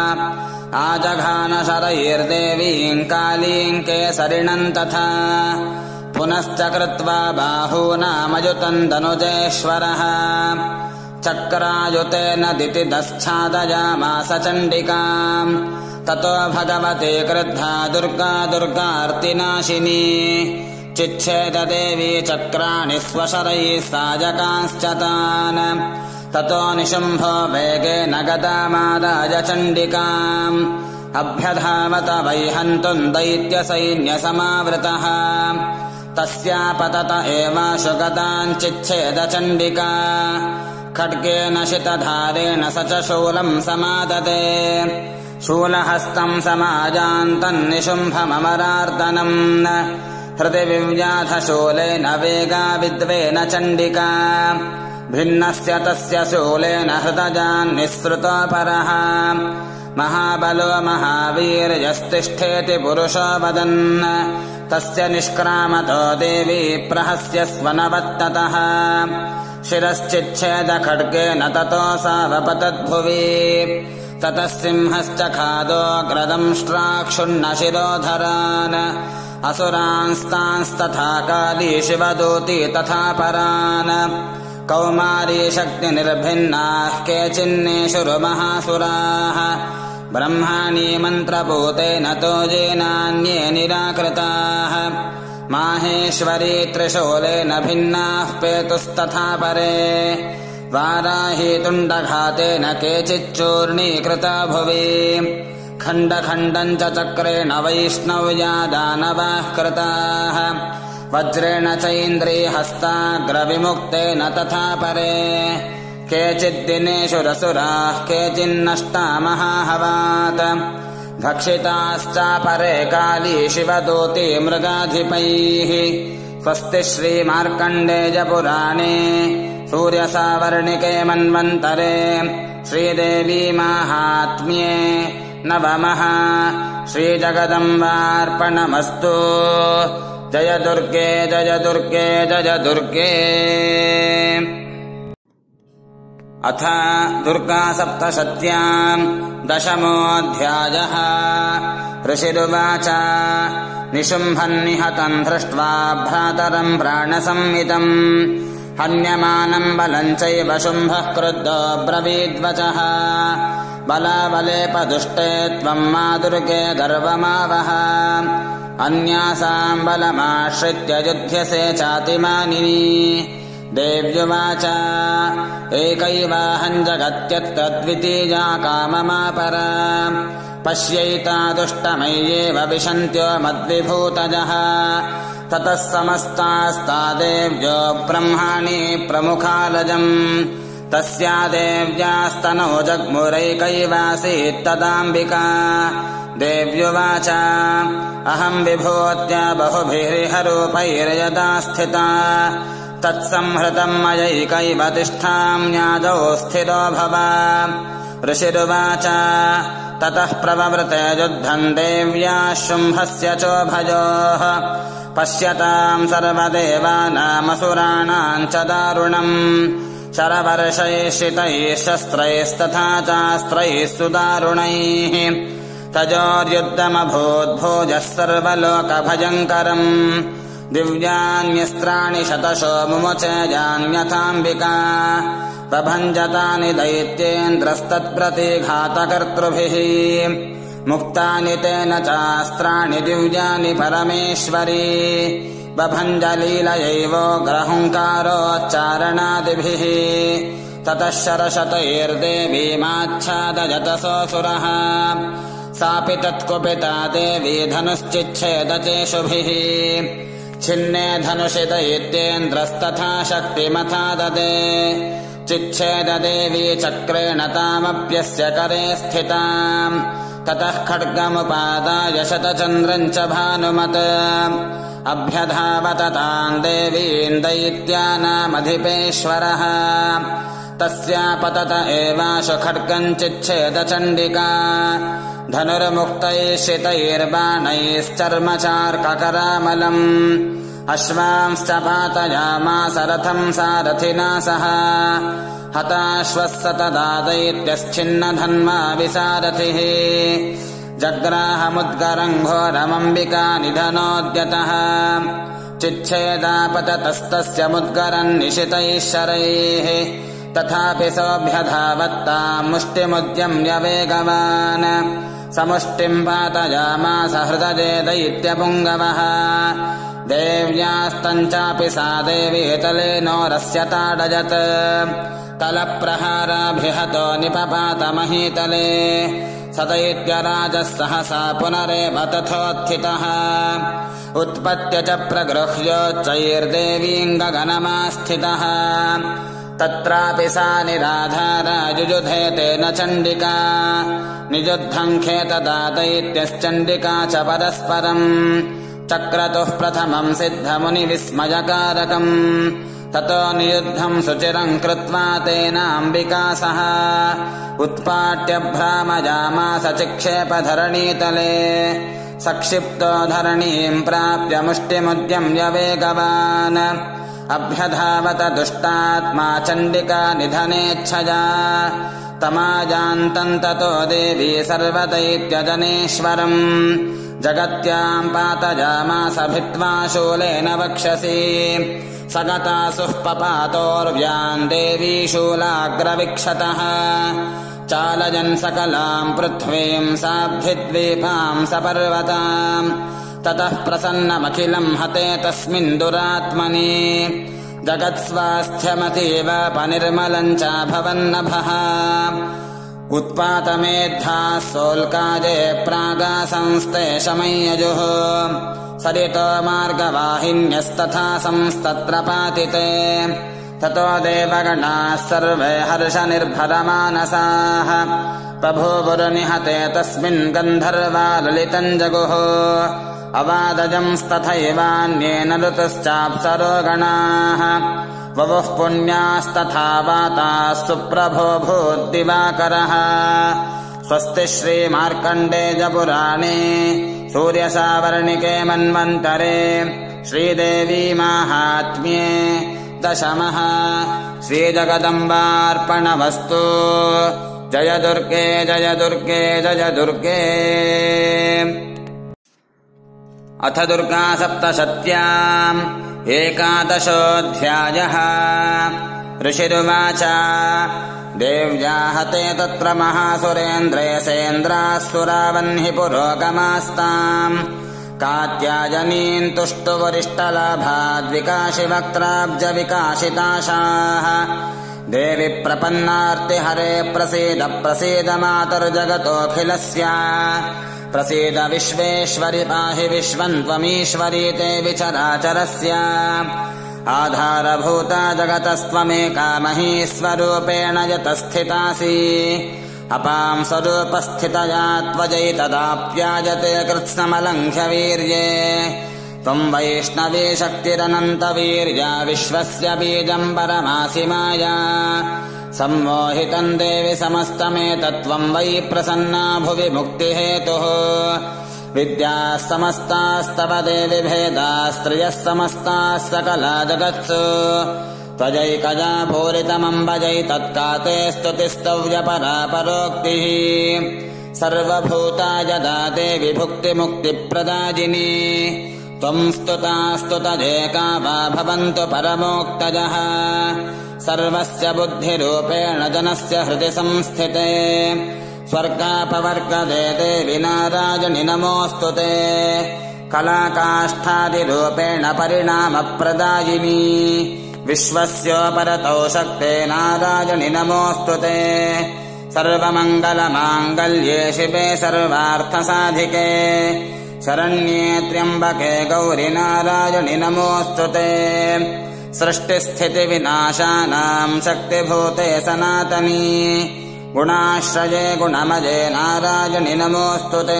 आजघानशरैर्देवीम् कालीम् केसरिणम् तथा पुनश्च कृत्वा बाहूनामयुतम् दनुजेश्वरः चक्रायुतेन दितिदश्चादयामास चण्डिकाम् ततो भगवते क्रुद्धा दुर्गा दुर्गार्तिनाशिनी चिच्छेददेवी चक्राणि स्वशरैः साजकांश्च तान् ततो निशुम्भो वेगेन गदामादाय चण्डिकाम् अभ्यधावत वैहन्तुम् दैत्यसैन्यसमावृतः तस्यापतत एवाशु गताञ्चिच्छेद चण्डिका खड्गेन शितधारेण स च शूलम् समादते शूलहस्तम् समाजान्तम् निशुम्भममरार्दनम् हृदि विव्याधशूलेन वेगाविद्वेन चण्डिका भिन्नस्य तस्य शूलेन हृदजान्निःसृतोऽपरः महाबलो महावीर्यस्तिष्ठेति पुरुषो वदन् तस्य निष्क्रामतो देवी प्रहस्य स्वनवत्ततः शिरश्चिच्छेद खड्गेन ततो सावपतद्भुवि ततः सिंहश्च खादोऽग्रदंष्ट्राक्षुण्णशिरोधरान् असुरांस्तांस्तथा काली शिवदूती तथा परान् कौमारी शक्तिनिर्भिन्नाः केचिन्नेषुरुमहासुराः ब्रह्माणि मन्त्रपूतेन तोजेनान्ये निराकृताः माहेश्वरी त्रिशूलेन भिन्नाः पेतुस्तथा परे वाराही तुण्डघातेन केचिच्चूर्णीकृता भुवि खण्डखण्डम् च चक्रेण वैष्णव्या दानवाः कृताः वज्रेण चैन्द्रीहस्ताग्रविमुक्तेन तथा परे केचिद्दिनेषु रसुराः केचिन्नष्टा महाहवात् भक्षिताश्चापरे काली शिवदूती मृगाधिपैः स्वस्ति श्रीमार्कण्डेयपुराणे सूर्यसावर्णिके मन्वन्तरे श्रीदेवी माहात्म्ये नवमः श्रीजगदम्बार्पणमस्तु जय दुर्गे जय दुर्गे जय दुर्गे। अथ दुर्गा सप्तशत्याम् दशमोऽध्यायः। ऋषिरुवाच निशुम्भम् निहतम् दृष्ट्वा भ्रातरम् प्राणसंहितम् हन्यमानम् बलम् चैव शुम्भः क्रुद्धो ब्रवीद्वचः बलाबलेपदुष्टे त्वम् मा दुर्गे गर्वमावह अन्यासाम् बलमाश्रित्य युध्यसे चातिमानिनी। देव्युवाच एकैवाहम् जगत्यत्तद्वितीया काममापरा पश्यैता दुष्टमय्येव विशन्त्यो मद्विभूतजः ततः समस्तास्ता देव्यो ब्रह्माणि प्रमुखालजम् तस्या देव्यास्तनौ जग्मुरैकैवासीत्तदाम्बिका। देव्युवाच अहम् विभूत्या बहुभिर्हरूपैर्यदा स्थिता तत्संहृतम् मयैकैव तिष्ठाम्यादौ स्थिरो भव। ऋषिरुवाच ततः प्रववृते युद्धम् देव्याः शुम्भस्य चोभयोः पश्यताम् सर्वदेवानामसुराणाम् च दारुणम् शरवर्षैः शितैः शस्त्रैस्तथा चास्त्रैः सुदारुणैः तजोर्युद्धमभूद्भोजः सर्वलोकभयङ्करम् दिव्यान्यस्त्राणि शतशो मुमुचे जान्यथाम्बिका प्रभञ्जतानि दैत्येन्द्रस्तत्प्रतिघातकर्तृभिः मुक्तानि तेन चास्त्राणि दिव्यानि परमेश्वरी बभञ्जलीलयैवोग्रहुङ्कारोच्चारणादिभिः ततः शरशतैर्देवीमाच्छादयतसोऽसुरः सापि तत्कुपिता देवी धनुश्चिच्छेदचेषुभिः छिन्ने धनुषि दैत्येन्द्रस्तथा शक्तिमथा ददे चिच्छेददेवी चक्रेण तामप्यस्य करे स्थिताम् ततः खड्गमुपादाय शतचन्द्रम् च भानुमत् अभ्यधावत ताम् देवीम् दैत्यानामधिपेश्वरः तस्यापतत एवाशु खड्गम् चिच्छेदचण्डिका धनुर्मुक्तैः शितैर्बाणैश्चर्मचार्ककरामलम् अश्वांश्च पातयामास रथम् सारथिना सह हताश्वः स तदा दैत्यश्चिन्नधन्मा विसारथिः जग्राहमुद्गरम् घोरमम्बिका निधनोद्यतः चिच्छेदापततस्तस्य मुद्गरम् निशितैः शरैः तथापि सोऽभ्यधावत्ताम् मुष्टिमुद्यम्य वेगवान् समुष्टिम् पातयामास हृदये दैत्यपुङ्गवः देव्यास्तम् चापि सा देवी तलेनोरस्य ताडयत् तलप्रहाराभिहतो निपपात महीतले स दैत्यराजः सहसा पुनरेव तथोत्थितः उत्पत्य च प्रगृह्योच्चैर्देवीम् गगनमास्थितः तत्रापि सा निराधारा युयुधे तेन चण्डिका निजुद्धम् खेतदा दैत्यश्चण्डिका च परस्परम् चक्रतुः प्रथमम् सिद्धमुनिविस्मयकारकम् ततो नियुद्धम् सुचिरम् कृत्वा तेनाम्बिका सह उत्पाट्य भ्रामयामास चिक्षेपधरणीतले सक्षिप्तो धरणीम् प्राप्य मुष्टिमुद्यम्य वेगवान् अभ्यधावत दुष्टात्मा चण्डिका निधनेच्छया तमाजान्तम् ततो देवी सर्वदैत्यजनेश्वरम् जगत्याम् पातयामास भित्त्वा शूलेन वक्षसि सगतासुः पपातोर्व्याम् देवी शूलाग्रविक्षतः चालयन् सकलाम् पृथ्वीम् साब्धिद्वीपाम् सपर्वताम् ततः प्रसन्नमखिलम् हते तस्मिन् दुरात्मनि जगत्स्वास्थ्यमतीव पनिर्मलम् चाभवन्नभः उत्पातमेद्धाः सोल्काजे प्रागासंस्ते शमय्यजुः सरितो मार्गवाहिन्यस्तथा संस्तत्र पातिते ततो देवगणाः सर्वे हर्षनिर्भरमानसाः बभूवुर्निहते तस्मिन् गन्धर्वा ललितम् जगुः अवादजंस्तथैवान्येन ऋतुश्चाप्सरो गणाः ववुः पुण्यास्तथा वाताः सुप्रभो भूद्दिवाकरः स्वस्ति श्रीमार्कण्डेयपुराणे सूर्यसावर्णिके मन्वन्तरे श्रीदेवी माहात्म्ये दशमः श्रीजगदम्बार्पणमस्तु जय दुर्गे जय दुर्गे जय दुर्गे। अथ दुर्गा सप्तशत्याम् एकादशोऽध्यायः। ऋषिरुवाच देव्या हते तत्र महासुरेन्द्रेसेन्द्राः सुरावह्नि पुरोगमास्ताम् कात्यायनीम् तुष्टुवरिष्टलाभाद्विकाशिवक्त्राब्जविकाशिताशाः देवि प्रपन्नार्तिहरे प्रसीद प्रसीद मातर्जगतोऽखिलस्य प्रसीद विश्वेश्वरि पाहि विश्वम् त्वमीश्वरी ते विचराचरस्य आधारभूता जगतस्त्वमेका महीस्वरूपेण यतस्थितासि अपां स्वरूपस्थितया त्वजैतदाप्यायते कृत्स्नमलङ्घ्य वीर्ये त्वम् वैष्णवी शक्तिरनन्तवीर्या विश्वस्य बीजम् परमासि माया सम्मोहितम् देवि समस्तमेतत्त्वम् वै प्रसन्ना भुवि मुक्तिहेतुः विद्याः समस्तास्तव देवि भेदास्त्रियः समस्ताः सकला जगत्सु त्वजैकजा पूरितमम्बजैतत्काते स्तुतिस्तव्यपरा परोक्तिः सर्वभूता यदा देवि भुक्तिमुक्तिप्रदायिनी त्वम् स्तुता स्तुतजेका वा भवन्तु परमोक्तजः सर्वस्य बुद्धिरूपेण जनस्य हृदि संस्थिते स्वर्गापवर्गदे देवि नारायणि नमोऽस्तु ते कलाकाष्ठादिरूपेण परिणामप्रदायिनी विश्वस्योपरतौ शक्ते नारायणि नमोऽस्तु ते सर्वमङ्गलमाङ्गल्ये शिवे सर्वार्थसाधिके शरण्ये त्र्यम्बके गौरि नारायणि नमोऽस्तु ते सृष्टिस्थितिविनाशानां शक्तिभूते सनातनी गुणाश्रये गुणमये नारायणि नमोऽस्तु ते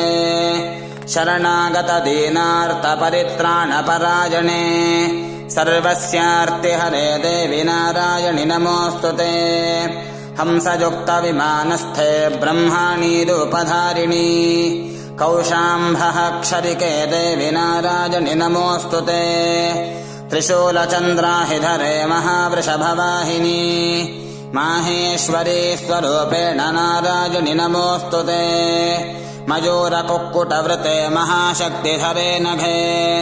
शरणागतदीनार्तपरित्राणपरायणे सर्वस्यार्तिहरे देवि नारायणि नमोऽस्तु ते हंसयुक्तविमानस्थे ब्रह्माणि रूपधारिणी कौशाम्भः क्षरिके देवि नारायणि नमोऽस्तु ते त्रिशूलचन्द्राहिधरे महावृषभवाहिनी माहेश्वरी स्वरूपेण नारायणि नमोऽस्तु ते मयूरकुक्कुटवृते महाशक्तिधरे नभे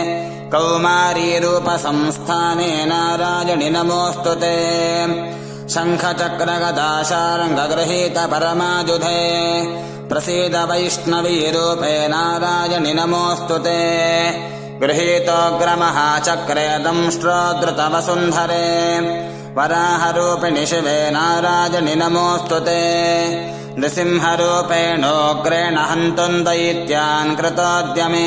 कौमारीरूपसंस्थाने नारायणि नमोऽस्तु ते शङ्खचक्रगदाशार्ङ्गगृहीतपरमायुधे प्रसीद वैष्णवीरूपे नारायणि नमोऽस्तु ते गृहीतोऽग्रमहाचक्रे दंष्ट्रोद्धृतवसुन्धरे वराहरूपिणि शिवे नारायणि नमोऽस्तु ते नृसिंहरूपेणोग्रेण हन्तुम् दैत्यान् कृतोद्यमे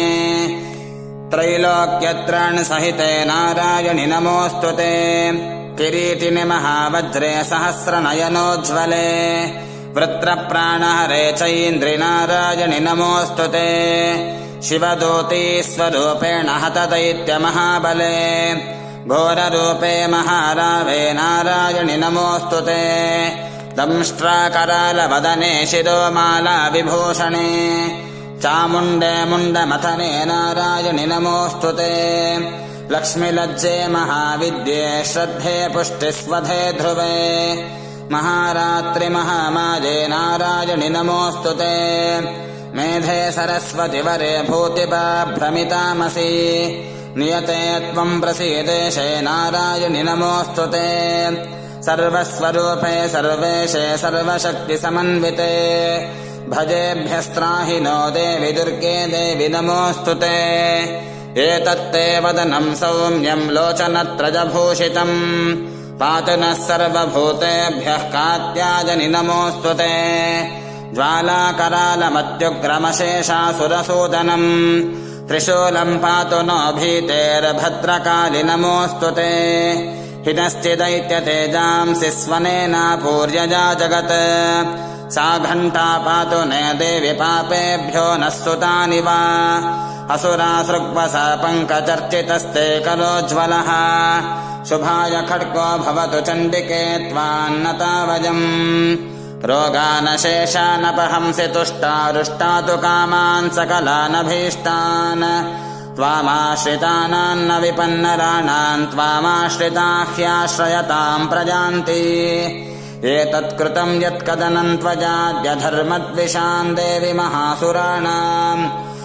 त्रैलोक्यत्राणसहिते नारायणि नमोऽस्तु ते किरीटिनि महावज्रे सहस्रनयनोज्ज्वले वृत्रप्राणहरे चैन्द्रि नारायणि नमोऽस्तु ते शिवदूतीस्वरूपेण हतदैत्यमहाबले घोररूपे महारावे नारायणि नमोऽस्तु ते दंष्ट्राकरालवदने शिरोमाला विभूषणे चामुण्डे मुण्डमथने नारायणि नमोऽस्तु ते लक्ष्मीलज्जे महाविद्ये श्रद्धे पुष्टिस्वधे ध्रुवे महारात्रि महामाये नारायणि नमोऽस्तु ते मेधे सरस्वति वरे भूतिपाभ्रमितामसि नियते त्वम् प्रसीदेशे नारायणि नमोऽस्तु ते सर्वस्वरूपे सर्वेशे सर्वशक्तिसमन्विते भजेभ्यस्त्राहि नो देवि दुर्गे देवि नमोऽस्तु ते एतत्ते वदनम् सौम्यम् लोचनत्रजभूषितम् पातु नः सर्वभूतेभ्यः कात्यायनि नमोऽस्तु ते ज्वालाकरालमत्युग्रमशेषासुरसूदनम् त्रिशूलम् पातु नो भीतेर्भद्रकालि नमोऽस्तु ते हिनश्चिदैत्यतेजांसि स्वनेनापूर्यजा जगत् सा घण्टा पातु ने देवि पापेभ्यो नः सुतानि वा असुरासृग्वसा पङ्कचर्चितस्ते करोज्ज्वलः शुभाय खड्गो भवतु चण्डिके त्वान्नतावजम् रोगानशेषानपहंसि तुष्टारुष्टातु कामान् सकलानभीष्टान् त्वामाश्रितानान्न विपन्नराणाम् त्वामाश्रिताः ह्याश्रयताम् प्रजान्ति एतत्कृतम् यत्कदनम् त्वजाद्यधर्मद्विषाम् देवि महासुराणाम्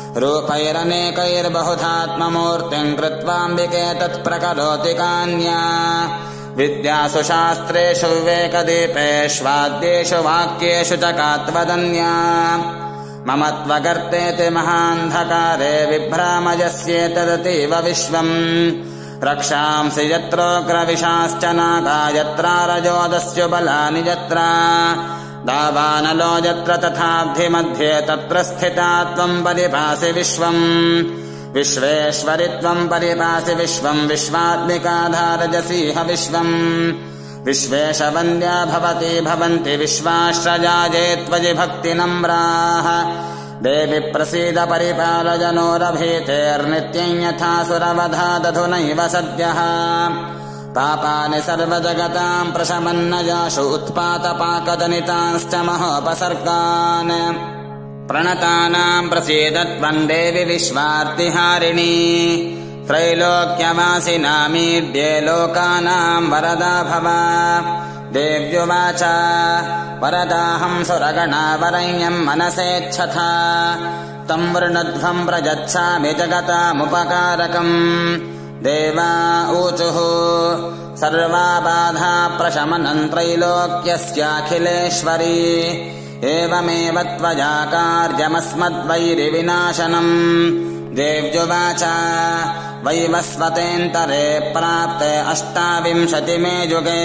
रूपैरनेकैर्बहुधात्ममूर्तिम् कृत्वाम्बिके तत्प्रकरोति कान्या विद्यासु शास्त्रेषु विवेकदीपेष्वाद्येषु वाक्येषु च कात्वदन्या मम त्वगर्तेति महान्धकारे विभ्रामयस्येतदतीव विश्वम् रक्षांसि यत्रोग्रविशाश्च नागा यत्रारजोदस्यु बलानि यत्र दावानलो यत्र तथाब्धिमध्ये तत्र स्थिता त्वम् परिपासि विश्वम् विश्वेश्वरि त्वम् परिपासि विश्वम् विश्वात्मिकाधारजसीह विश्वम् विश्वेशवन्द्या भवति भवन्ति विश्वाश्रजाये त्वयि भक्तिनम्राः देवि प्रसीद परिपालजनोरभीतेर्नित्यम् यथासुरवधादधुनैव सद्यः पापानि सर्वजगताम् प्रशमन्नजाशु उत्पातपाकजनितांश्च महोपसर्गान् प्रणतानाम् प्रसीद त्वम् देवि विश्वार्तिहारिणी त्रैलोक्यवासिनामीड्ये लोकानाम् वरदा भव देव्युवाच वरदाहम् सुरगणा वरण्यम् मनसेच्छथा तम् वृणध्वम् प्रयच्छामि जगतामुपकारकम् देवा ऊचुः सर्वा बाधा प्रशमनम् त्रैलोक्यस्याखिलेश्वरी एवमेव त्वया कार्यमस्मद्वैरिविनाशनम् देव्युवाच वैवस्वतेऽन्तरे प्राप्ते अष्टाविंशतिमे युगे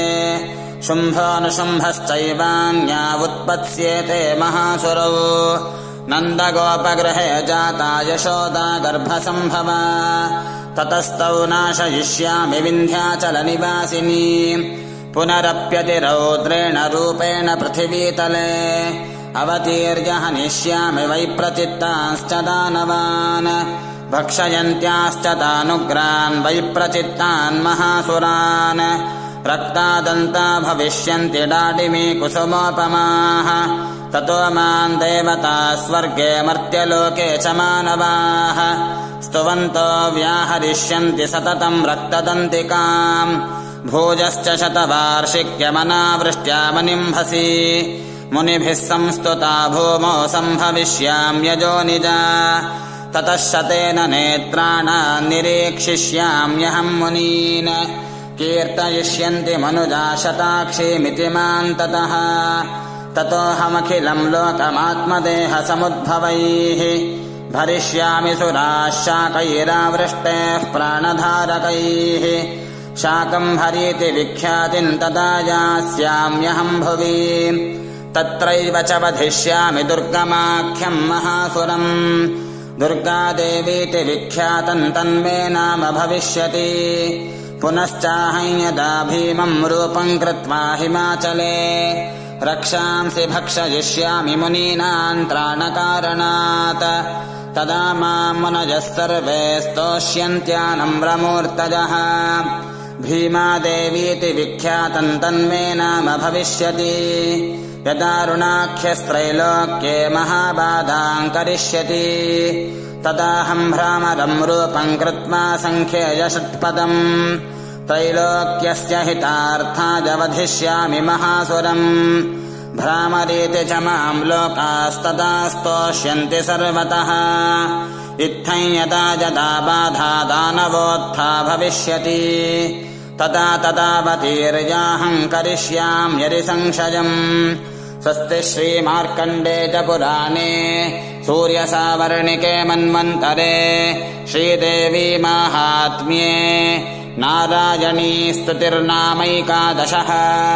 शुम्भोऽनुशुम्भश्चैवान्या उत्पत्स्येते महासुरौ नन्दगोपगृहे जाता यशोदा गर्भसम्भवा ततस्तौ नाशयिष्यामि विन्ध्याचलनिवासिनी पुनरप्यतिरौद्रेण रूपेण पृथिवीतले अवतीर्य हनिष्यामि वैप्रचित्तांश्च दानवान् भक्षयन्त्याश्च तानुग्रान् वैप्रचित्तान् महासुरान् रक्तादन्ता भविष्यन्ति डाडिमी कुसुमोपमाः ततो माम् देवता स्वर्गे मर्त्यलोके च मानवाः स्तुवन्तो व्याहरिष्यन्ति सततम् रक्तदन्तिकाम् भोजश्च शतवार्षिक्यमनावृष्ट्या मनिम्भसि मुनिभिः संस्तुता भूमौ सम्भविष्याम्यजोनिजा ततः शतेन नेत्राणाम् निरीक्षिष्याम्यहम् मुनीन् कीर्तयिष्यन्ति मनुजा शताक्षीमिति माम् ततः ततोऽहमखिलम् लोकमात्मदेहसमुद्भवैः भरिष्यामि सुराः शाकैरावृष्टेः प्राणधारकैः शाकम्भरीति विख्यातिम् तदा यास्याम्यहम् भुवि तत्रैव च वधिष्यामि दुर्गमाख्यम् महासुरम् दुर्गादेवीति विख्यातम् तन्मे नाम भविष्यति पुनश्चाहं यदा भीमम् रूपम् कृत्वा हिमाचले रक्षांसि भक्षयिष्यामि मुनीनाम् त्राणकारणात् तदा माम् मुनयः सर्वे स्तोष्यन्त्यानम्रमूर्तयः भीमादेवीति विख्यातम् तन्मे नाम भविष्यति यदारुणाख्यस्त्रैलोक्ये महाबाधाम् करिष्यति तदाहम् भ्रामरम् रूपम् कृत्वा सङ्ख्येय षट्पदम् त्रैलोक्यस्य हितार्थाय वधिष्यामि महासुरम् भ्रामरीति च माम् लोकास्तदा स्तोष्यन्ति सर्वतः इत्थं यदा यदा बाधा दानवोत्था भविष्यति तदा तदावतीर्याहम् करिष्याम्यदि संशयम् स्वस्ति श्रीमार्कण्डेय पुराणे सूर्यसावर्णिके मन्वन्तरे श्रीदेवी माहात्म्ये नारायणी स्तुतिर्नामैकादशः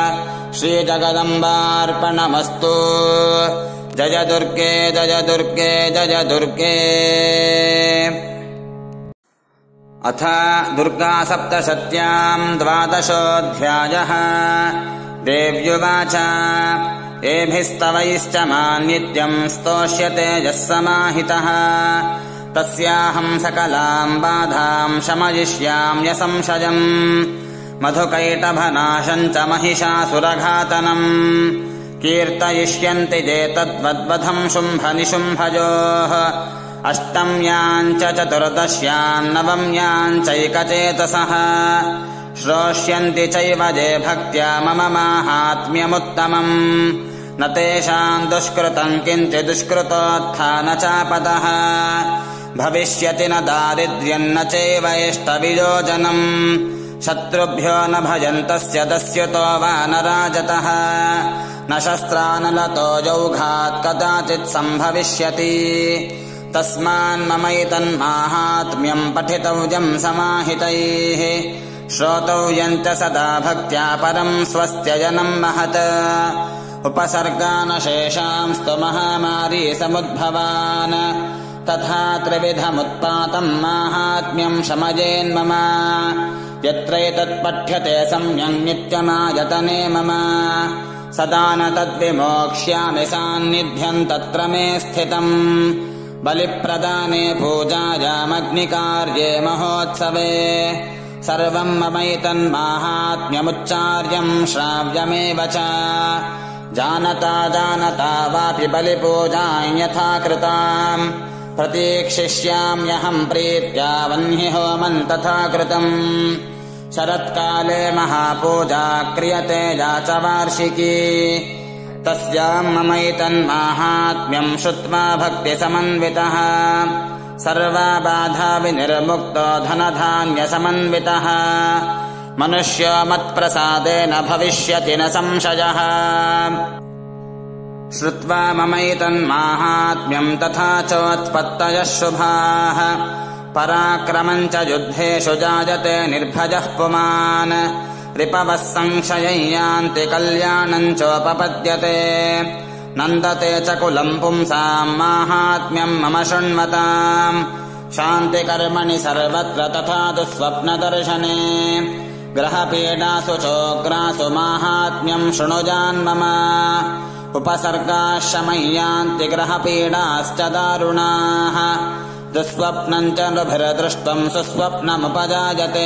श्रीजगदम्बार्पणमस्तु जय दुर्गे जय दुर्गे जय दुर्गे। अथ दुर्गासप्तशत्याम् द्वादशोऽध्यायः। देव्युवाच एभिस्तवैश्च माम् नित्यम् स्तोष्यते यः समाहितः तस्याहम् सकलाम् बाधाम् शमयिष्याम्यसंशयम् मधुकैटभनाशम् च महिषासुरघातनम् कीर्तयिष्यन्ति ये तद्वद्वधम् शुम्भनिशुम्भयोः अष्टम्याम् च चतुर्दश्याम् नवम्याम् चैकचेतसः श्रोष्यन्ति चैव ये भक्त्या मम माहात्म्यमुत्तमम् न तेषाम् दुष्कृतम् किञ्चित् दुष्कृतोत्था न चापदः भविष्यति न दारिद्र्यम् न चैव इष्टवियोजनम् शत्रुभ्यो न भयन्तस्य दस्युतो वा न राजतः न शस्त्रानलतो यौघात् कदाचित् सम्भविष्यति तस्मान्ममैतन्माहात्म्यम् पठितव्यम् समाहितैः श्रोतव्यम् च सदा भक्त्या परम् स्वस्त्यजनम् महत् उपसर्गानशेषांस्तु महामारी समुद्भवान् तथा त्रिविधमुत्पातम् माहात्म्यम् शमयेन्मम यत्रैतत्पठ्यते सम्यक् नित्यमायतने मम सदा न तद्विमोक्ष्यामि सान्निध्यम् तत्र मे स्थितम् बलिप्रदाने पूजायामग्निकार्ये महोत्सवे सर्वम् ममैतन्माहात्म्यमुच्चार्यम् श्राव्यमेव च जानता जानता वापि बलिपूजाम् यथा कृताम् प्रतीक्षिष्याम्यहम् प्रीत्या वह्नि होमम् तथा कृतम् शरत्काले महापूजा क्रियते या च वार्षिकी तस्याम् ममैतन्माहात्म्यम् श्रुत्वा भक्तिसमन्वितः सर्वा बाधा विनिर्मुक्तो धनधान्यसमन्वितः मनुष्यो मत्प्रसादेन भविष्यति न संशयः। श्रुत्वा ममैतन्माहात्म्यम् तथा चोत्पत्तयः शुभाः पराक्रमम् च युद्धेषु जायते निर्भजः पुमान् रिपवः संशयम् यान्ति कल्याणम् चोपपद्यते नन्दते च कुलम् पुंसाम् माहात्म्यम् मम शृण्वताम् शान्तिकर्मणि सर्वत्र तथा दुःस्वप्नदर्शने ग्रहपीडासु चोग्रासु माहात्म्यम् शृणुजान्मम उपसर्गाः शमम् यान्ति ग्रहपीडाश्च दारुणाः दुःस्वप्नम् च नृभिर्दृष्टम् सुस्वप्नमुपजायते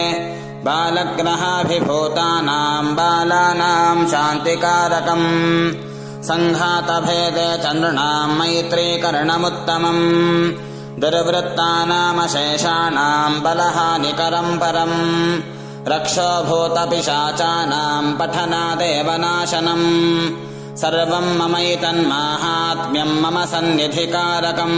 बालग्रहाभिभूतानाम् बालानाम् शान्तिकारकम् सङ्घातभेदे च नृणाम् मैत्रीकरणमुत्तमम् दुर्वृत्तानामशेषाणाम् बलहानिकरम् परम् रक्षोभूतपिशाचानाम् पठनादेव नाशनम् सर्वम् ममैतन्माहात्म्यम् मम सन्निधिकारकम्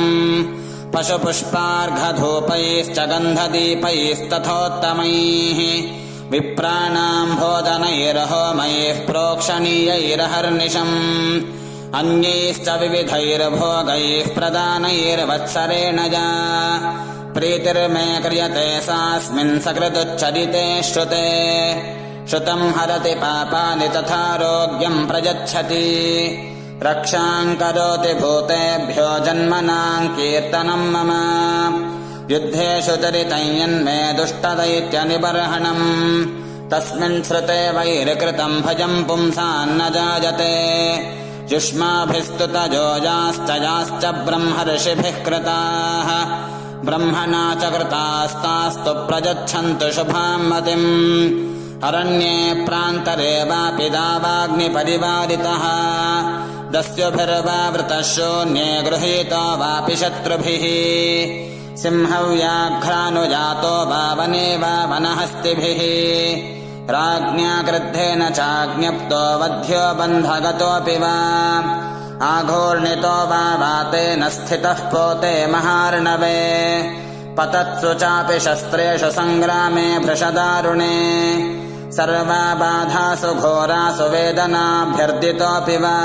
पशुपुष्पार्घधूपैश्च गन्धदीपैस्तथोत्तमैः विप्राणाम् भोजनैर्होमैः प्रोक्षणीयैरहर्निशम् अन्यैश्च विविधैर्भोगैः प्रदानैर्वत्सरेण जा प्रीतिर्मे क्रियते सास्मिन् सकृदुच्चरिते श्रुते श्रुतम् हरति पापानि तथारोग्यम् प्रयच्छति रक्षाम् करोति भूतेभ्यो जन्मनाम् कीर्तनम् मम युद्धेषु चरितम् यन्मे दुष्टदैत्यनिबर्हणम् तस्मिन् श्रुते वैरकृतम् भजम् पुंसान्न जायते युष्माभिस्तुतजोजाश्च याश्च ब्रह्मर्षिभिः कृताः ब्रह्मणा च कृतास्तास्तु प्रयच्छन्तु शुभाम् मतिम् अरण्ये प्रान्तरे वापि दावाग्निपरिवारितः दस्युभिर्वावृतः शून्ये गृहीतो वापि शत्रुभिः सिंहव्याघ्रानुजातो वा वने वा वनहस्तिभिः राज्ञा क्रुद्धेन चाज्ञप्तो वध्यो बन्धगतोऽपि वा आघूर्णितो वा वातेन स्थितः पोते महार्णवे पतत्सु चापि शस्त्रेषु सङ्ग्रामे भृशदारुणे सर्वा बाधासु घोरासु वेदनाभ्यर्दितोऽपि वा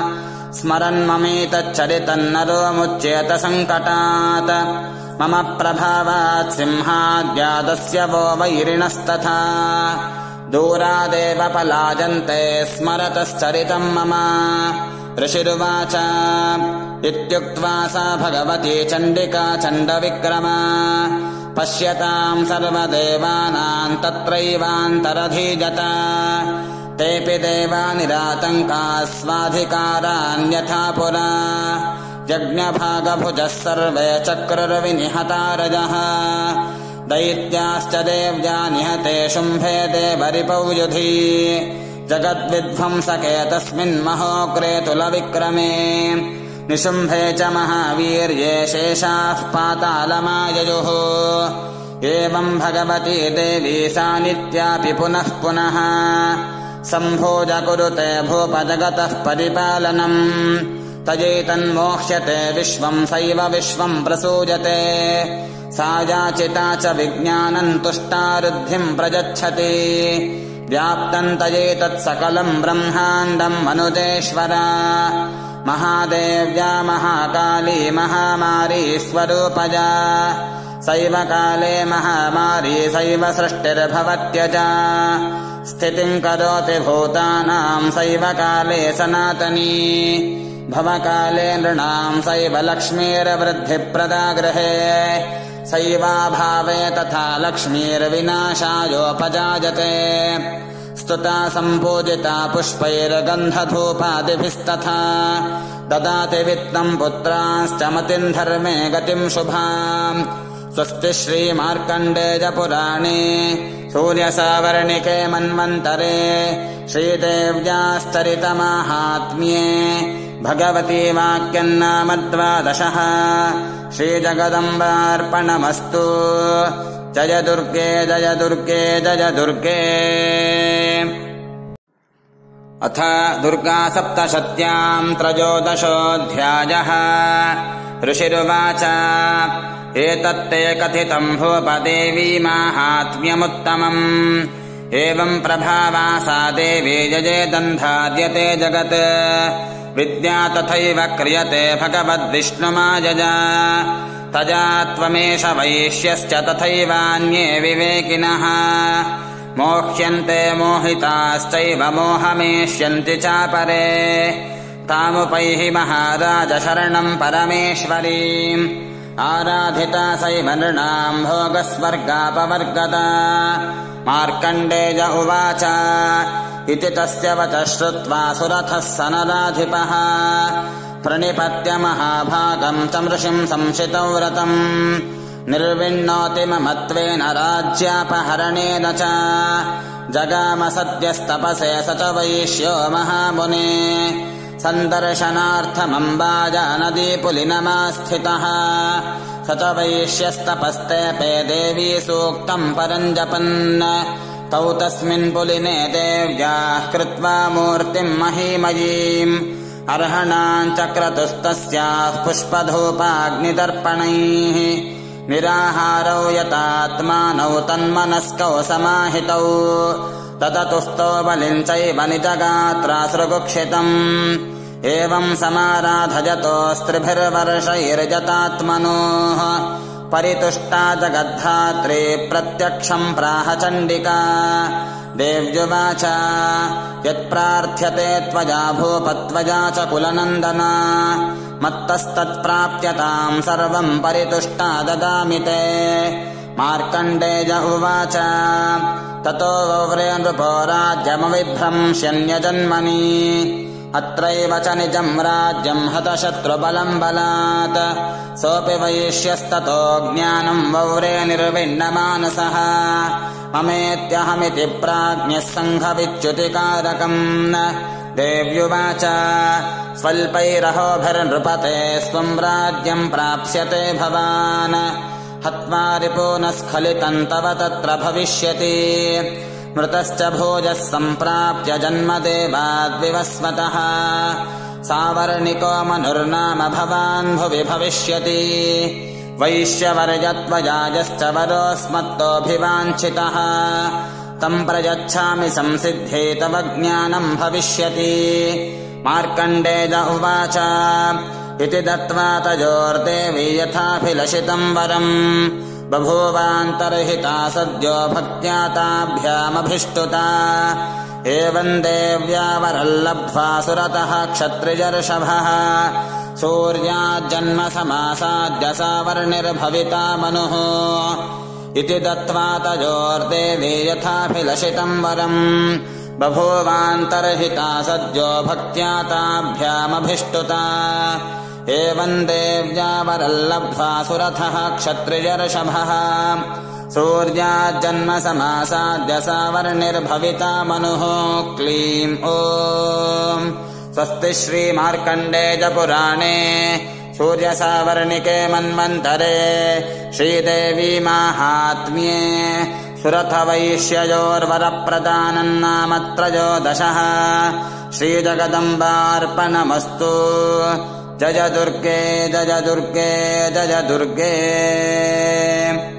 स्मरन्ममेतच्चरितन्नरो मुच्येत सङ्कटात् मम प्रभावात् सिंहाद्यादस्य वो वैरिणस्तथा दूरादेव पलायन्ते स्मरतश्चरितम् मम ऋषिरुवाच इत्युक्त्वा सा भगवती चण्डिका चण्डविक्रमा पश्यताम् सर्वदेवानाम् तत्रैवान्तरधीजत तेऽपि देवा निरातङ्काः स्वाधिकारान्यथा पुरा यज्ञभागभुजः सर्वे चक्रुर्विनिहतारजः दैत्याश्च देव्या निहते शुम्भे देवरिपौ युधि जगद्विध्वंसके तस्मिन्महोग्रे तुलविक्रमे निशुम्भे च महावीर्ये शेषाः पातालमाययुः एवम् भगवती देवी सा नित्यापि पुनः पुनः सम्भोज कुरुते भूपजगतः परिपालनम् तयैतन्मोक्ष्यते विश्वम् सैव विश्वम् प्रसूयते सा याचिता च विज्ञानम् तुष्टा रुद्धिम् प्रयच्छति व्याप्तम् तयैतत्सकलम् ब्रह्माण्डम् मनुजेश्वरा महादेव्या महाकाली महामारी स्वरूपजा सैव काले महामारी सैव सृष्टिर्भवत्यजा स्थितिम् करोति भूतानाम् सैव काले सनातनी भवकाले नृणाम् सैव लक्ष्मीर्वृद्धिप्रदा गृहे सैवाभावे तथा लक्ष्मीर्विनाशायोपजायते स्तुता सम्पूजिता पुष्पैर्गन्धधूपादिभिस्तथा ददाति वित्तम् पुत्रांश्च मतिम् धर्मे गतिम् शुभाम् स्वस्ति श्रीमार्कण्डेयपुराणे सूर्यसावर्णिके मन्वन्तरे श्रीदेव्याश्चरितमाहात्म्ये भगवती वाक्यम् नाम द्वादशः श्रीजगदम्बार्पणमस्तु जय दुर्गे जय दुर्गे जय दुर्गे। अथ दुर्गा सप्तशत्याम् त्रयोदशोऽध्यायः। ऋषिरुवाच एतत्ते कथितम् भूपदेवी माहात्म्यमुत्तमम् एवम् प्रभावा सा देवी यजेदन्धाद्यते जगत् विद्या तथैव क्रियते भगवद्विष्णुमायजा तजा त्वमेष वैश्यश्च तथैवान्ये विवेकिनः मोह्यन्ते मोहिताश्चैव मोहमेष्यन्ति चापरे तामुपैहि महाराज शरणम् परमेश्वरीम् आराधिता सैव नृणाम् भोगस्वर्गापवर्गदा मार्कण्डेय उवाच इति तस्य वचः श्रुत्वा सुरथः सनदाधिपः प्रणिपत्य महाभागम् च मृषिम् संशितौ व्रतम् निर्विण्णोति ममत्वेन राज्यापहरणेन च जगाम सद्यस्तपसे स च वैश्यो महामुने सन्दर्शनार्थमम्बाजा नदीपुलिनमास्थितः स च वैश्यस्तपस्तेऽपे देवी सूक्तम् परम् जपन् तौ तस्मिन् पुलिने देव्याः कृत्वा मूर्तिम् महीमयीम् अर्हणाम् चक्रतुस्तस्याः पुष्पधूपाग्निदर्पणैः निराहारौ यतात्मानौ तन्मनस्कौ समाहितौ तततुस्तो बलिम् चैव निजगात्रासृगुक्षितम् एवम् समाराधयतोस्त्रिभिर्वर्षैर्जतात्मनोः परितुष्टा जगद्धात्री प्रत्यक्षम् प्राह चण्डिका देव्युवाच यत्प्रार्थ्यते त्वया भूपत्वया च कुलनन्दना मत्तस्तत्प्राप्यताम् सर्वम् परितुष्टा ददामि ते मार्कण्डेय उवाच ततो वव्रे नृपो राज्यमविभ्रंश्यन्यजन्मनि अत्रैव च निजम् राज्यम् हतशत्रुबलम् बलात् सोऽपि वैश्यस्ततो ज्ञानम् वव्रे निर्विण्णमानसः ममेत्यहमिति प्राज्ञः सङ्घविच्युतिकारकम् देव्युवाच स्वल्पैरहोभिर्नृपते स्वम् राज्यम् प्राप्स्यते भवान् हत्वा रिपूनः स्खलितम् तव तत्र भविष्यति मृतश्च भोजः सम्प्राप्य जन्मदेवाद्विवस्वतः सावर्णिको मनुर्नाम भवान् भुवि भविष्यति वैश्यवर्यत्वजायश्च वरोऽस्मत्तोऽभिवाञ्छितः तम् प्रयच्छामि संसिद्धे तव ज्ञानम् भविष्यति मार्कण्डेय उवाच इति दत्त्वा तयोर्देवी यथाभिलषितम् वरम् बभूवान्तर्हिता सद्यो भक्त्या ताभ्यामभिष्टुता एवम् देव्या वरल्लब्ध्वा सुरतः क्षत्रियर्षभः सूर्याज्जन्म समासाद्य सावर्णिर्भविता मनुः इति दत्त्वा तयोर्देवी यथाभिलषितम् वरम् बभूवान्तर्हिता सद्यो भक्त्या ताभ्यामभिष्टुता एवम् देव्या वरल्लब्ध्वा सुरथः क्षत्रियर्षभः सूर्याज्जन्म समासाद्य सावर्णिर्भविता मनुः क्लीम् ॐ स्वस्ति श्रीमार्कण्डेयपुराणे सूर्यसावर्णिके मन्वन्तरे श्रीदेवी माहात्म्ये सुरथवैश्ययोर्वरप्रदानम् नाम त्रयोदशः श्रीजगदम्बार्पणमस्तु जय दुर्गे जय दुर्गे जय दुर्गे।